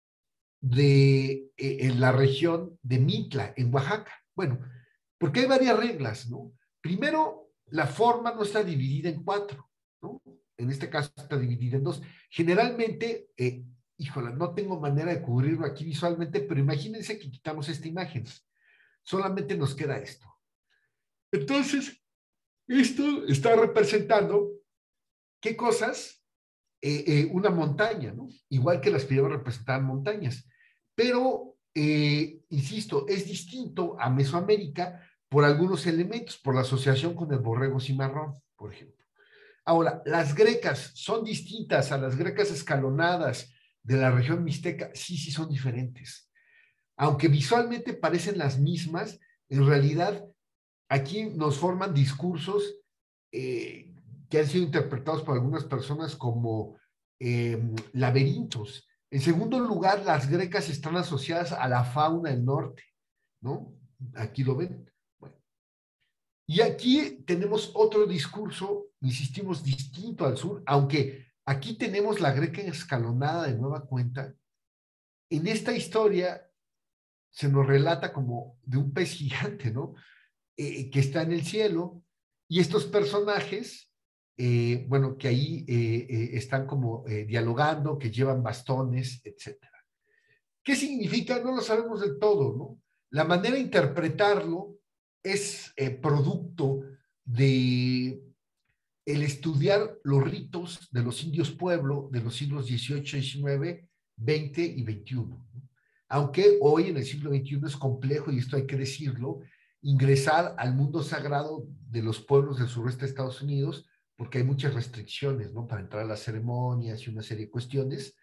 de eh, en la región de Mitla, en Oaxaca? Bueno, porque hay varias reglas, ¿no? Primero, la forma no está dividida en cuatro, ¿no? En este caso está dividida en dos. Generalmente, eh, híjole, no tengo manera de cubrirlo aquí visualmente, pero imagínense que quitamos esta imagen. Solamente nos queda esto. Entonces, esto está representando, ¿qué cosas? Eh, eh, una montaña, ¿no? Igual que las pirámides representaban montañas. Pero, eh, insisto, es distinto a Mesoamérica por algunos elementos, por la asociación con el borrego cimarrón, por ejemplo. Ahora, las grecas son distintas a las grecas escalonadas de la región mixteca. Sí, sí son diferentes. Aunque visualmente parecen las mismas, en realidad aquí nos forman discursos eh, que han sido interpretados por algunas personas como eh, laberintos. En segundo lugar, las grecas están asociadas a la fauna del norte, ¿no? Aquí lo ven. Bueno. Y aquí tenemos otro discurso, insistimos, distinto al sur, aunque aquí tenemos la greca escalonada de nueva cuenta. En esta historia se nos relata como de un pez gigante, ¿no? Eh, que está en el cielo, y estos personajes, eh, bueno, que ahí eh, eh, están como eh, dialogando, que llevan bastones, etcétera. ¿Qué significa? No lo sabemos del todo, ¿no? La manera de interpretarlo es eh, producto de el estudiar los ritos de los indios pueblo de los siglos dieciocho, diecinueve, veinte y veintiuno, ¿no? Aunque hoy en el siglo veintiuno es complejo, y esto hay que decirlo, ingresar al mundo sagrado de los pueblos del sureste de Estados Unidos, porque hay muchas restricciones, ¿no? Para entrar a las ceremonias y una serie de cuestiones,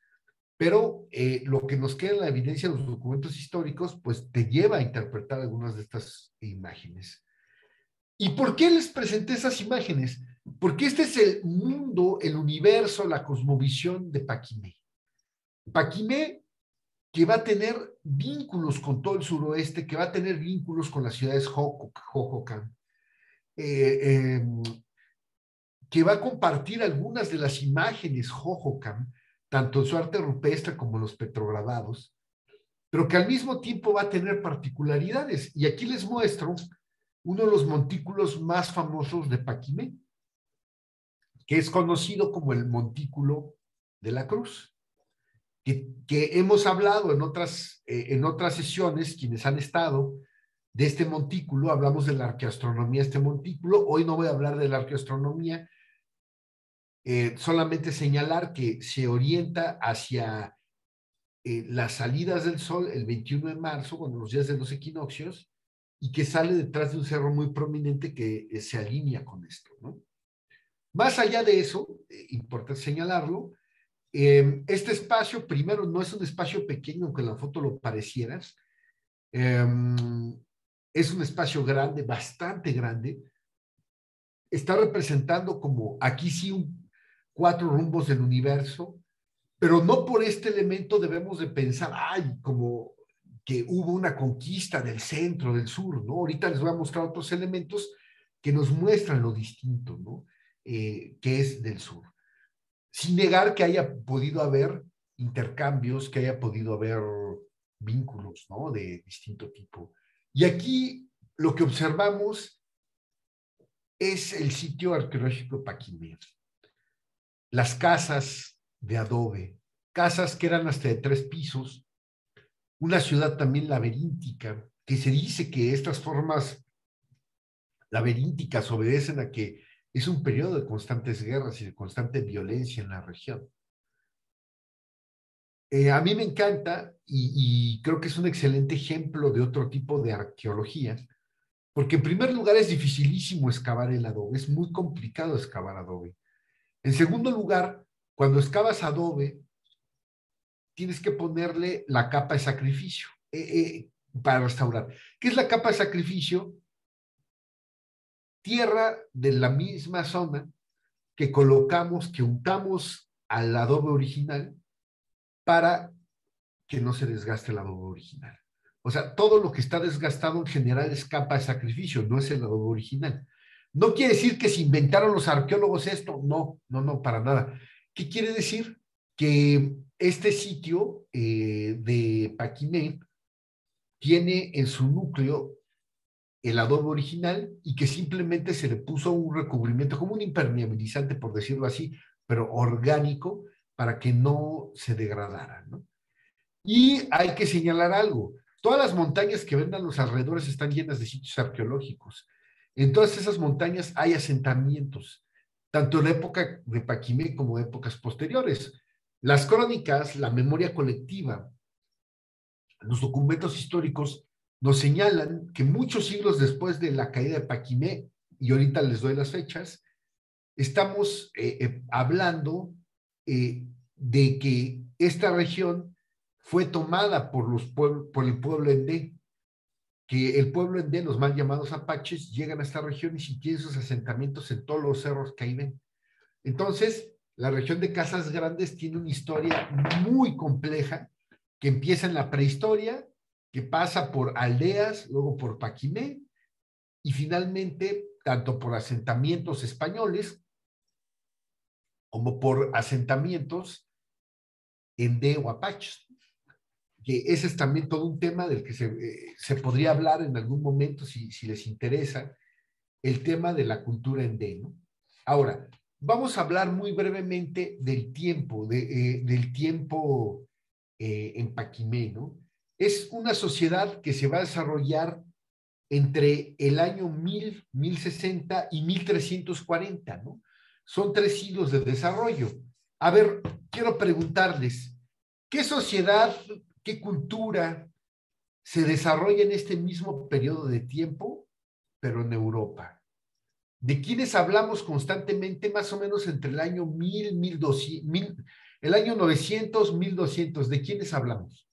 pero eh, lo que nos queda en la evidencia de los documentos históricos, pues te lleva a interpretar algunas de estas imágenes. ¿Y por qué les presenté esas imágenes? Porque este es el mundo, el universo, la cosmovisión de Paquimé. Paquimé que va a tener vínculos con todo el suroeste, que va a tener vínculos con las ciudades Hohokam, eh, eh, que va a compartir algunas de las imágenes Hohokam, tanto en su arte rupestre como en los petrograbados, pero que al mismo tiempo va a tener particularidades. Y aquí les muestro uno de los montículos más famosos de Paquimé, que es conocido como el Montículo de la Cruz, que, que hemos hablado en otras, eh, en otras sesiones, quienes han estado, de este montículo, hablamos de la arqueoastronomía de este montículo. Hoy no voy a hablar de la arqueoastronomía, eh, solamente señalar que se orienta hacia eh, las salidas del sol el veintiuno de marzo, cuando los días de los equinoccios, y que sale detrás de un cerro muy prominente que eh, se alinea con esto, ¿no? Más allá de eso, eh, importante señalarlo, eh, este espacio, primero, no es un espacio pequeño, aunque en la foto lo parecieras, eh, es un espacio grande, bastante grande, está representando como, aquí sí, un, cuatro rumbos del universo, pero no por este elemento debemos de pensar, ay, como que hubo una conquista del centro, del sur, ¿no? Ahorita les voy a mostrar otros elementos que nos muestran lo distinto, ¿no? Eh, que es del sur. Sin negar que haya podido haber intercambios, que haya podido haber vínculos, ¿no? De distinto tipo. Y aquí lo que observamos es el sitio arqueológico Paquimé. Las casas de adobe, casas que eran hasta de tres pisos, una ciudad también laberíntica, que se dice que estas formas laberínticas obedecen a que es un periodo de constantes guerras y de constante violencia en la región. Eh, a mí me encanta y, y creo que es un excelente ejemplo de otro tipo de arqueología, porque en primer lugar es dificilísimo excavar el adobe, es muy complicado excavar adobe. En segundo lugar, cuando excavas adobe, tienes que ponerle la capa de sacrificio eh, eh, para restaurar. ¿Qué es la capa de sacrificio? Tierra de la misma zona que colocamos, que untamos al adobe original para que no se desgaste el adobe original. O sea, todo lo que está desgastado en general es capa de sacrificio, no es el adobe original. No quiere decir que se inventaron los arqueólogos esto, no, no, no, para nada. ¿Qué quiere decir? Que este sitio eh, de Paquimé tiene en su núcleo el adobe original y que simplemente se le puso un recubrimiento, como un impermeabilizante, por decirlo así, pero orgánico, para que no se degradara, ¿no? Y hay que señalar algo, todas las montañas que ven a los alrededores están llenas de sitios arqueológicos. En todas esas montañas hay asentamientos, tanto en la época de Paquimé como en épocas posteriores. Las crónicas, la memoria colectiva, los documentos históricos nos señalan que muchos siglos después de la caída de Paquimé, y ahorita les doy las fechas, estamos eh, eh, hablando eh, de que esta región fue tomada por, los pueblos, por el pueblo Endé, que el pueblo Endé, los mal llamados apaches, llegan a esta región y si tienen sus asentamientos en todos los cerros que ahí ven. Entonces, la región de Casas Grandes tiene una historia muy compleja que empieza en la prehistoria, que pasa por aldeas, luego por Paquimé, y finalmente, tanto por asentamientos españoles, como por asentamientos endé o apaches, que ese es también todo un tema del que se, eh, se podría hablar en algún momento, si, si les interesa, el tema de la cultura endé, ¿no? Ahora, vamos a hablar muy brevemente del tiempo, de, eh, del tiempo eh, en Paquimé, ¿no? Es una sociedad que se va a desarrollar entre el año mil, mil sesenta y mil trescientos cuarenta, ¿no? Son tres siglos de desarrollo. A ver, quiero preguntarles, ¿qué sociedad, qué cultura se desarrolla en este mismo periodo de tiempo, pero en Europa? ¿De quiénes hablamos constantemente más o menos entre el año mil, mil doscientos, mil, el año novecientos, mil doscientos? ¿De quiénes hablamos?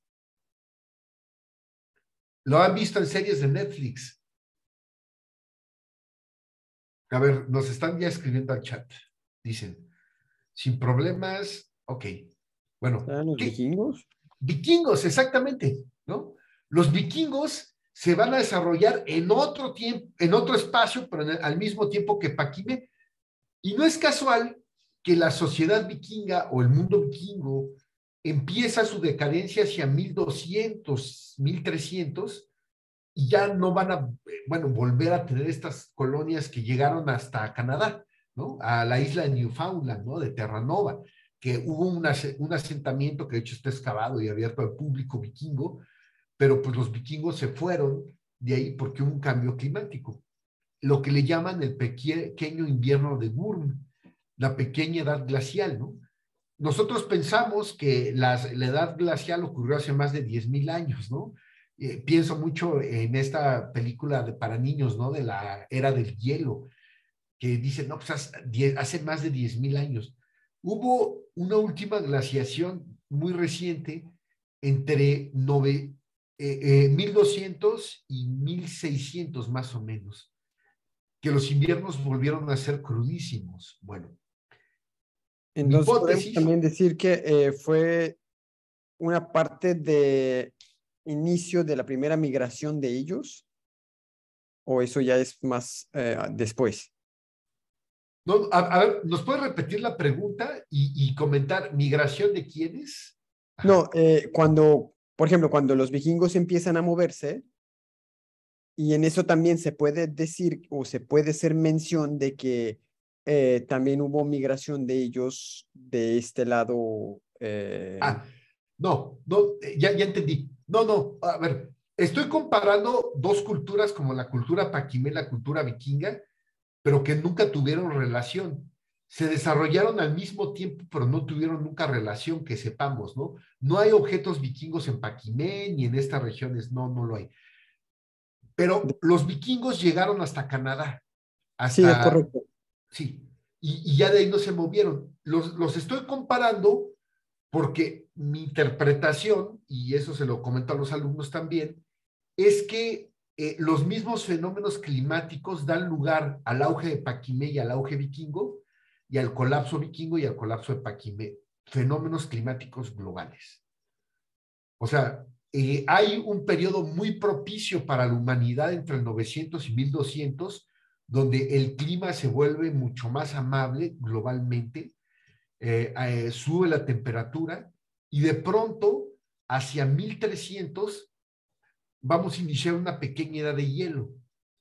Lo han visto en series de Netflix. A ver, nos están ya escribiendo al chat. Dicen, sin problemas, ok. Bueno, ¿Eran los ¿qué? vikingos? Vikingos, exactamente, ¿no? Los vikingos se van a desarrollar en otro tiempo, en otro espacio, pero en el, al mismo tiempo que Paquimé. Y no es casual que la sociedad vikinga o el mundo vikingo empieza su decadencia hacia mil doscientos, mil trescientos, y ya no van a, bueno, volver a tener estas colonias que llegaron hasta Canadá, ¿no? A la isla de Newfoundland, ¿no? De Terranova, que hubo una, un asentamiento que de hecho está excavado y abierto al público vikingo, pero pues los vikingos se fueron de ahí porque hubo un cambio climático, lo que le llaman el pequeño invierno de Würm, la pequeña edad glacial, ¿no? Nosotros pensamos que las, la edad glacial ocurrió hace más de diez mil años, ¿no? Eh, pienso mucho en esta película de, para niños, ¿no? De la era del hielo, que dicen, no, pues hace, hace más de diez mil años. Hubo una última glaciación muy reciente entre nove, eh, eh, mil doscientos y mil seiscientos más o menos, que los inviernos volvieron a ser crudísimos. Bueno, entonces podemos también decir que eh, fue una parte de inicio de la primera migración de ellos, o eso ya es más eh, después. No, a, a ver, ¿nos puedes repetir la pregunta y, y comentar migración de quiénes? Ajá. No, eh, cuando, por ejemplo, cuando los vikingos empiezan a moverse, y en eso también se puede decir o se puede hacer mención de que eh, también hubo migración de ellos de este lado. Eh... Ah, no, no, ya, ya entendí. No, no, a ver, estoy comparando dos culturas como la cultura paquimé y la cultura vikinga, pero que nunca tuvieron relación. Se desarrollaron al mismo tiempo, pero no tuvieron nunca relación, que sepamos, ¿no? No hay objetos vikingos en Paquimé ni en estas regiones, no, no lo hay. Pero los vikingos llegaron hasta Canadá. Hasta, sí, es correcto. Sí, y, y ya de ahí no se movieron. Los, los estoy comparando porque mi interpretación, y eso se lo comento a los alumnos también, es que eh, los mismos fenómenos climáticos dan lugar al auge de Paquimé y al auge vikingo, y al colapso vikingo y al colapso de Paquimé, fenómenos climáticos globales. O sea, eh, hay un periodo muy propicio para la humanidad entre el novecientos y mil doscientos, donde el clima se vuelve mucho más amable globalmente, eh, eh, sube la temperatura, y de pronto, hacia mil trescientos, vamos a iniciar una pequeña edad de hielo.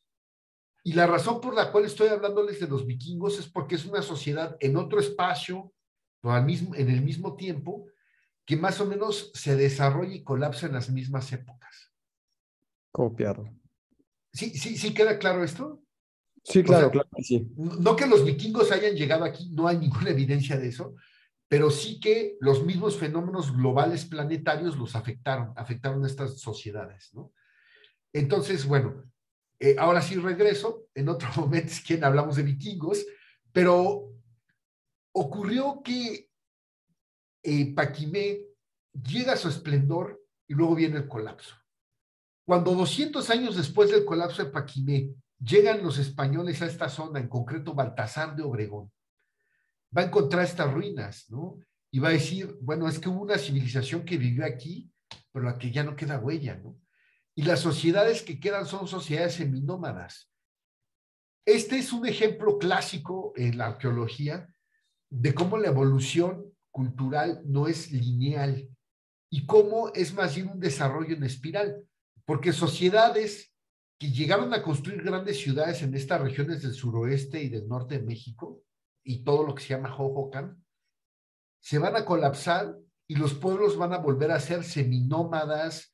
Y la razón por la cual estoy hablándoles de los vikingos es porque es una sociedad en otro espacio, pero al mismo, en el mismo tiempo, que más o menos se desarrolla y colapsa en las mismas épocas. Copiado. ¿Sí, sí, sí queda claro esto? Sí, claro, o sea, claro que sí. No que los vikingos hayan llegado aquí, no hay ninguna evidencia de eso, pero sí que los mismos fenómenos globales planetarios los afectaron, afectaron a estas sociedades, ¿no? Entonces, bueno, eh, ahora sí regreso, en otro momento es quien hablamos de vikingos, pero ocurrió que eh, Paquimé llega a su esplendor y luego viene el colapso. Cuando doscientos años después del colapso de Paquimé llegan los españoles a esta zona, en concreto Baltasar de Obregón, va a encontrar estas ruinas, ¿no? Y va a decir, bueno, es que hubo una civilización que vivió aquí, pero la que ya no queda huella, ¿no? Y las sociedades que quedan son sociedades seminómadas. Este es un ejemplo clásico en la arqueología de cómo la evolución cultural no es lineal y cómo es más bien un desarrollo en espiral, porque sociedades que llegaron a construir grandes ciudades en estas regiones del suroeste y del norte de México y todo lo que se llama Hohokam, se van a colapsar y los pueblos van a volver a ser seminómadas,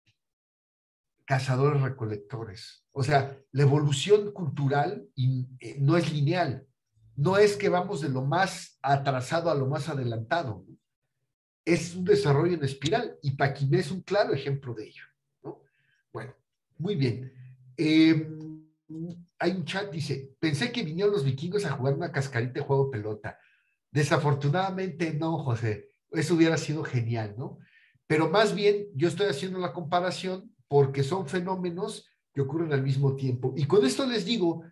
cazadores recolectores. O sea, la evolución cultural y, eh, no es lineal. No es que vamos de lo más atrasado a lo más adelantado. Es un desarrollo en espiral y Paquimé es un claro ejemplo de ello, ¿no? Bueno, muy bien. Eh, hay un chat, dice, pensé que vinieron los vikingos a jugar una cascarita de juego pelota. Desafortunadamente no, José. Eso hubiera sido genial, ¿no? Pero más bien yo estoy haciendo la comparación porque son fenómenos que ocurren al mismo tiempo. Y con esto les digo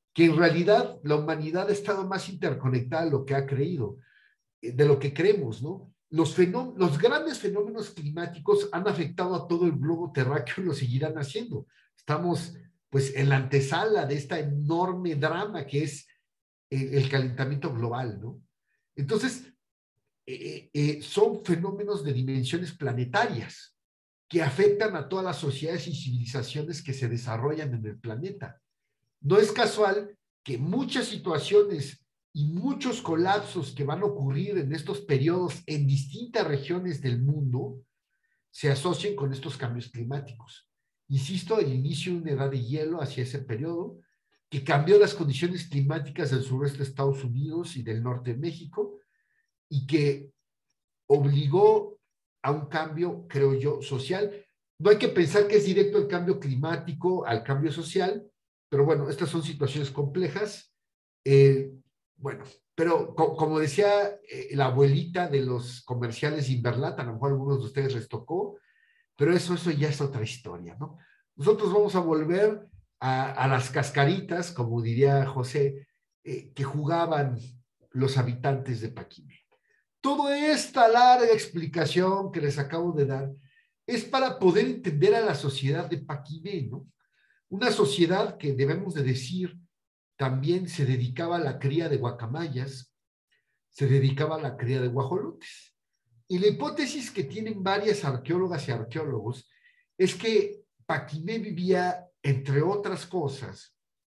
que en realidad la humanidad ha estado más interconectada de lo que ha creído, de lo que creemos, ¿no? Los, fenó- los grandes fenómenos climáticos han afectado a todo el globo terráqueo y lo seguirán haciendo. Estamos, pues, en la antesala de esta enorme drama que es el, el calentamiento global, ¿no? Entonces, eh, eh, son fenómenos de dimensiones planetarias que afectan a todas las sociedades y civilizaciones que se desarrollan en el planeta. No es casual que muchas situaciones y muchos colapsos que van a ocurrir en estos periodos en distintas regiones del mundo se asocien con estos cambios climáticos. Insisto, el inicio de una edad de hielo hacia ese periodo que cambió las condiciones climáticas del sureste de Estados Unidos y del norte de México y que obligó a un cambio, creo yo, social. No hay que pensar que es directo el cambio climático al cambio social, pero bueno, estas son situaciones complejas. Eh, bueno, pero co como decía eh, la abuelita de los comerciales Inverlat, a lo mejor a algunos de ustedes les tocó, pero eso, eso ya es otra historia, ¿no? Nosotros vamos a volver a, a las cascaritas, como diría José, eh, que jugaban los habitantes de Paquimé. Toda esta larga explicación que les acabo de dar es para poder entender a la sociedad de Paquimé, ¿no? Una sociedad que debemos de decir también se dedicaba a la cría de guacamayas, se dedicaba a la cría de guajolotes. Y la hipótesis que tienen varias arqueólogas y arqueólogos es que Paquimé vivía, entre otras cosas,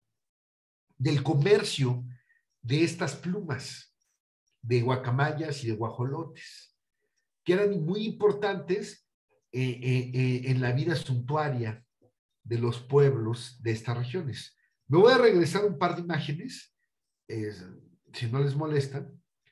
del comercio de estas plumas de guacamayas y de guajolotes, que eran muy importantes eh, eh, eh, en la vida suntuaria de los pueblos de estas regiones. Me voy a regresar un par de imágenes, eh, si no les molesta,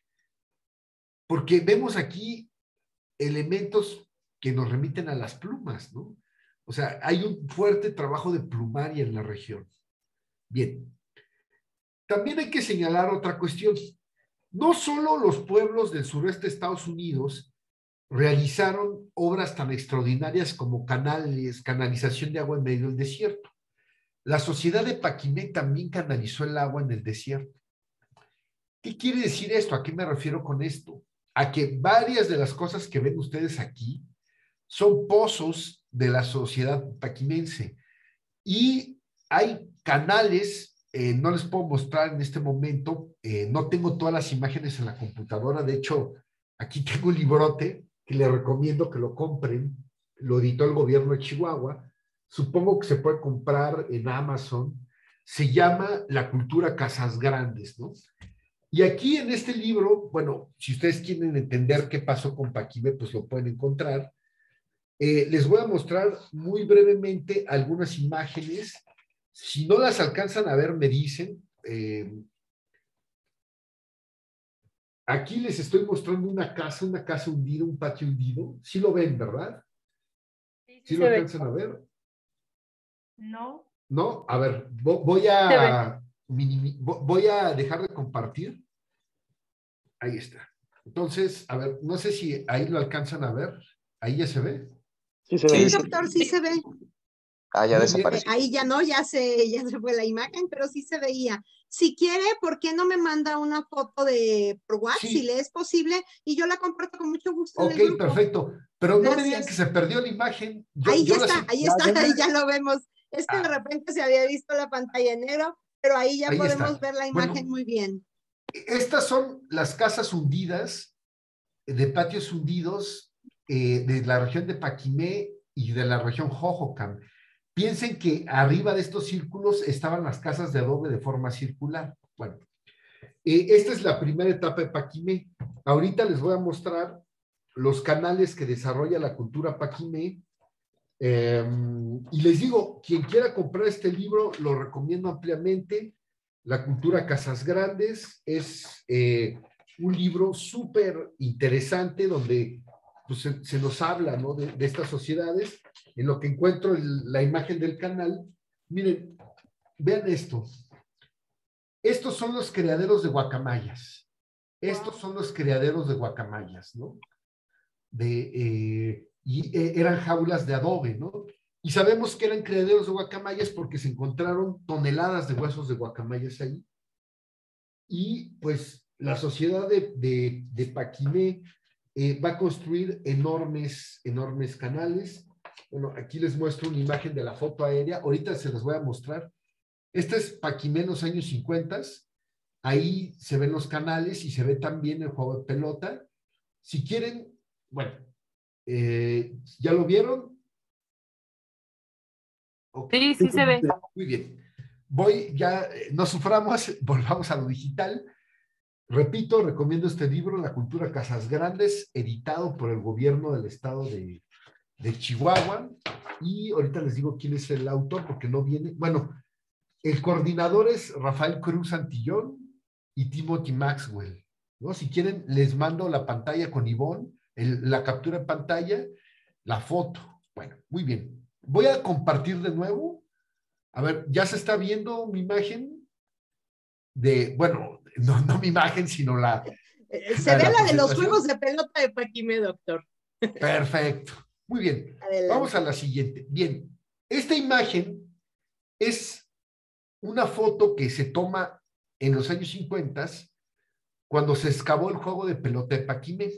porque vemos aquí elementos que nos remiten a las plumas, ¿no? O sea, hay un fuerte trabajo de plumaria en la región. Bien. También hay que señalar otra cuestión. No solo los pueblos del sureste de Estados Unidos realizaron obras tan extraordinarias como canales, canalización de agua en medio del desierto. La sociedad de Paquimé también canalizó el agua en el desierto. ¿Qué quiere decir esto? ¿A qué me refiero con esto? A que varias de las cosas que ven ustedes aquí son pozos de la sociedad paquimense. Y hay canales, eh, no les puedo mostrar en este momento, eh, no tengo todas las imágenes en la computadora, de hecho, aquí tengo un librote que les recomiendo que lo compren, lo editó el gobierno de Chihuahua, supongo que se puede comprar en Amazon, se llama La cultura Casas Grandes, ¿no? Y aquí en este libro, bueno, si ustedes quieren entender qué pasó con Paquimé, pues lo pueden encontrar. Eh, les voy a mostrar muy brevemente algunas imágenes. Si no las alcanzan a ver, me dicen. Eh, aquí les estoy mostrando una casa, una casa hundida, un patio hundido. Sí lo ven, ¿verdad? Sí, sí ¿Sí se lo ve. alcanzan a ver? No. ¿No? A ver, vo- voy a, minimi- vo- voy a dejar de compartir. Ahí está. Entonces, a ver, no sé si ahí lo alcanzan a ver. ¿Ahí ya se ve? Sí, se Sí, ve. doctor, sí se ve. Ah, ya Muy bien. Eh, desapareció. ahí ya no, ya se, ya se fue la imagen, pero sí se veía. Si quiere, ¿por qué no me manda una foto de por WhatsApp, Sí. si le es posible? Y yo la comparto con mucho gusto en Ok, el grupo. perfecto. Pero no me digan Gracias. que se perdió la imagen. Yo, Ahí ya yo la está, sé- ahí Ya, está, ya, ya. ahí ya lo vemos. Es que de Ah. repente se había visto la pantalla en negro, pero ahí ya Ahí podemos está. ver la Bueno. imagen muy bien. Estas son las casas hundidas, de patios hundidos eh, de la región de Paquimé y de la región Jojocan. Piensen que arriba de estos círculos estaban las casas de adobe de forma circular. Bueno, eh, esta es la primera etapa de Paquimé. Ahorita les voy a mostrar los canales que desarrolla la cultura Paquimé. Eh, y les digo, quien quiera comprar este libro, lo recomiendo ampliamente. La cultura Casas Grandes es eh, un libro súper interesante donde pues, se, se nos habla, ¿no? de, de estas sociedades. En lo que encuentro el, la imagen del canal, miren, vean esto. Estos son los criaderos de guacamayas. Estos son los criaderos de guacamayas, ¿no? De, eh, y eh, eran jaulas de adobe, ¿no? Y sabemos que eran criaderos de guacamayas porque se encontraron toneladas de huesos de guacamayas ahí. Y pues la sociedad de, de, de Paquimé eh, va a construir enormes, enormes canales. Bueno, aquí les muestro una imagen de la foto aérea. Ahorita se las voy a mostrar. Este es Paquimé en los años cincuenta. Ahí se ven los canales y se ve también el juego de pelota. Si quieren, bueno, eh, ¿ya lo vieron? Okay. Sí, sí se ve. Muy bien. Voy, ya no suframos, volvamos a lo digital. Repito, recomiendo este libro, La cultura Casas Grandes, editado por el gobierno del estado de, de Chihuahua. Y ahorita les digo quién es el autor, porque no viene. Bueno, el coordinador es Rafael Cruz Antillón y Timothy Maxwell, ¿no? Si quieren, les mando la pantalla con Ivonne, el, la captura de pantalla, la foto. Bueno, muy bien. Voy a compartir de nuevo. A ver, ¿ya se está viendo mi imagen? De, bueno, no, no mi imagen, sino la... Se ve la, la de los juegos de pelota de Paquimé, doctor. Perfecto. Muy bien. Adelante. Vamos a la siguiente. Bien, esta imagen es una foto que se toma en los años cincuenta, cuando se excavó el juego de pelota de Paquimé.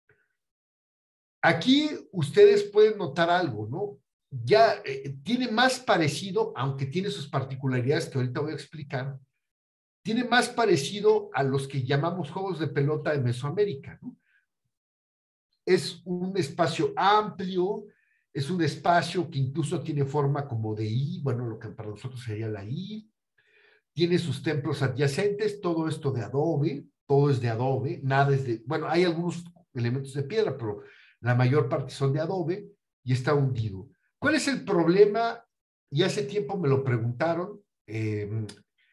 Aquí ustedes pueden notar algo, ¿no? Ya eh, tiene más parecido, aunque tiene sus particularidades que ahorita voy a explicar, tiene más parecido a los que llamamos juegos de pelota de Mesoamérica, ¿no? Es un espacio amplio, es un espacio que incluso tiene forma como de I, bueno, lo que para nosotros sería la I, tiene sus templos adyacentes, todo esto de adobe, todo es de adobe, nada es de, bueno, hay algunos elementos de piedra, pero la mayor parte son de adobe y está hundido. ¿Cuál es el problema? Y hace tiempo me lo preguntaron, eh,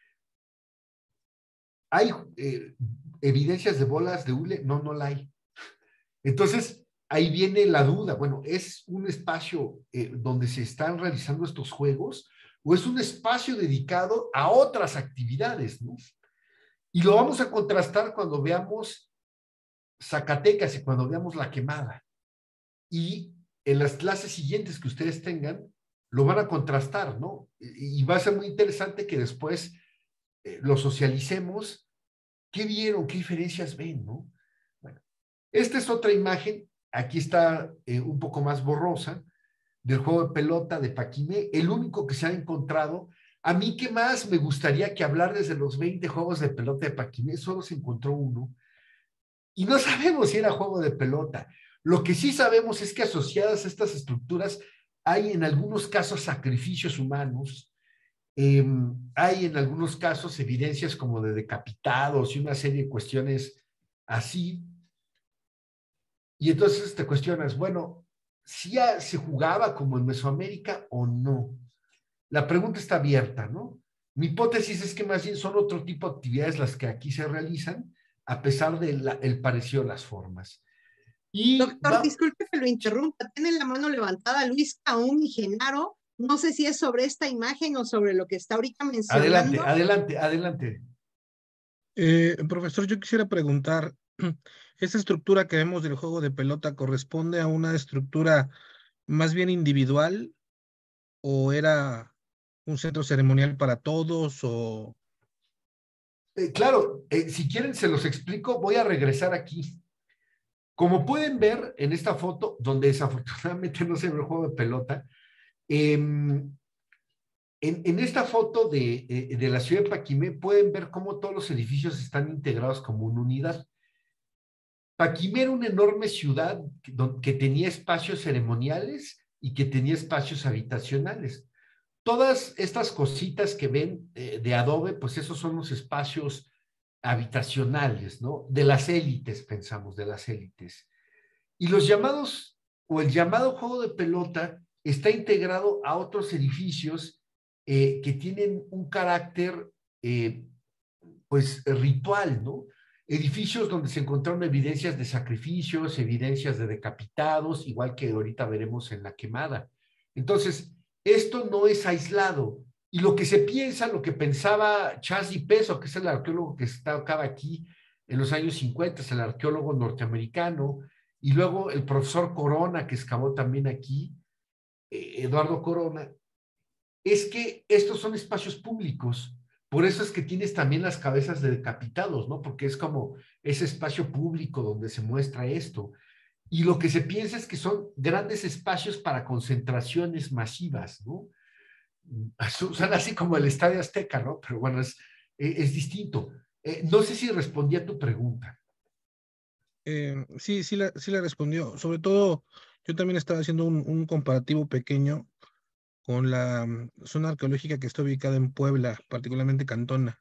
¿hay eh, evidencias de bolas de hule? No, no la hay. Entonces, ahí viene la duda. Bueno, ¿es un espacio eh, donde se están realizando estos juegos o es un espacio dedicado a otras actividades, ¿no? Y lo vamos a contrastar cuando veamos Zacatecas y cuando veamos La Quemada. Y en las clases siguientes que ustedes tengan, lo van a contrastar, ¿no? Y va a ser muy interesante que después eh, lo socialicemos. ¿Qué vieron? ¿Qué diferencias ven, no? Bueno, esta es otra imagen. Aquí está eh, un poco más borrosa, del juego de pelota de Paquimé, el único que se ha encontrado. A mí, ¿qué más me gustaría que hablar desde los veinte juegos de pelota de Paquimé? Solo se encontró uno. Y no sabemos si era juego de pelota. Lo que sí sabemos es que asociadas a estas estructuras hay en algunos casos sacrificios humanos, eh, hay en algunos casos evidencias como de decapitados y una serie de cuestiones así. Y entonces te cuestionas, bueno, ¿sí se jugaba como en Mesoamérica o no? La pregunta está abierta, ¿no? Mi hipótesis es que más bien son otro tipo de actividades las que aquí se realizan, a pesar del parecido de las formas. Y Doctor, va... disculpe que lo interrumpa. Tiene la mano levantada Luis Caún y Genaro. No sé si es sobre esta imagen o sobre lo que está ahorita mencionando. Adelante, adelante, adelante. Eh, profesor, yo quisiera preguntar, ¿esa estructura que vemos del juego de pelota corresponde a una estructura más bien individual o era un centro ceremonial para todos o...? Eh, claro, eh, si quieren se los explico, voy a regresar aquí. Como pueden ver en esta foto, donde desafortunadamente no se ve el juego de pelota, eh, en, en esta foto de, eh, de la ciudad de Paquimé pueden ver cómo todos los edificios están integrados como una unidad. Paquimé era una enorme ciudad que, que tenía espacios ceremoniales y que tenía espacios habitacionales. Todas estas cositas que ven eh, de adobe, pues esos son los espacios habitacionales, ¿no? De las élites, pensamos, de las élites. Y los llamados, o el llamado juego de pelota, está integrado a otros edificios eh, que tienen un carácter, eh, pues, ritual, ¿no? Edificios donde se encontraron evidencias de sacrificios, evidencias de decapitados, igual que ahorita veremos en La Quemada. Entonces, esto no es aislado. Y lo que se piensa, lo que pensaba Charles Di Peso, que es el arqueólogo que estaba aquí en los años cincuenta, es el arqueólogo norteamericano, y luego el profesor Corona, que excavó también aquí, eh, Eduardo Corona, es que estos son espacios públicos. Por eso es que tienes también las cabezas de decapitados, ¿no? Porque es como ese espacio público donde se muestra esto. Y lo que se piensa es que son grandes espacios para concentraciones masivas, ¿no? Son así como el Estadio Azteca, ¿no? Pero bueno, es, es distinto. Eh, no sé si respondí a tu pregunta. Eh, sí, sí la, sí la respondió. Sobre todo, yo también estaba haciendo un, un comparativo pequeño con la mm, zona arqueológica que está ubicada en Puebla, particularmente Cantona,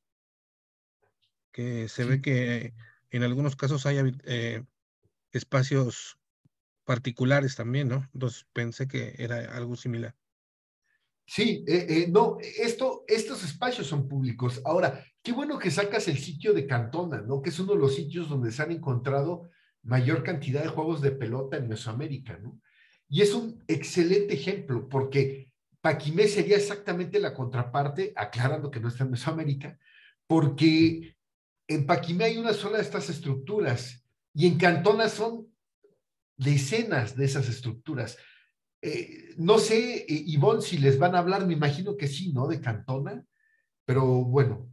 que se Sí. ve que en algunos casos hay habi- eh, espacios particulares también, ¿no? Entonces pensé que era algo similar. Sí, eh, eh, no, esto, estos espacios son públicos. Ahora, qué bueno que sacas el sitio de Cantona, ¿no? Que es uno de los sitios donde se han encontrado mayor cantidad de juegos de pelota en Mesoamérica, ¿no? Y es un excelente ejemplo, porque Paquimé sería exactamente la contraparte, aclarando que no está en Mesoamérica, porque en Paquimé hay una sola de estas estructuras y en Cantona son decenas de esas estructuras. Eh, no sé, eh, Ivonne, si les van a hablar, me imagino que sí, ¿no? De Cantona, pero bueno.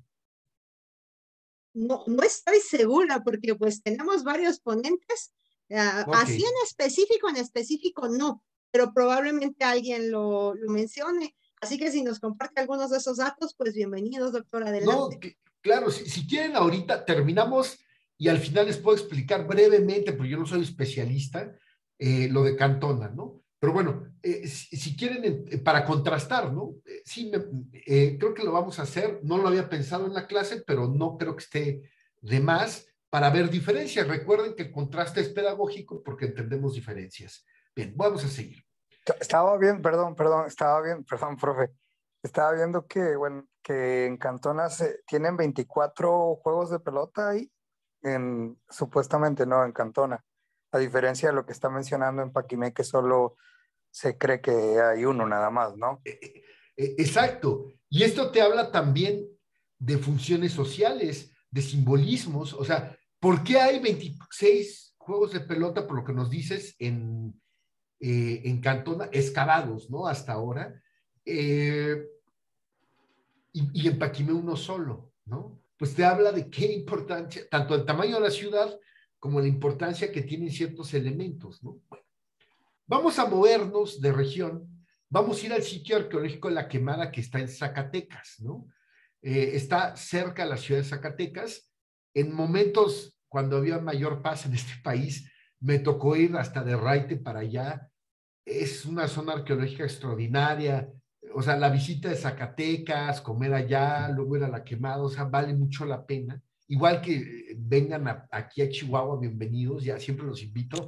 No, no estoy segura porque pues tenemos varios ponentes, uh, Ok. así en específico, en específico no, pero probablemente alguien lo, lo mencione. Así que si nos comparte algunos de esos datos, pues bienvenidos, doctor, adelante. No, que, claro, si, si quieren ahorita terminamos y al final les puedo explicar brevemente, porque yo no soy especialista, eh, lo de Cantona, ¿no? Pero bueno, eh, si, si, quieren, eh, para contrastar, ¿no? Eh, sí, me, eh, creo que lo vamos a hacer, no lo había pensado en la clase, pero no creo que esté de más para ver diferencias. Recuerden que el contraste es pedagógico porque entendemos diferencias. Bien, vamos a seguir. Estaba bien, perdón, perdón, estaba bien, perdón, profe. Estaba viendo que, bueno, que en Cantona se, tienen veinticuatro juegos de pelota ahí, en, supuestamente no, en Cantona. A diferencia de lo que está mencionando en Paquimé, que solo se cree que hay uno nada más, ¿no? Eh, eh, exacto. Y esto te habla también de funciones sociales, de simbolismos. O sea, ¿por qué hay veintiséis juegos de pelota, por lo que nos dices, en, eh, en Cantona, excavados, ¿no? Hasta ahora. Eh, y, y en Paquimé uno solo, ¿no? Pues te habla de qué importancia, tanto el tamaño de la ciudad como la importancia que tienen ciertos elementos, ¿no? Bueno, vamos a movernos de región, vamos a ir al sitio arqueológico de La Quemada que está en Zacatecas, ¿no? Eh, está cerca de la ciudad de Zacatecas. En momentos cuando había mayor paz en este país, me tocó ir hasta de raite para allá. Es una zona arqueológica extraordinaria. O sea, la visita de Zacatecas, comer allá, luego ir a La Quemada, o sea, vale mucho la pena. Igual que vengan a, aquí a Chihuahua, bienvenidos, ya siempre los invito.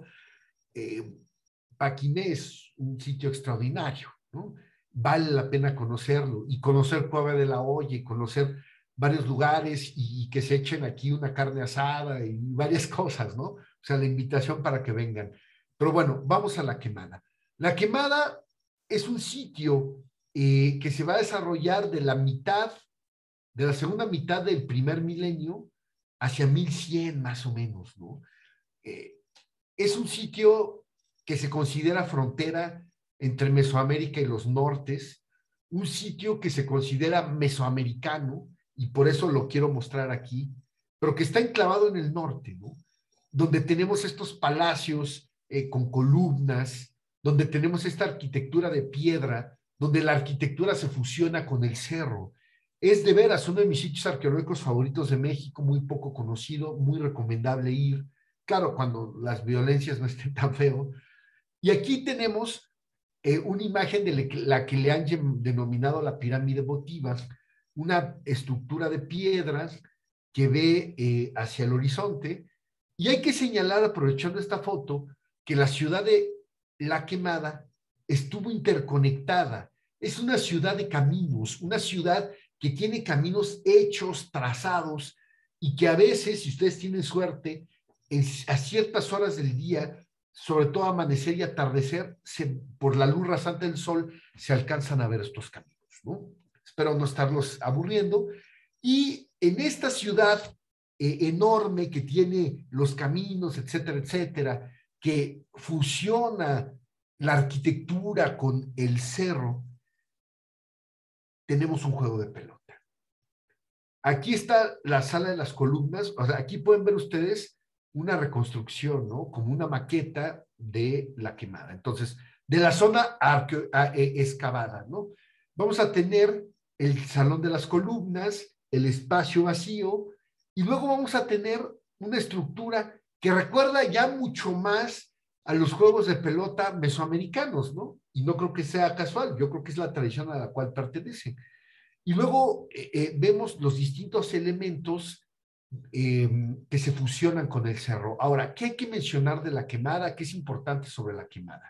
Eh, Paquimé es un sitio extraordinario, ¿no? Vale la pena conocerlo y conocer Cueva de la Olla y conocer varios lugares y, y que se echen aquí una carne asada y varias cosas, ¿no? O sea, la invitación para que vengan. Pero bueno, vamos a La Quemada. La Quemada es un sitio eh, que se va a desarrollar de la mitad, de la segunda mitad del primer milenio hacia mil cien más o menos, ¿no? Eh, es un sitio que se considera frontera entre Mesoamérica y los nortes, un sitio que se considera mesoamericano, y por eso lo quiero mostrar aquí, pero que está enclavado en el norte, ¿no? Donde tenemos estos palacios eh, con columnas, donde tenemos esta arquitectura de piedra, donde la arquitectura se fusiona con el cerro. Es de veras uno de mis sitios arqueológicos favoritos de México, muy poco conocido, muy recomendable ir. Claro, cuando las violencias no estén tan feo. Y aquí tenemos eh, una imagen de la que le han denominado la pirámide votiva, una estructura de piedras que ve eh, hacia el horizonte. Y hay que señalar, aprovechando esta foto, que la ciudad de La Quemada estuvo interconectada. Es una ciudad de caminos, una ciudad que tiene caminos hechos, trazados, y que a veces, si ustedes tienen suerte, en, a ciertas horas del día, sobre todo amanecer y atardecer, se, por la luz rasante del sol, se alcanzan a ver estos caminos, ¿no? Espero no estarlos aburriendo. Y en esta ciudad eh, enorme que tiene los caminos, etcétera, etcétera, que fusiona la arquitectura, con el cerro, tenemos un juego de pelota. Aquí está la sala de las columnas, o sea, aquí pueden ver ustedes una reconstrucción, ¿no? Como una maqueta de la quemada. Entonces, de la zona arqueo, a, e, excavada, ¿no? Vamos a tener el salón de las columnas, el espacio vacío, y luego vamos a tener una estructura que recuerda ya mucho más a los juegos de pelota mesoamericanos, ¿no? Y no creo que sea casual, yo creo que es la tradición a la cual pertenece. Y luego eh, eh, vemos los distintos elementos eh, que se fusionan con el cerro. Ahora, ¿qué hay que mencionar de la quemada? ¿Qué es importante sobre la quemada?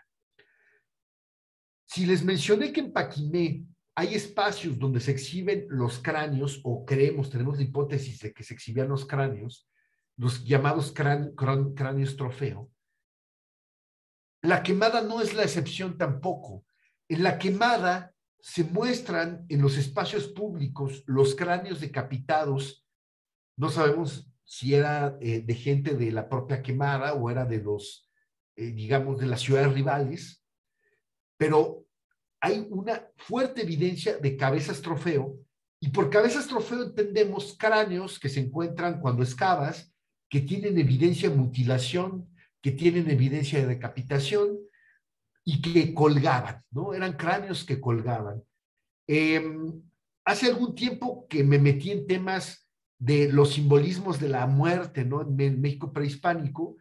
Si les mencioné que en Paquimé hay espacios donde se exhiben los cráneos, o creemos, tenemos la hipótesis de que se exhibían los cráneos, los llamados crán, crán, cráneos trofeo, la quemada no es la excepción tampoco. En la quemada se muestran en los espacios públicos los cráneos decapitados. No sabemos si era eh, de gente de la propia quemada o era de los, eh, digamos, de las ciudades rivales, pero hay una fuerte evidencia de cabezas trofeo, y por cabezas trofeo entendemos cráneos que se encuentran cuando excavas, que tienen evidencia de mutilación, que tienen evidencia de decapitación y que colgaban, ¿no? Eran cráneos que colgaban. Eh, hace algún tiempo que me metí en temas de los simbolismos de la muerte, ¿no? En México prehispánico,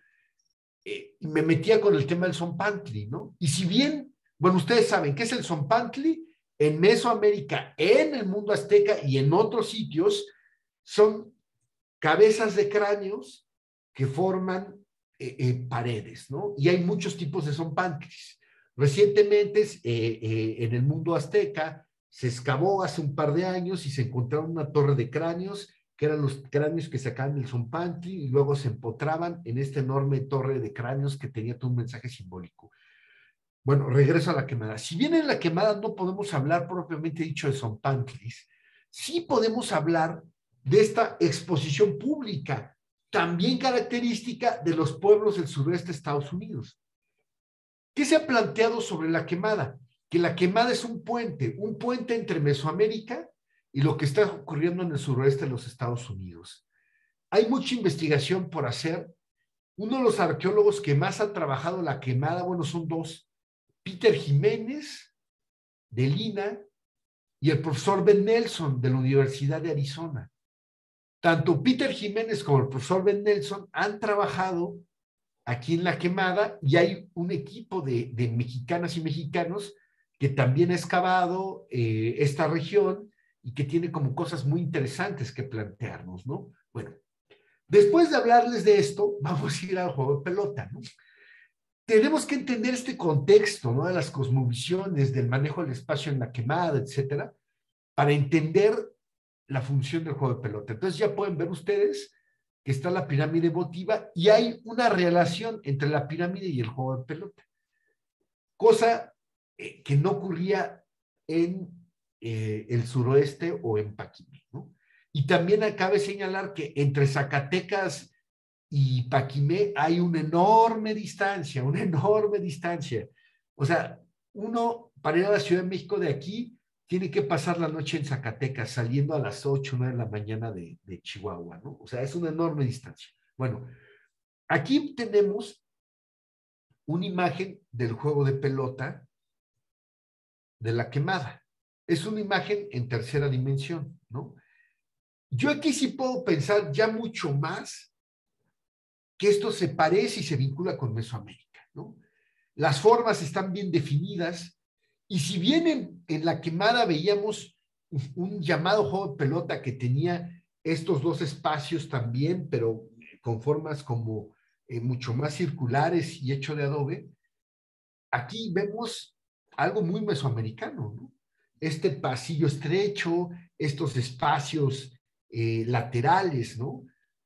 eh, y me metía con el tema del Zompantli, ¿no? Y si bien, bueno, ustedes saben qué es el Zompantli, en Mesoamérica, en el mundo azteca y en otros sitios, son cabezas de cráneos que forman eh, eh, paredes, ¿no? Y hay muchos tipos de Zompantlis. Recientemente, eh, eh, en el mundo azteca, se excavó hace un par de años y se encontraron una torre de cráneos, que eran los cráneos que sacaban del Zompantli y luego se empotraban en esta enorme torre de cráneos que tenía todo un mensaje simbólico. Bueno, regreso a la quemada. Si bien en la quemada no podemos hablar propiamente dicho de Zompantlis, sí podemos hablar de esta exposición pública, también característica de los pueblos del suroeste de Estados Unidos. ¿Qué se ha planteado sobre la quemada? Que la quemada es un puente, un puente entre Mesoamérica y lo que está ocurriendo en el suroeste de los Estados Unidos. Hay mucha investigación por hacer. Uno de los arqueólogos que más ha trabajado la quemada, bueno, son dos, Peter Jiménez, de Lina, y el profesor Ben Nelson, de la Universidad de Arizona. Tanto Peter Jiménez como el profesor Ben Nelson han trabajado aquí en la quemada, y hay un equipo de, de mexicanas y mexicanos que también ha excavado eh, esta región y que tiene como cosas muy interesantes que plantearnos, ¿no? Bueno, después de hablarles de esto, vamos a ir al juego de pelota, ¿no? Tenemos que entender este contexto, ¿no? De las cosmovisiones, del manejo del espacio en la quemada, etcétera, para entender la función del juego de pelota. Entonces ya pueden ver ustedes que está la pirámide votiva y hay una relación entre la pirámide y el juego de pelota. Cosa eh, que no ocurría en eh, el suroeste o en Paquimé, ¿no? Y también cabe señalar que entre Zacatecas y Paquimé hay una enorme distancia, una enorme distancia. O sea, uno para ir a la Ciudad de México de aquí tiene que pasar la noche en Zacatecas, saliendo a las ocho o nueve de la mañana de, de Chihuahua, ¿no? O sea, es una enorme distancia. Bueno, aquí tenemos una imagen del juego de pelota de la quemada. Es una imagen en tercera dimensión, ¿no? Yo aquí sí puedo pensar ya mucho más que esto se parece y se vincula con Mesoamérica, ¿no? Las formas están bien definidas, y si bien en, en la quemada veíamos un llamado juego de pelota que tenía estos dos espacios también, pero con formas como eh, mucho más circulares y hecho de adobe, aquí vemos algo muy mesoamericano, ¿no? Este pasillo estrecho, estos espacios eh, laterales, ¿no?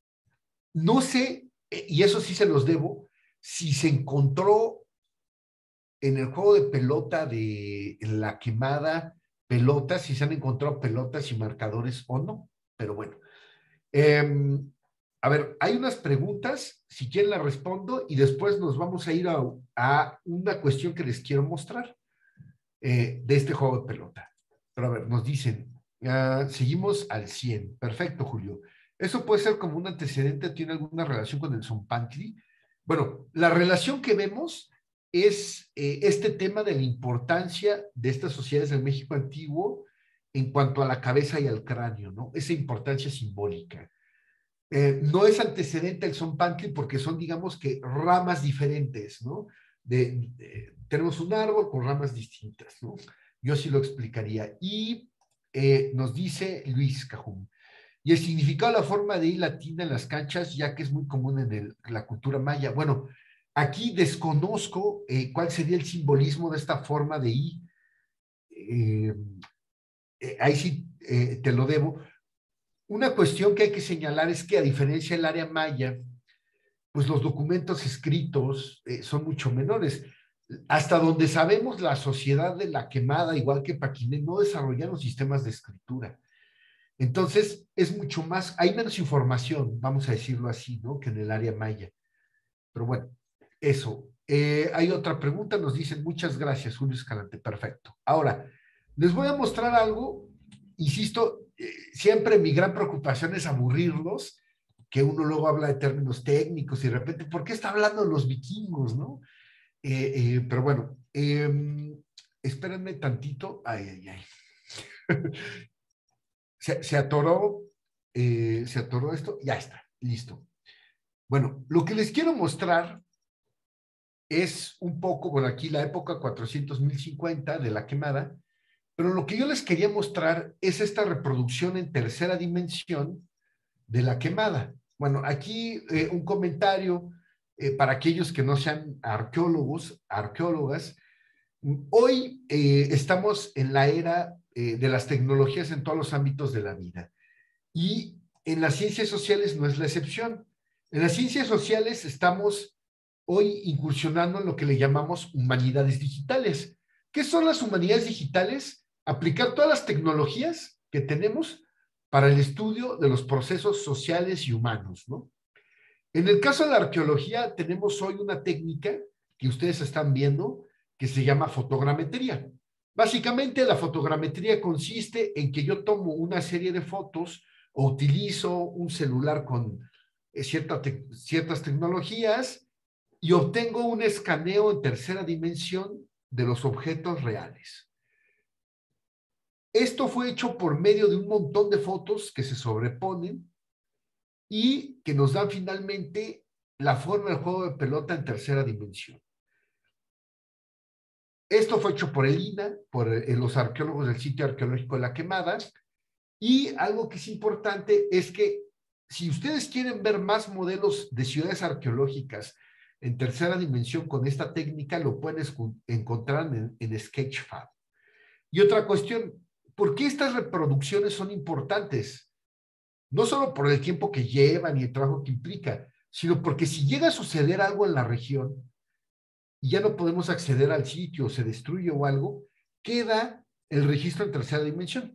No sé, y eso sí se los debo, si se encontró en el juego de pelota de la quemada pelotas, si se han encontrado pelotas y marcadores o no, pero bueno. Eh, a ver, hay unas preguntas, si quieren las respondo y después nos vamos a ir a, a una cuestión que les quiero mostrar eh, de este juego de pelota. Pero a ver, nos dicen, uh, seguimos al cien. Perfecto, Julio. ¿Eso puede ser como un antecedente? ¿Tiene alguna relación con el Zompantli? Bueno, la relación que vemos es eh, este tema de la importancia de estas sociedades del México antiguo en cuanto a la cabeza y al cráneo, ¿no? Esa importancia simbólica. Eh, no es antecedente al Zompantli porque son, digamos que, ramas diferentes, ¿no? De, de, tenemos un árbol con ramas distintas, ¿no? Yo sí lo explicaría. Y eh, nos dice Luis Cajum, y el significado de la forma de I latina en las canchas, ya que es muy común en el, la cultura maya. Bueno, aquí desconozco eh, cuál sería el simbolismo de esta forma de I. Eh, eh, ahí sí eh, te lo debo. Una cuestión que hay que señalar es que, a diferencia del área maya, pues los documentos escritos eh, son mucho menores. Hasta donde sabemos, la sociedad de la Quemada, igual que Paquiné, no desarrollaron sistemas de escritura. Entonces, es mucho más, hay menos información, vamos a decirlo así, ¿no? Que en el área maya. Pero bueno, eso. Eh, hay otra pregunta, nos dicen, muchas gracias, Julio Escalante, perfecto. Ahora, les voy a mostrar algo, insisto, eh, siempre mi gran preocupación es aburrirlos, que uno luego habla de términos técnicos y de repente, ¿por qué está hablando de los vikingos, no? Eh, eh, pero bueno, eh, espérenme tantito. Ay, ay, ay. se, se atoró, eh, se atoró esto, ya está, listo. Bueno, lo que les quiero mostrar es un poco, bueno, aquí la época cuatrocientos mil cincuenta de la Quemada, pero lo que yo les quería mostrar es esta reproducción en tercera dimensión de la Quemada. Bueno, aquí eh, un comentario eh, para aquellos que no sean arqueólogos, arqueólogas. Hoy eh, estamos en la era eh, de las tecnologías en todos los ámbitos de la vida. Y en las ciencias sociales no es la excepción. En las ciencias sociales estamos hoy incursionando en lo que le llamamos humanidades digitales. ¿Qué son las humanidades digitales? Aplicar todas las tecnologías que tenemos para el estudio de los procesos sociales y humanos, ¿no? En el caso de la arqueología, tenemos hoy una técnica que ustedes están viendo que se llama fotogrametría. Básicamente, la fotogrametría consiste en que yo tomo una serie de fotos o utilizo un celular con eh, cierta te ciertas tecnologías y obtengo un escaneo en tercera dimensión de los objetos reales. Esto fue hecho por medio de un montón de fotos que se sobreponen y que nos dan finalmente la forma del juego de pelota en tercera dimensión. Esto fue hecho por el I N A, por eh, los arqueólogos del sitio arqueológico de la Quemada, y algo que es importante es que si ustedes quieren ver más modelos de ciudades arqueológicas en tercera dimensión con esta técnica, lo pueden encontrar en, en Sketchfab. Y otra cuestión, ¿por qué estas reproducciones son importantes? No solo por el tiempo que llevan y el trabajo que implica, sino porque si llega a suceder algo en la región y ya no podemos acceder al sitio, o se destruye o algo, queda el registro en tercera dimensión.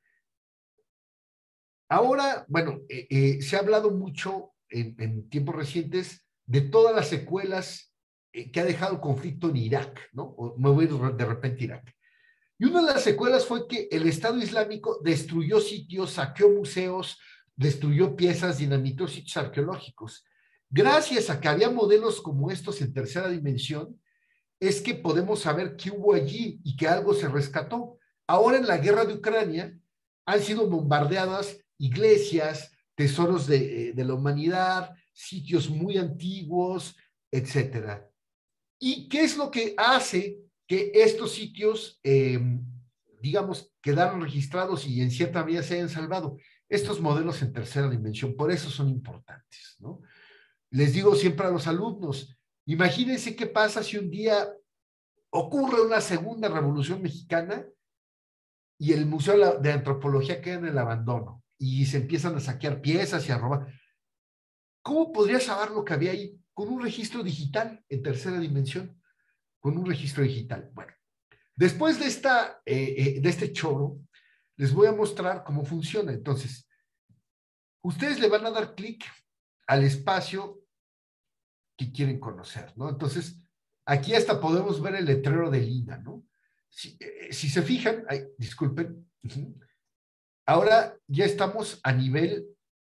Ahora, bueno, eh, eh, se ha hablado mucho en, en tiempos recientes de todas las secuelas eh, que ha dejado el conflicto en Irak, ¿no? O me voy de repente a Irak. Y una de las secuelas fue que el Estado Islámico destruyó sitios, saqueó museos, destruyó piezas, dinamitó sitios arqueológicos. Gracias a que había modelos como estos en tercera dimensión, es que podemos saber qué hubo allí y que algo se rescató. Ahora en la guerra de Ucrania han sido bombardeadas iglesias, tesoros de, de la humanidad, sitios muy antiguos, etcétera. ¿Y qué es lo que hace que estos sitios, eh, digamos, quedaron registrados y en cierta medida se hayan salvado? Estos modelos en tercera dimensión, por eso son importantes, ¿no? Les digo siempre a los alumnos, imagínense qué pasa si un día ocurre una segunda revolución mexicana y el Museo de Antropología queda en el abandono y se empiezan a saquear piezas y a robar. ¿Cómo podría saber lo que había ahí? Con un registro digital en tercera dimensión, con un registro digital. Bueno, después de, esta, eh, eh, de este choro, les voy a mostrar cómo funciona. Entonces, ustedes le van a dar clic al espacio que quieren conocer, ¿no? Entonces, aquí hasta podemos ver el letrero de Lina, ¿no? Si, eh, si se fijan, ay, disculpen, uh-huh. Ahora ya estamos a nivel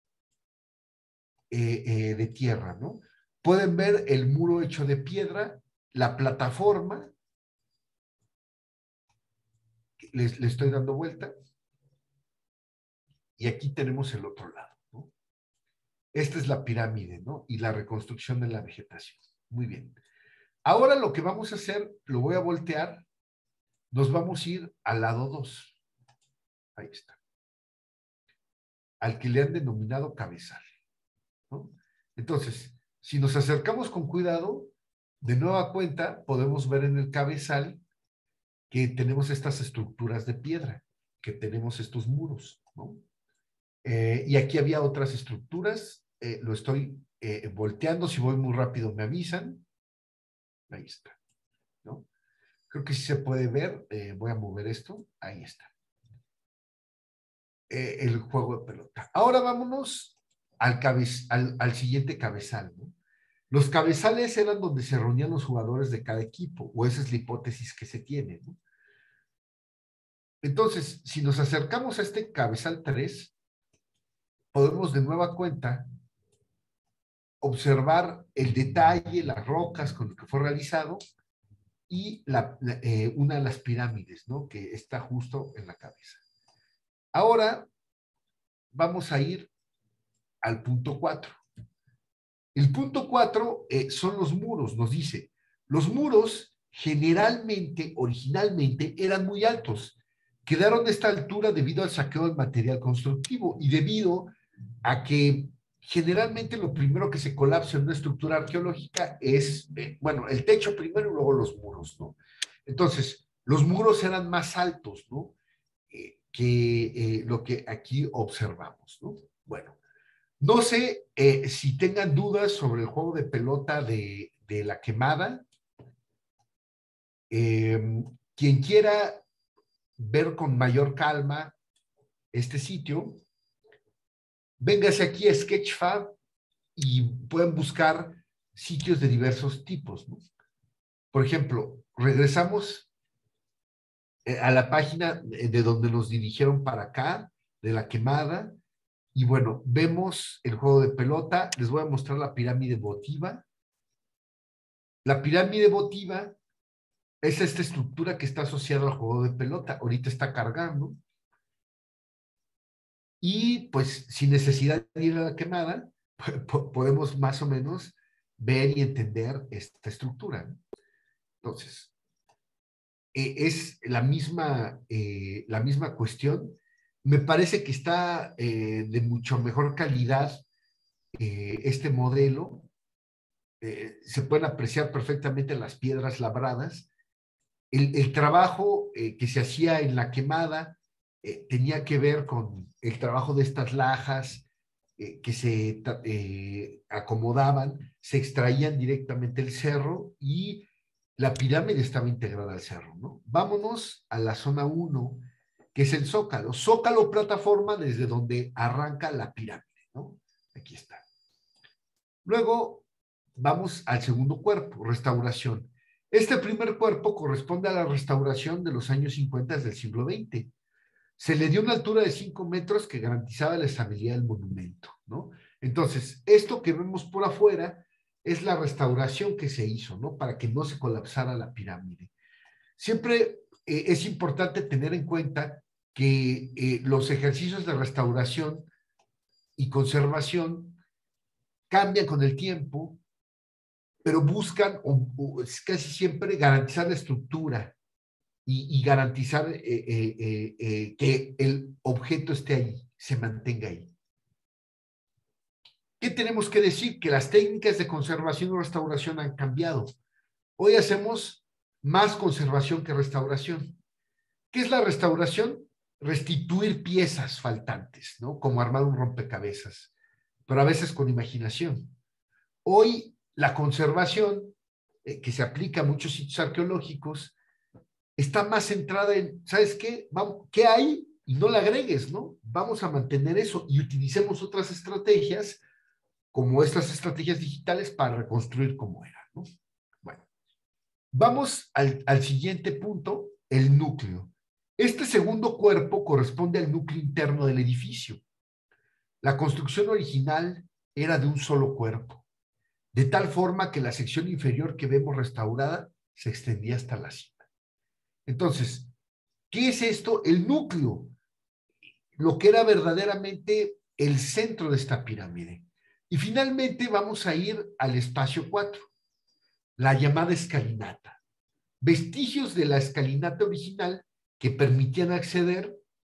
eh, eh, de tierra, ¿no? Pueden ver el muro hecho de piedra, la plataforma, les, les estoy dando vuelta, y aquí tenemos el otro lado, ¿no? Esta es la pirámide, ¿no? Y la reconstrucción de la vegetación. Muy bien. Ahora lo que vamos a hacer, lo voy a voltear, nos vamos a ir al lado dos. Ahí está. Al que le han denominado cabezal, ¿no? Entonces, si nos acercamos con cuidado, de nueva cuenta, podemos ver en el cabezal que tenemos estas estructuras de piedra, que tenemos estos muros, ¿no? Eh, y aquí había otras estructuras, eh, lo estoy eh, volteando, si voy muy rápido me avisan. Ahí está, ¿no? Creo que sí se puede ver, eh, voy a mover esto, ahí está. Eh, el juego de pelota. Ahora vámonos al, cabez, al, al siguiente cabezal, ¿no? Los cabezales eran donde se reunían los jugadores de cada equipo, o esa es la hipótesis que se tiene, ¿no? Entonces, si nos acercamos a este cabezal tres, podemos de nueva cuenta observar el detalle, las rocas con lo que fue realizado y la, la, eh, una de las pirámides, ¿no? Que está justo en la cabeza. Ahora vamos a ir al punto cuatro. El punto cuatro eh, son los muros, nos dice. Los muros generalmente, originalmente, eran muy altos. Quedaron de esta altura debido al saqueo del material constructivo y debido a que generalmente lo primero que se colapsa en una estructura arqueológica es, eh, bueno, el techo primero y luego los muros, ¿no? Entonces, los muros eran más altos, ¿no? Eh, que eh, lo que aquí observamos, ¿no? Bueno, no sé eh, si tengan dudas sobre el juego de pelota de, de la quemada. Eh, quien quiera ver con mayor calma este sitio, véngase aquí a Sketchfab y pueden buscar sitios de diversos tipos, ¿no? Por ejemplo, regresamos a la página de donde nos dirigieron para acá, de la quemada, y bueno, vemos el juego de pelota. Les voy a mostrar la pirámide votiva. La pirámide votiva es esta estructura que está asociada al juego de pelota. Ahorita está cargando. Y pues sin necesidad de ir a la quemada, podemos más o menos ver y entender esta estructura, ¿no? Entonces, eh, es la misma, eh, la misma cuestión. Me parece que está eh, de mucho mejor calidad eh, este modelo. Eh, se pueden apreciar perfectamente las piedras labradas. El, el trabajo eh, que se hacía en la quemada eh, tenía que ver con el trabajo de estas lajas eh, que se eh, acomodaban, se extraían directamente del cerro y la pirámide estaba integrada al cerro, ¿no? Vámonos a la zona uno, que es el zócalo. Zócalo, plataforma desde donde arranca la pirámide, ¿no? Aquí está. Luego vamos al segundo cuerpo, restauración. Este primer cuerpo corresponde a la restauración de los años cincuenta del siglo veinte. Se le dio una altura de cinco metros que garantizaba la estabilidad del monumento, ¿no? Entonces, esto que vemos por afuera es la restauración que se hizo, ¿no? Para que no se colapsara la pirámide. Siempre eh, es importante tener en cuenta que eh, los ejercicios de restauración y conservación cambian con el tiempo, pero buscan o, o casi siempre garantizar la estructura y, y garantizar eh, eh, eh, eh, que el objeto esté ahí, se mantenga ahí. ¿Qué tenemos que decir? Que las técnicas de conservación y restauración han cambiado. Hoy hacemos más conservación que restauración. ¿Qué es la restauración? Restituir piezas faltantes, ¿no? Como armar un rompecabezas, pero a veces con imaginación. Hoy la conservación, eh, que se aplica a muchos sitios arqueológicos, está más centrada en, ¿sabes qué? Vamos, ¿qué hay? Y no le agregues, ¿no? Vamos a mantener eso y utilicemos otras estrategias como estas estrategias digitales para reconstruir cómo era, ¿no? Bueno, vamos al, al siguiente punto, el núcleo. Este segundo cuerpo corresponde al núcleo interno del edificio. La construcción original era de un solo cuerpo, de tal forma que la sección inferior que vemos restaurada se extendía hasta la cima. Entonces, ¿qué es esto? El núcleo, lo que era verdaderamente el centro de esta pirámide. Y finalmente vamos a ir al espacio cuatro, la llamada escalinata. Vestigios de la escalinata original que permitían acceder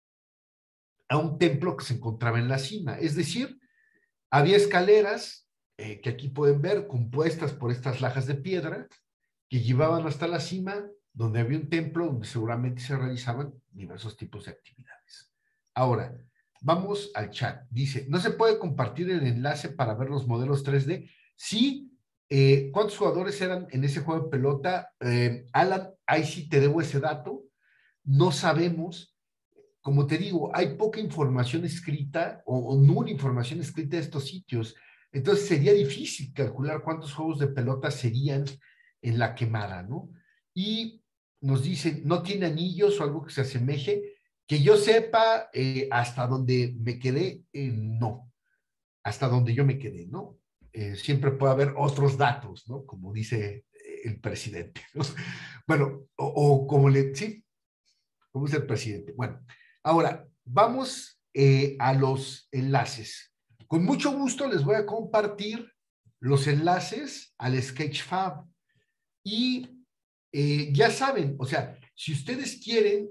a un templo que se encontraba en la cima. Es decir, había escaleras, eh, que aquí pueden ver, compuestas por estas lajas de piedra, que llevaban hasta la cima, donde había un templo donde seguramente se realizaban diversos tipos de actividades. Ahora, vamos al chat. Dice, ¿no se puede compartir el enlace para ver los modelos tres D? Sí. Eh, ¿Cuántos jugadores eran en ese juego de pelota? Eh, Alan, ahí sí te debo ese dato. No sabemos. Como te digo, hay poca información escrita o, o nula información escrita de estos sitios. Entonces sería difícil calcular cuántos juegos de pelota serían en la quemada, ¿no? Y nos dicen, ¿no tiene anillos o algo que se asemeje? Que yo sepa, eh, hasta donde me quedé, eh, no. Hasta donde yo me quedé, ¿no? Eh, siempre puede haber otros datos, ¿no? Como dice el presidente, ¿no? Bueno, o, o como le, sí, como dice el presidente. Bueno, ahora, vamos eh, a los enlaces. Con mucho gusto les voy a compartir los enlaces al Sketchfab. Y eh, ya saben, o sea, si ustedes quieren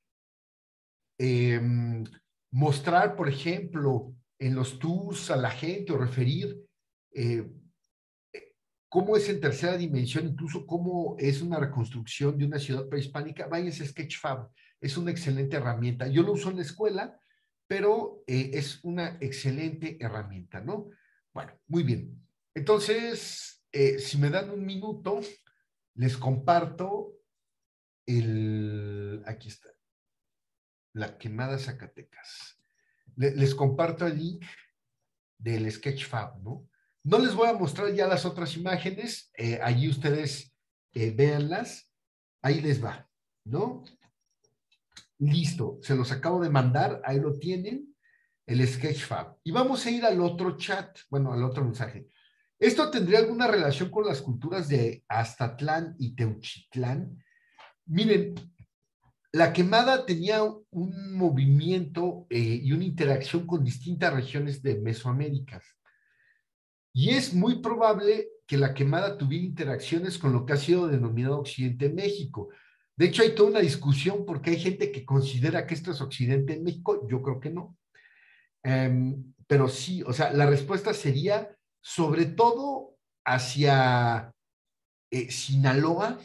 eh, mostrar, por ejemplo, en los tours a la gente o referir eh, cómo es en tercera dimensión, incluso cómo es una reconstrucción de una ciudad prehispánica, váyanse a Sketchfab. Es una excelente herramienta. Yo lo uso en la escuela, pero eh, es una excelente herramienta, ¿no? Bueno, muy bien. Entonces, eh, si me dan un minuto, les comparto el... Aquí está. La quemada Zacatecas. Le, les comparto el link del Sketchfab, ¿no? No les voy a mostrar ya las otras imágenes. Eh, allí ustedes eh, véanlas. Ahí les va, ¿no? Listo, se los acabo de mandar, ahí lo tienen, el Sketchfab. Y vamos a ir al otro chat, bueno, al otro mensaje. ¿Esto tendría alguna relación con las culturas de Aztatlán y Teuchitlán? Miren, la quemada tenía un movimiento eh, y una interacción con distintas regiones de Mesoamérica. Y es muy probable que la quemada tuviera interacciones con lo que ha sido denominado Occidente México. De hecho, hay toda una discusión porque hay gente que considera que esto es Occidente en México. Yo creo que no. Um, pero sí, o sea, la respuesta sería sobre todo hacia eh, Sinaloa,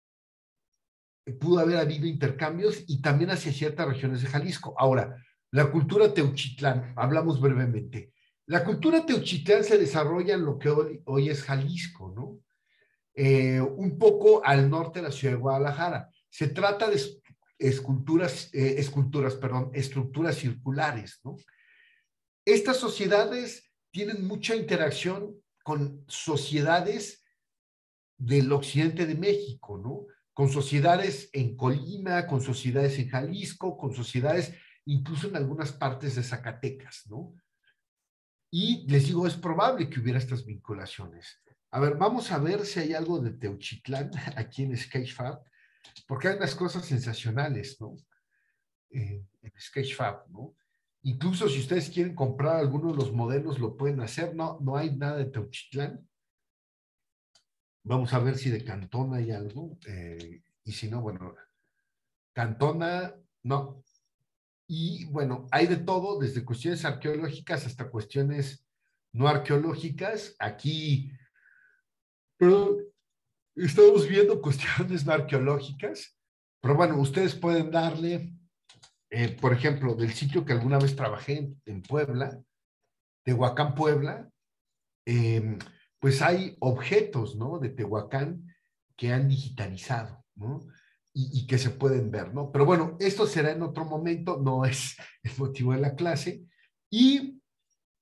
pudo haber habido intercambios, y también hacia ciertas regiones de Jalisco. Ahora, la cultura Teuchitlán, hablamos brevemente. La cultura Teuchitlán se desarrolla en lo que hoy, hoy es Jalisco, ¿no? Eh, un poco al norte de la ciudad de Guadalajara. Se trata de esculturas, eh, esculturas, perdón, estructuras circulares, ¿no? Estas sociedades tienen mucha interacción con sociedades del occidente de México, ¿no? Con sociedades en Colima, con sociedades en Jalisco, con sociedades incluso en algunas partes de Zacatecas, ¿no? Y les digo, es probable que hubiera estas vinculaciones. A ver, vamos a ver si hay algo de Teuchitlán aquí en Sketchfab, porque hay unas cosas sensacionales, ¿no? Eh, en Sketchfab, ¿no? Incluso si ustedes quieren comprar alguno de los modelos, lo pueden hacer. No, no hay nada de Teuchitlán. Vamos a ver si de Cantón hay algo. Eh, y si no, bueno, Cantona, no. Y bueno, hay de todo, desde cuestiones arqueológicas hasta cuestiones no arqueológicas. Aquí, pero estamos viendo cuestiones no arqueológicas. Pero bueno, ustedes pueden darle, eh, por ejemplo, del sitio que alguna vez trabajé en, en Puebla, Tehuacán, Puebla, eh, pues hay objetos, ¿no? De Tehuacán que han digitalizado, ¿no? Y, y que se pueden ver, ¿no? Pero bueno, esto será en otro momento, no es el motivo de la clase. Y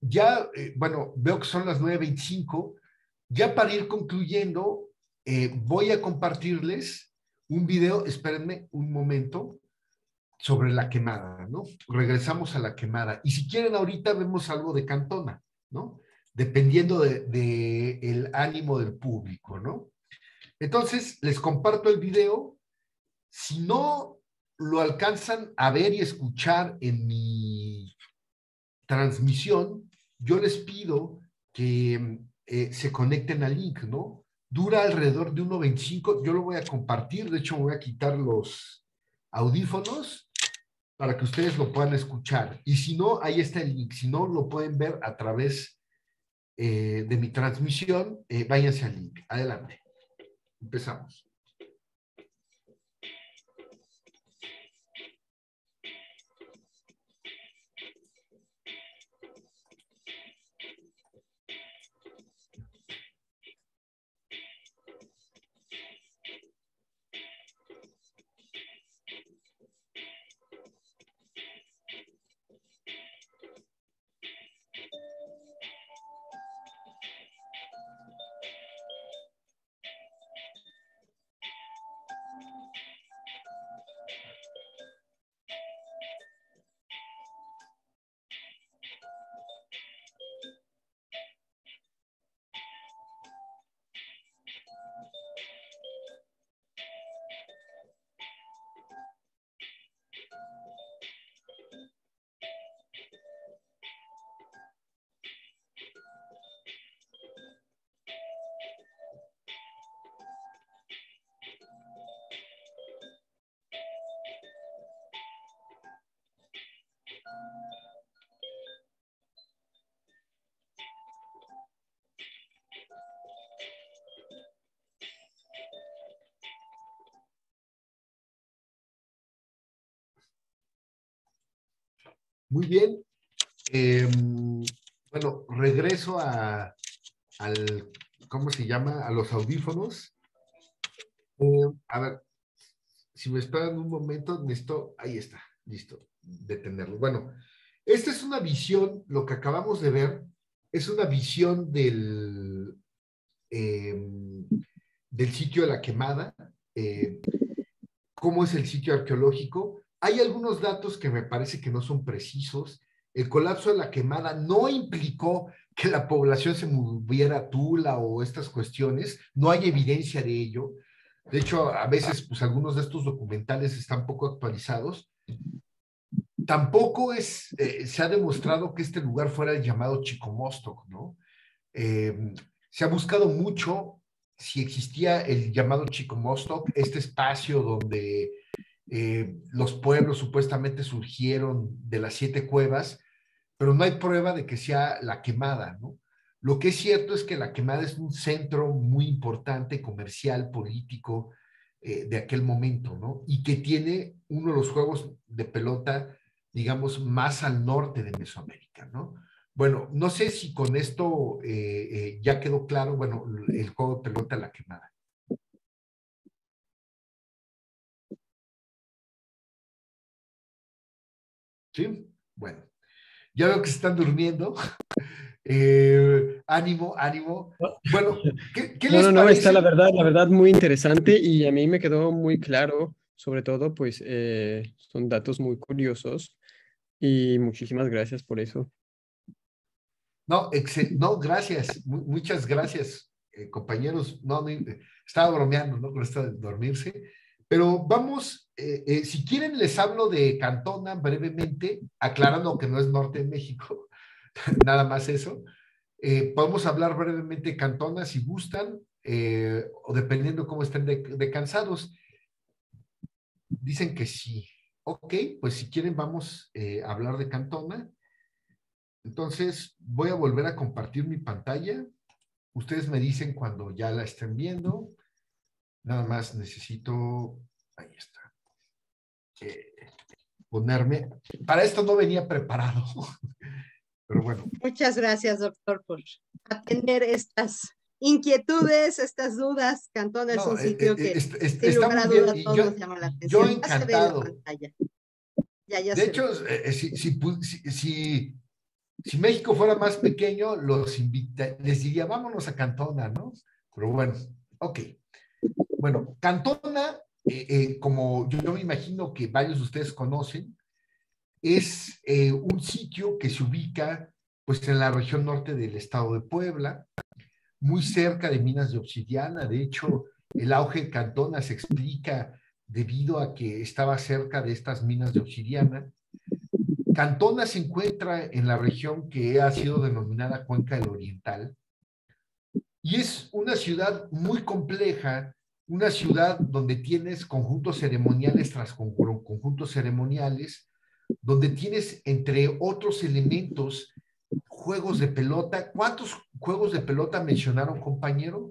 ya, eh, bueno, veo que son las nueve veinticinco. Ya para ir concluyendo, eh, voy a compartirles un video, espérenme un momento, sobre la quemada, ¿no? Regresamos a la quemada. Y si quieren, ahorita vemos algo de Cantona, ¿no? Dependiendo de, de el ánimo del público, ¿no? Entonces, les comparto el video. Si no lo alcanzan a ver y escuchar en mi transmisión, yo les pido que eh, se conecten al link, ¿no? Dura alrededor de uno veinticinco. Yo lo voy a compartir. De hecho, me voy a quitar los audífonos para que ustedes lo puedan escuchar. Y si no, ahí está el link. Si no, lo pueden ver a través eh, de mi transmisión. Eh, váyanse al link. Adelante. Empezamos. Muy bien. Eh, bueno, regreso a, al, ¿cómo se llama? A los audífonos. Eh, a ver, si me esperan un momento, necesito, ahí está, listo, detenerlo. Bueno, esta es una visión, lo que acabamos de ver, es una visión del, eh, del sitio de la quemada, eh, cómo es el sitio arqueológico. Hay algunos datos que me parece que no son precisos. El colapso de la quemada no implicó que la población se moviera a Tula o estas cuestiones. No hay evidencia de ello. De hecho, a veces, pues, algunos de estos documentales están poco actualizados. Tampoco es, eh, se ha demostrado que este lugar fuera el llamado Chicomostoc, ¿no? Eh, se ha buscado mucho si existía el llamado Chicomostoc, este espacio donde eh, los pueblos supuestamente surgieron de las siete cuevas, pero no hay prueba de que sea la quemada, ¿no? Lo que es cierto es que la quemada es un centro muy importante, comercial, político, eh, de aquel momento, ¿no? Y que tiene uno de los juegos de pelota, digamos, más al norte de Mesoamérica, ¿no? Bueno, no sé si con esto eh, eh, ya quedó claro, bueno, el juego de pelota, la quemada. ¿Sí? Bueno, ya veo que se están durmiendo. Eh, ánimo, ánimo. Bueno, ¿qué, qué No, les no, no, parece? está la verdad, la verdad muy interesante y a mí me quedó muy claro, sobre todo, pues eh, son datos muy curiosos y muchísimas gracias por eso. No, no, gracias, Mu muchas gracias, eh, compañeros. No, no, estaba bromeando, ¿no? Con esto de dormirse. Pero vamos, eh, eh, si quieren les hablo de Cantona brevemente, aclarando que no es norte de México, nada más eso. Eh, podemos hablar brevemente de Cantona si gustan, eh, o dependiendo cómo estén de, de cansados. Dicen que sí. Ok, pues si quieren vamos eh, a hablar de Cantona. Entonces voy a volver a compartir mi pantalla. Ustedes me dicen cuando ya la estén viendo. Nada más necesito, ahí está, eh, ponerme. Para esto no venía preparado, pero bueno. Muchas gracias, doctor, por atender estas inquietudes, estas dudas. Cantona es No, un sitio eh, que, eh, est sin está lugar a muy bien. duda, Y todos yo, nos llama la yo atención. Ya se ve en la encantado. pantalla. Ya, ya De se hecho, ve. eh, si, si, si, si Si México fuera más pequeño, los invita, les diría, vámonos a Cantona, ¿no? Pero bueno, ok. Bueno, Cantona, eh, eh, como yo, yo me imagino que varios de ustedes conocen, es eh, un sitio que se ubica pues en la región norte del estado de Puebla, muy cerca de minas de obsidiana. De hecho, el auge de Cantona se explica debido a que estaba cerca de estas minas de obsidiana. Cantona se encuentra en la región que ha sido denominada Cuenca del Oriental y es una ciudad muy compleja, una ciudad donde tienes conjuntos ceremoniales tras conjuntos ceremoniales, donde tienes, entre otros elementos, juegos de pelota. ¿Cuántos juegos de pelota mencionaron, compañero?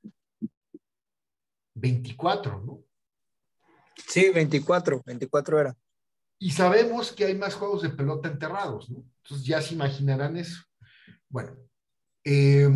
veinticuatro, ¿no? Sí, veinticuatro, veinticuatro era. Y sabemos que hay más juegos de pelota enterrados, ¿no? Entonces ya se imaginarán eso. Bueno, eh,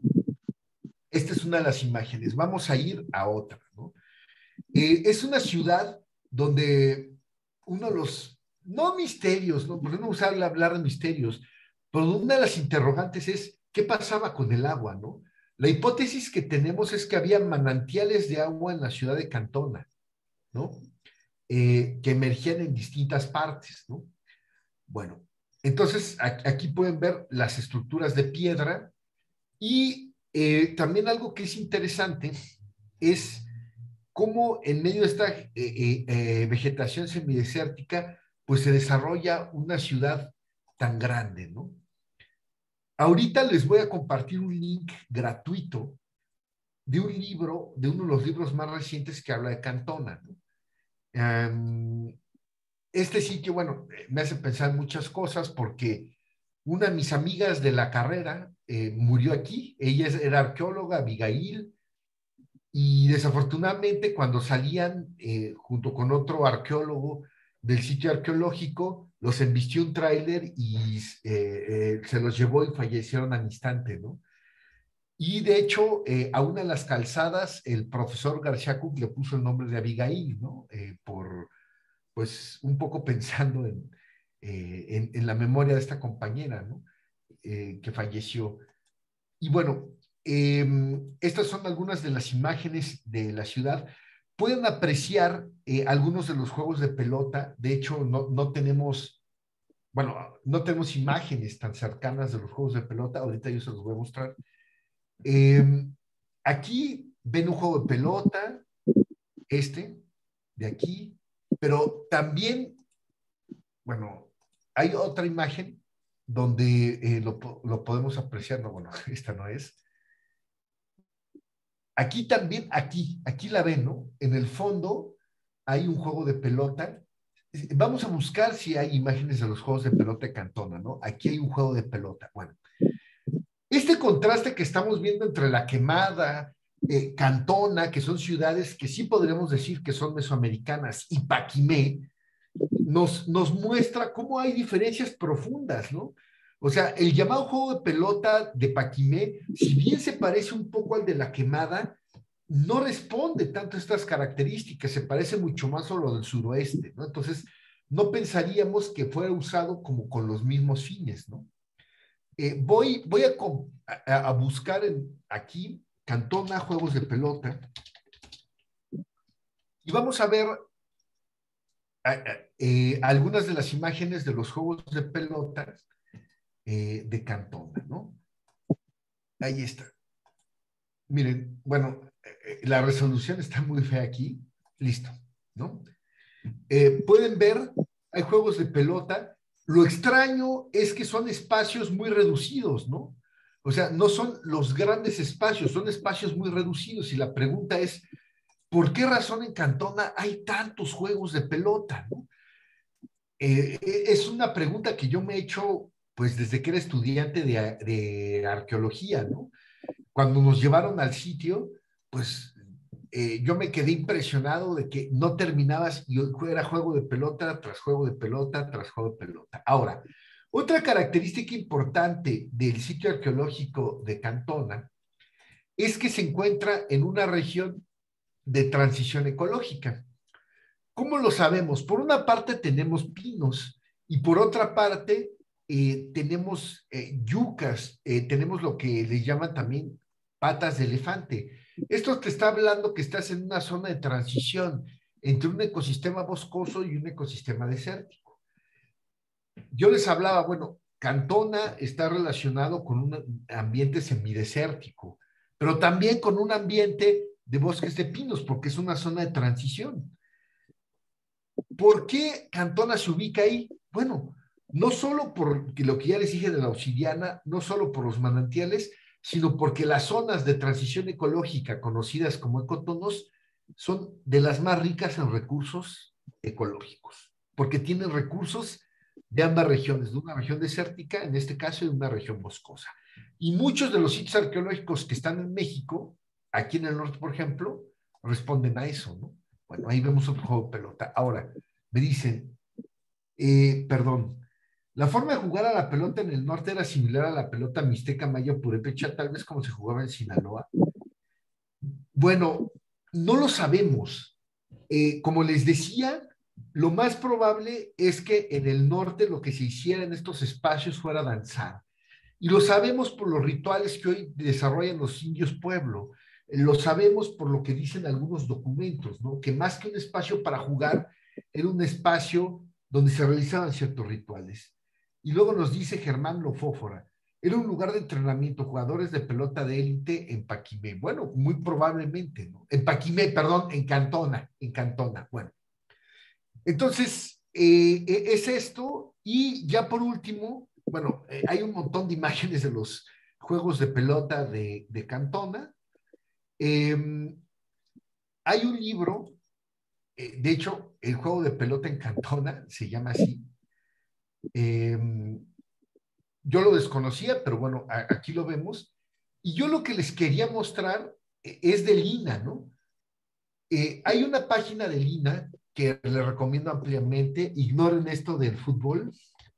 esta es una de las imágenes. Vamos a ir a otra, ¿no? Eh, es una ciudad donde uno de los, no misterios, ¿no? Porque no usar hablar de misterios, pero una de las interrogantes es, ¿qué pasaba con el agua, no? La hipótesis que tenemos es que había manantiales de agua en la ciudad de Cantona, ¿no? Eh, que emergían en distintas partes, ¿no? Bueno, entonces aquí pueden ver las estructuras de piedra y eh, también algo que es interesante es cómo en medio de esta eh, eh, eh, vegetación semidesértica pues se desarrolla una ciudad tan grande, ¿no? Ahorita les voy a compartir un link gratuito de un libro, de uno de los libros más recientes que habla de Cantona, ¿no? Um, este sitio, bueno, me hace pensar muchas cosas porque una de mis amigas de la carrera eh, murió aquí. Ella era arqueóloga, Abigail, y desafortunadamente cuando salían eh, junto con otro arqueólogo del sitio arqueológico, los embistió un tráiler y eh, eh, se los llevó y fallecieron al instante, ¿no? Y de hecho, eh, a una de las calzadas, el profesor García Cook le puso el nombre de Abigail, ¿no? Eh, por, pues, un poco pensando en, eh, en, en, la memoria de esta compañera, ¿no? Eh, que falleció. Y bueno, eh, estas son algunas de las imágenes de la ciudad. Pueden apreciar eh, algunos de los juegos de pelota. De hecho, no, no tenemos, bueno, no tenemos imágenes tan cercanas de los juegos de pelota. Ahorita yo se los voy a mostrar. Eh, aquí ven un juego de pelota, este, de aquí, pero también, bueno, hay otra imagen donde eh, lo, lo podemos apreciar. No, bueno, esta no es. Aquí también, aquí, aquí la ven, ¿no? En el fondo hay un juego de pelota. Vamos a buscar si hay imágenes de los juegos de pelota de Cantona, ¿no? Aquí hay un juego de pelota. Bueno, este contraste que estamos viendo entre La Quemada, eh, Cantona, que son ciudades que sí podríamos decir que son mesoamericanas, y Paquimé, nos, nos muestra cómo hay diferencias profundas, ¿no? O sea, el llamado juego de pelota de Paquimé, si bien se parece un poco al de La Quemada, no responde tanto a estas características, se parece mucho más a lo del suroeste, ¿no? Entonces, no pensaríamos que fuera usado como con los mismos fines, ¿no? Eh, voy voy a, a, a buscar en, aquí Cantona, juegos de pelota, y vamos a ver a, a, eh, algunas de las imágenes de los juegos de pelota eh, de Cantona, ¿no? Ahí está. Miren, bueno, eh, la resolución está muy fea aquí. Listo, ¿no? Eh, pueden ver, hay juegos de pelota. Lo extraño es que son espacios muy reducidos, ¿no? O sea, no son los grandes espacios, son espacios muy reducidos. Y la pregunta es, ¿por qué razón en Cantona hay tantos juegos de pelota, ¿no? Eh, es una pregunta que yo me he hecho, pues, desde que era estudiante de, de arqueología, ¿no? Cuando nos llevaron al sitio, pues, eh, yo me quedé impresionado de que no terminabas y era juego de pelota tras juego de pelota tras juego de pelota. Ahora, otra característica importante del sitio arqueológico de Cantona es que se encuentra en una región de transición ecológica. ¿Cómo lo sabemos? Por una parte tenemos pinos y por otra parte eh, tenemos eh, yucas, eh, tenemos lo que les llaman también patas de elefante. Esto te está hablando que estás en una zona de transición entre un ecosistema boscoso y un ecosistema desértico. Yo les hablaba, bueno, Cantona está relacionado con un ambiente semidesértico, pero también con un ambiente de bosques de pinos, porque es una zona de transición. ¿Por qué Cantona se ubica ahí? Bueno, no solo por lo que ya les dije de la obsidiana, no solo por los manantiales, sino porque las zonas de transición ecológica conocidas como ecotonos son de las más ricas en recursos ecológicos, porque tienen recursos de ambas regiones, de una región desértica, en este caso, y de una región boscosa. Y muchos de los sitios arqueológicos que están en México, aquí en el norte, por ejemplo, responden a eso, ¿no? Bueno, ahí vemos otro juego de pelota. Ahora, me dicen, eh, perdón, la forma de jugar a la pelota en el norte era similar a la pelota mixteca, maya, purépecha, tal vez como se jugaba en Sinaloa. Bueno, no lo sabemos. Eh, como les decía, lo más probable es que en el norte lo que se hiciera en estos espacios fuera danzar. Y lo sabemos por los rituales que hoy desarrollan los indios pueblo. Lo sabemos por lo que dicen algunos documentos, ¿no? Que más que un espacio para jugar, era un espacio donde se realizaban ciertos rituales. Y luego nos dice Germán Lofófora, era un lugar de entrenamiento, jugadores de pelota de élite en Paquimé. Bueno, muy probablemente, ¿no? En Paquimé, perdón, en Cantona, en Cantona, bueno. Entonces, eh, es esto, y ya por último, bueno, eh, hay un montón de imágenes de los juegos de pelota de, de Cantona. Eh, hay un libro, eh, de hecho, el juego de pelota en Cantona se llama así. Eh, yo lo desconocía, pero bueno, a, aquí lo vemos. Y yo lo que les quería mostrar eh, es de Lina, ¿no? Eh, hay una página de Lina que les recomiendo ampliamente, ignoren esto del fútbol.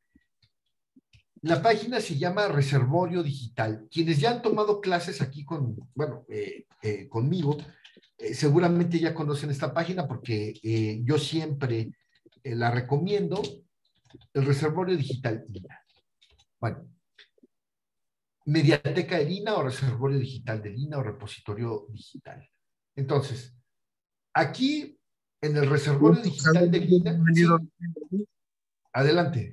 La página se llama Reservorio Digital. Quienes ya han tomado clases aquí con, bueno, eh, eh, conmigo, eh, seguramente ya conocen esta página porque eh, yo siempre eh, la recomiendo, el Reservorio Digital Lina. Bueno, Mediateca de Lina o Reservorio Digital de Lina o Repositorio Digital. Entonces, aquí en el Reservorio Digital de Lina, sí, adelante.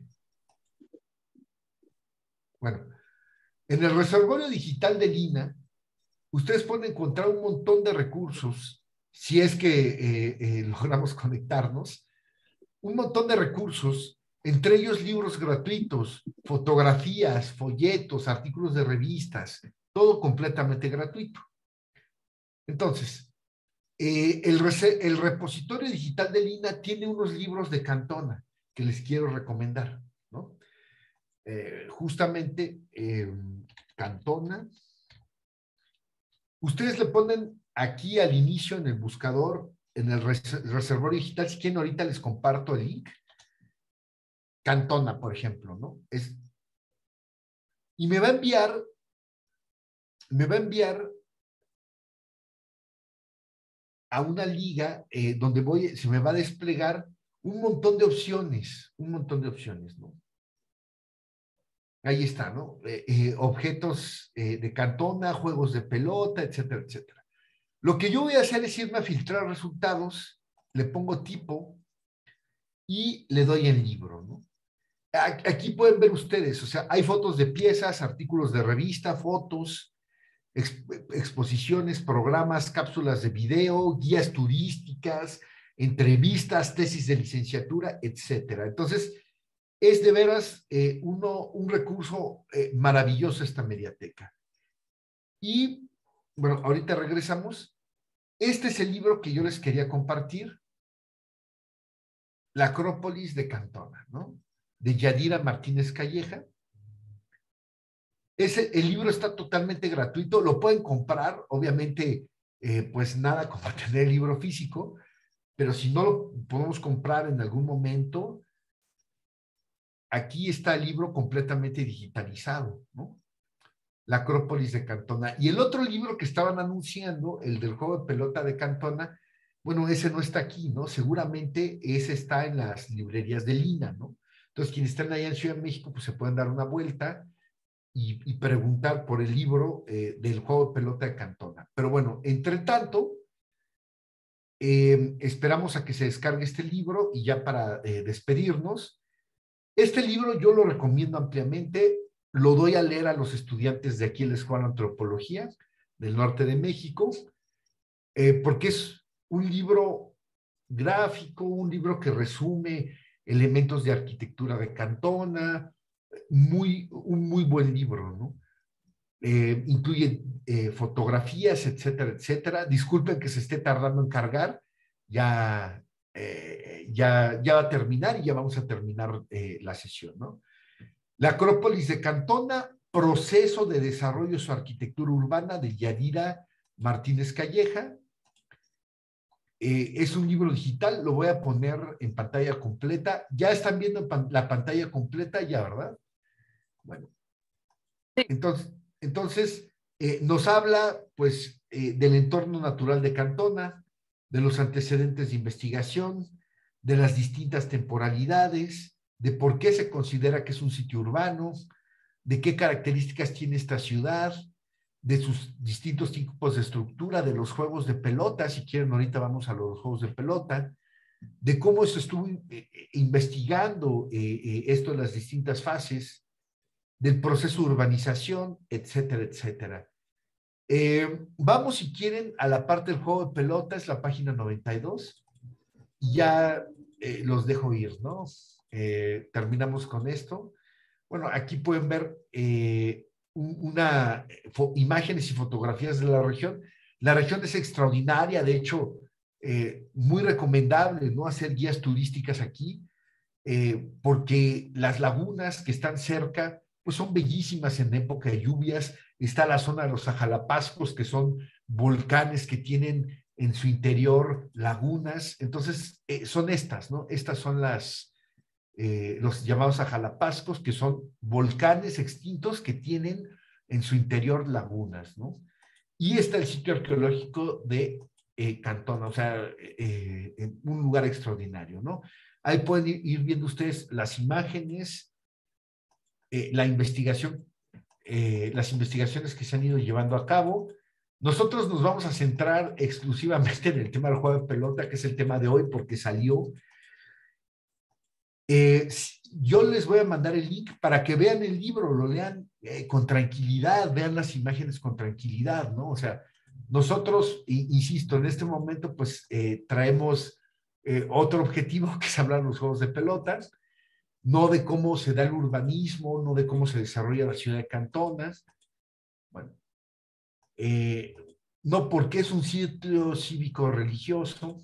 Bueno, en el Reservorio Digital de Lina, ustedes pueden encontrar un montón de recursos, si es que eh, eh, logramos conectarnos, un montón de recursos, entre ellos libros gratuitos, fotografías, folletos, artículos de revistas, todo completamente gratuito. Entonces, eh, el, el repositorio digital de Lina tiene unos libros de Cantona que les quiero recomendar, ¿no? Eh, justamente eh, Cantona. Ustedes le ponen aquí al inicio en el buscador, en el res reservorio digital, si quieren ahorita les comparto el link. Cantona, por ejemplo, ¿no? Es, y me va a enviar, me va a enviar a una liga eh, donde voy, se me va a desplegar un montón de opciones, un montón de opciones, ¿no? Ahí está, ¿no? Eh, eh, objetos eh, de Cantona, juegos de pelota, etcétera, etcétera. Lo que yo voy a hacer es irme a filtrar resultados, le pongo tipo y le doy el libro, ¿no? Aquí pueden ver ustedes, o sea, hay fotos de piezas, artículos de revista, fotos, exp exposiciones, programas, cápsulas de video, guías turísticas, entrevistas, tesis de licenciatura, etcétera. Entonces, es de veras eh, uno, un recurso eh, maravilloso esta mediateca. Y, bueno, ahorita regresamos. Este es el libro que yo les quería compartir. La Acrópolis de Cantona, ¿no? De Yadira Martínez Calleja. Ese, el libro está totalmente gratuito, lo pueden comprar, obviamente, eh, pues nada como tener el libro físico, pero si no lo podemos comprar en algún momento, aquí está el libro completamente digitalizado, ¿no? La Acrópolis de Cantona. Y el otro libro que estaban anunciando, el del juego de pelota de Cantona, bueno, ese no está aquí, ¿no? Seguramente ese está en las librerías de Lina, ¿no? Entonces, quienes están allá en Ciudad de México, pues se pueden dar una vuelta y, y preguntar por el libro eh, del juego de pelota de Cantona. Pero bueno, entre tanto, eh, esperamos a que se descargue este libro y ya para eh, despedirnos, este libro yo lo recomiendo ampliamente, lo doy a leer a los estudiantes de aquí en la Escuela de Antropología del norte de México, eh, porque es un libro gráfico, un libro que resume elementos de arquitectura de Cantona, muy, un muy buen libro, ¿no? Eh, incluye eh, fotografías, etcétera, etcétera. Disculpen que se esté tardando en cargar, ya, eh, ya, ya va a terminar y ya vamos a terminar eh, la sesión, ¿no? La Acrópolis de Cantona, proceso de desarrollo de su arquitectura urbana, de Yadira Martínez Calleja. Eh, es un libro digital, lo voy a poner en pantalla completa. Ya están viendo pan la pantalla completa, ya, ¿verdad? Bueno, entonces, entonces eh, nos habla, pues, eh, del entorno natural de Cantona, de los antecedentes de investigación, de las distintas temporalidades, de por qué se considera que es un sitio urbano, de qué características tiene esta ciudad, de sus distintos tipos de estructura, de los juegos de pelota, si quieren ahorita vamos a los juegos de pelota, de cómo se estuvo eh, investigando eh, eh, esto en las distintas fases, del proceso de urbanización, etcétera, etcétera. Eh, vamos, si quieren, a la parte del juego de pelota, es la página noventa y dos, y ya eh, los dejo ir, ¿no? Eh, terminamos con esto. Bueno, aquí pueden ver eh, una, imágenes y fotografías de la región. La región es extraordinaria, de hecho, eh, muy recomendable, ¿no? Hacer guías turísticas aquí, eh, porque las lagunas que están cerca, pues son bellísimas en época de lluvias. Está la zona de los Ajalapascos, que son volcanes que tienen en su interior lagunas. Entonces, eh, son estas, ¿no? Estas son las, eh, los llamados Ajalapascos, que son volcanes extintos que tienen en su interior lagunas, ¿no? Y está el sitio arqueológico de eh, Cantona, o sea, eh, en un lugar extraordinario, ¿no? Ahí pueden ir viendo ustedes las imágenes, eh, la investigación, eh, las investigaciones que se han ido llevando a cabo. Nosotros nos vamos a centrar exclusivamente en el tema del juego de pelota, que es el tema de hoy, porque salió. Eh, yo les voy a mandar el link para que vean el libro, lo lean eh, con tranquilidad, vean las imágenes con tranquilidad, ¿no? O sea, nosotros, insisto, en este momento, pues eh, traemos eh, otro objetivo, que es hablar de los juegos de pelotas, no de cómo se da el urbanismo, no de cómo se desarrolla la ciudad de Cantonas. Bueno, eh, no porque es un sitio cívico-religioso.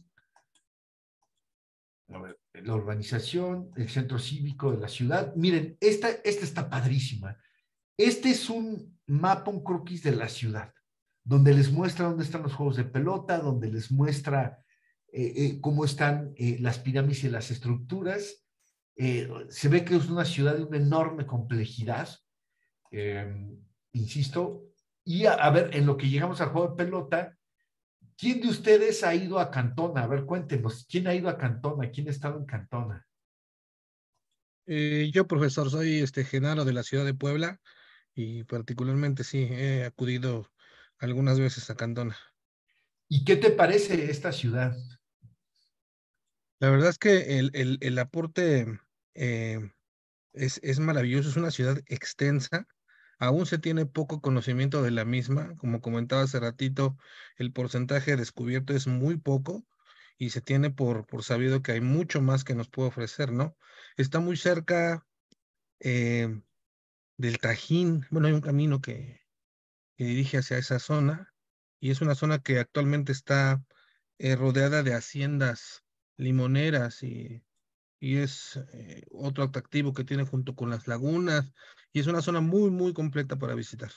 A ver, la urbanización, el centro cívico de la ciudad. Miren, esta, esta está padrísima. Este es un mapa, un croquis de la ciudad, donde les muestra dónde están los juegos de pelota, donde les muestra eh, eh, cómo están eh, las pirámides y las estructuras. Eh, se ve que es una ciudad de una enorme complejidad, eh, insisto, y a, a ver, en lo que llegamos al juego de pelota, ¿quién de ustedes ha ido a Cantona? A ver, cuéntenos, ¿quién ha ido a Cantona? ¿Quién ha estado en Cantona? Eh, yo, profesor, soy este Genaro de la ciudad de Puebla y particularmente sí, he acudido algunas veces a Cantona. ¿Y qué te parece esta ciudad? La verdad es que el, el, el aporte eh, es, es maravilloso, es una ciudad extensa, aún se tiene poco conocimiento de la misma, como comentaba hace ratito, el porcentaje descubierto es muy poco y se tiene por, por sabido que hay mucho más que nos puede ofrecer, ¿no? Está muy cerca eh, del Tajín, bueno, hay un camino que, que dirige hacia esa zona y es una zona que actualmente está eh, rodeada de haciendas limoneras y, y es eh, otro atractivo que tiene junto con las lagunas y es una zona muy, muy completa para visitar.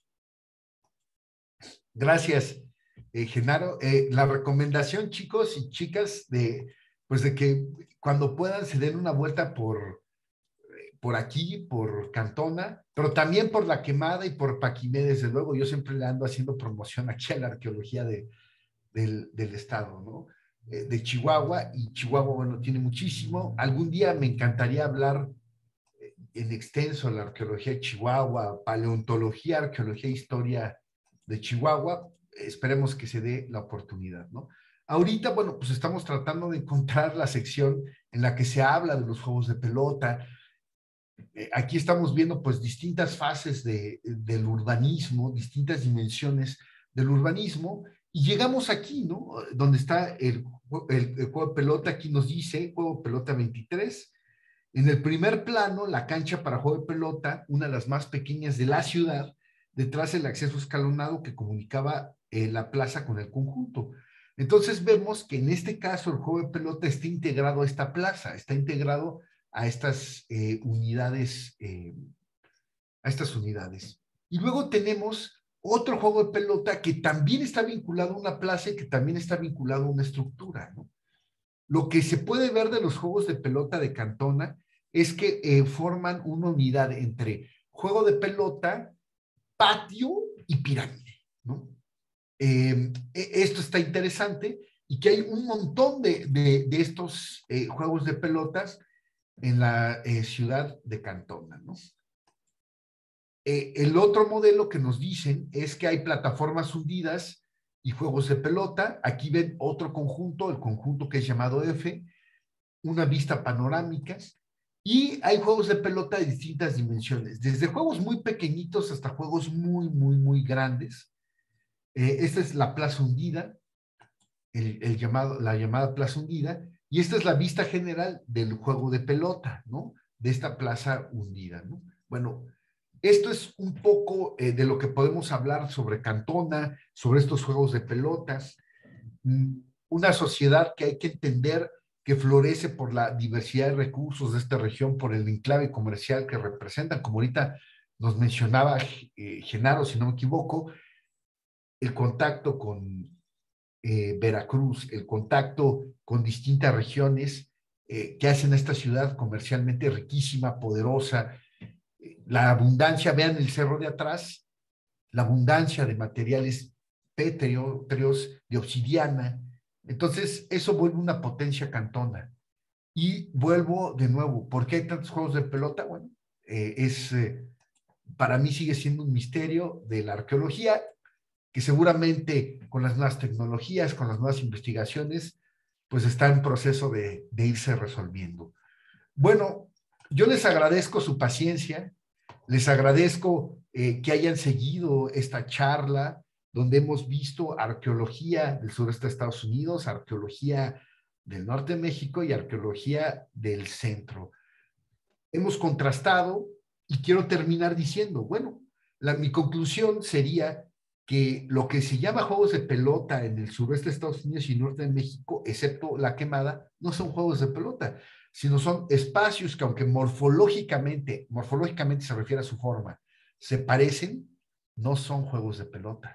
Gracias, eh, Genaro. Eh, la recomendación, chicos y chicas, de, pues de que cuando puedan se den una vuelta por, por aquí, por Cantona, pero también por La Quemada y por Paquimé, desde luego. Yo siempre le ando haciendo promoción aquí a la arqueología de, del, del estado, ¿no? Eh, de Chihuahua, y Chihuahua, bueno, tiene muchísimo. Algún día me encantaría hablar en extenso la arqueología de Chihuahua, paleontología, arqueología e historia de Chihuahua. Esperemos que se dé la oportunidad, ¿no? Ahorita, bueno, pues estamos tratando de encontrar la sección en la que se habla de los juegos de pelota. Eh, aquí estamos viendo pues distintas fases de, del urbanismo, distintas dimensiones del urbanismo, y llegamos aquí, ¿no? Donde está el, el, el juego de pelota. Aquí nos dice juego de pelota veintitrés. En el primer plano, la cancha para juego de pelota, una de las más pequeñas de la ciudad, detrás el acceso escalonado que comunicaba eh, la plaza con el conjunto. Entonces vemos que en este caso el juego de pelota está integrado a esta plaza, está integrado a estas eh, unidades, eh, a estas unidades. Y luego tenemos otro juego de pelota que también está vinculado a una plaza y que también está vinculado a una estructura, ¿no? Lo que se puede ver de los juegos de pelota de Cantona es que eh, forman una unidad entre juego de pelota, patio y pirámide, ¿no? Eh, esto está interesante, y que hay un montón de, de, de estos eh, juegos de pelotas en la eh, ciudad de Cantona, ¿no? Eh, el otro modelo que nos dicen es que hay plataformas hundidas y juegos de pelota. Aquí ven otro conjunto, el conjunto que es llamado F, una vista panorámica, y hay juegos de pelota de distintas dimensiones, desde juegos muy pequeñitos hasta juegos muy, muy, muy grandes. Eh, esta es la plaza hundida, el, el llamado, la llamada plaza hundida, y esta es la vista general del juego de pelota, ¿no? De esta plaza hundida, ¿no? Bueno, esto es un poco eh, de lo que podemos hablar sobre Cantona, sobre estos juegos de pelotas. Una sociedad que hay que entender que florece por la diversidad de recursos de esta región, por el enclave comercial que representan, como ahorita nos mencionaba eh, Genaro, si no me equivoco, el contacto con eh, Veracruz, el contacto con distintas regiones eh, que hacen a esta ciudad comercialmente riquísima, poderosa. La abundancia, vean el cerro de atrás, la abundancia de materiales pétreos, de obsidiana. Entonces, eso vuelve una potencia Cantona. Y vuelvo de nuevo, ¿por qué hay tantos juegos de pelota? Bueno, eh, es, eh, para mí sigue siendo un misterio de la arqueología, que seguramente con las nuevas tecnologías, con las nuevas investigaciones, pues está en proceso de, de irse resolviendo. Bueno, yo les agradezco su paciencia, les agradezco eh, que hayan seguido esta charla donde hemos visto arqueología del sureste de Estados Unidos, arqueología del norte de México y arqueología del centro. Hemos contrastado y quiero terminar diciendo, bueno, la, mi conclusión sería que lo que se llama juegos de pelota en el sureste de Estados Unidos y norte de México, excepto la quemada, no son juegos de pelota, sino son espacios que, aunque morfológicamente, morfológicamente se refiere a su forma, se parecen, no son juegos de pelota,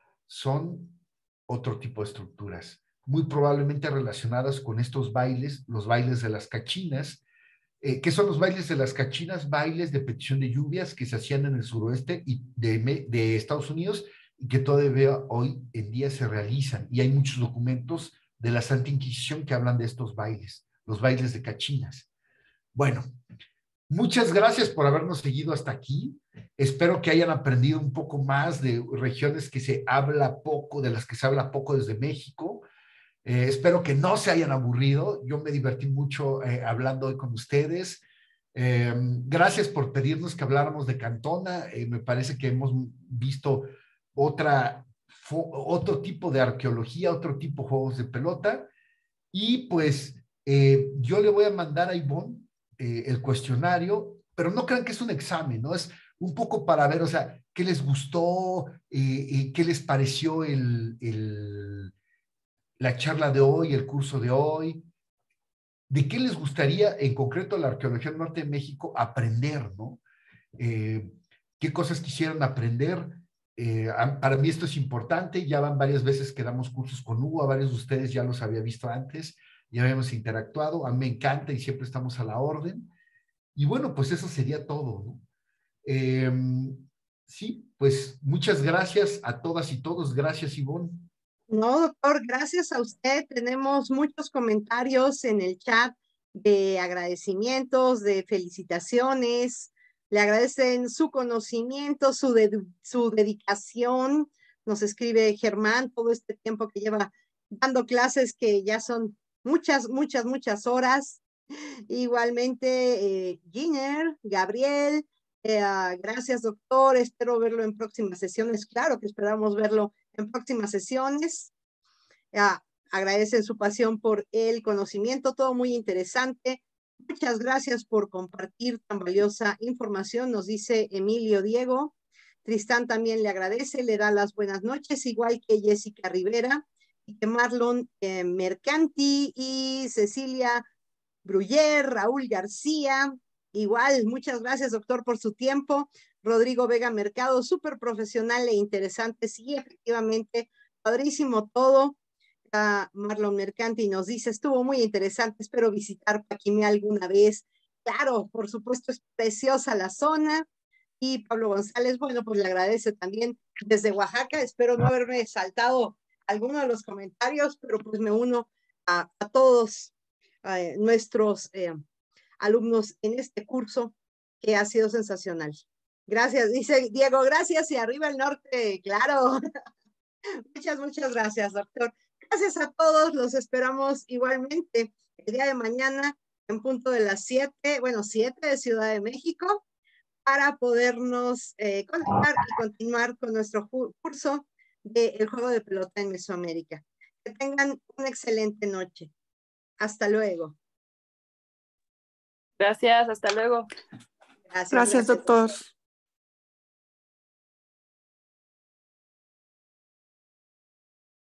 son otro tipo de estructuras, muy probablemente relacionadas con estos bailes, los bailes de las cachinas. Eh, ¿Qué son los bailes de las cachinas? Bailes de petición de lluvias que se hacían en el suroeste y de, de Estados Unidos y que todavía hoy en día se realizan. Y hay muchos documentos de la Santa Inquisición que hablan de estos bailes, los bailes de cachinas. Bueno, muchas gracias por habernos seguido hasta aquí. Espero que hayan aprendido un poco más de regiones que se habla poco, de las que se habla poco desde México. Eh, espero que no se hayan aburrido. Yo me divertí mucho eh, hablando hoy con ustedes. Eh, gracias por pedirnos que habláramos de Cantona. Eh, me parece que hemos visto otra, otro tipo de arqueología, otro tipo de juegos de pelota. Y pues eh, yo le voy a mandar a Ivonne eh, el cuestionario, pero no crean que es un examen, ¿no? Es un poco para ver, o sea, qué les gustó, eh, eh, qué les pareció el... el la charla de hoy, el curso de hoy, de qué les gustaría, en concreto, la arqueología del norte de México, aprender, ¿no? Eh, ¿Qué cosas quisieran aprender? Eh, para mí esto es importante, ya van varias veces que damos cursos con Hugo, a varios de ustedes ya los había visto antes, ya habíamos interactuado, a mí me encanta y siempre estamos a la orden. Y bueno, pues eso sería todo, ¿no? Eh, sí, pues muchas gracias a todas y todos, gracias Ivonne. No, doctor, gracias a usted. Tenemos muchos comentarios en el chat de agradecimientos, de felicitaciones. Le agradecen su conocimiento, su, de, su dedicación. Nos escribe Germán todo este tiempo que lleva dando clases, que ya son muchas, muchas, muchas horas. Igualmente, eh, Giner, Gabriel, eh, uh, gracias doctor, espero verlo en próximas sesiones. Claro que esperamos verlo en próximas sesiones. Uh, agradecen su pasión por el conocimiento, todo muy interesante. Muchas gracias por compartir tan valiosa información, nos dice Emilio Diego. Tristán también le agradece, le da las buenas noches, igual que Jessica Rivera, y que Marlon eh, Mercanti y Cecilia Bruyer, Raúl García, igual, muchas gracias doctor por su tiempo. Rodrigo Vega Mercado, súper profesional e interesante, sí, efectivamente, padrísimo todo. Uh, Marlon Mercanti nos dice, estuvo muy interesante, espero visitar Paquimé alguna vez. Claro, por supuesto, es preciosa la zona. Y Pablo González, bueno, pues le agradece también desde Oaxaca, espero no haberme saltado alguno de los comentarios, pero pues me uno a, a todos eh, nuestros eh, alumnos en este curso, que ha sido sensacional. Gracias, dice Diego, gracias, y arriba el norte, claro. Muchas, muchas gracias, doctor. Gracias a todos, los esperamos igualmente el día de mañana en punto de las siete, bueno, siete de Ciudad de México, para podernos eh, conectar y continuar con nuestro curso del juego de pelota en Mesoamérica. Que tengan una excelente noche. Hasta luego. Gracias, hasta luego. Gracias, gracias, gracias doctor.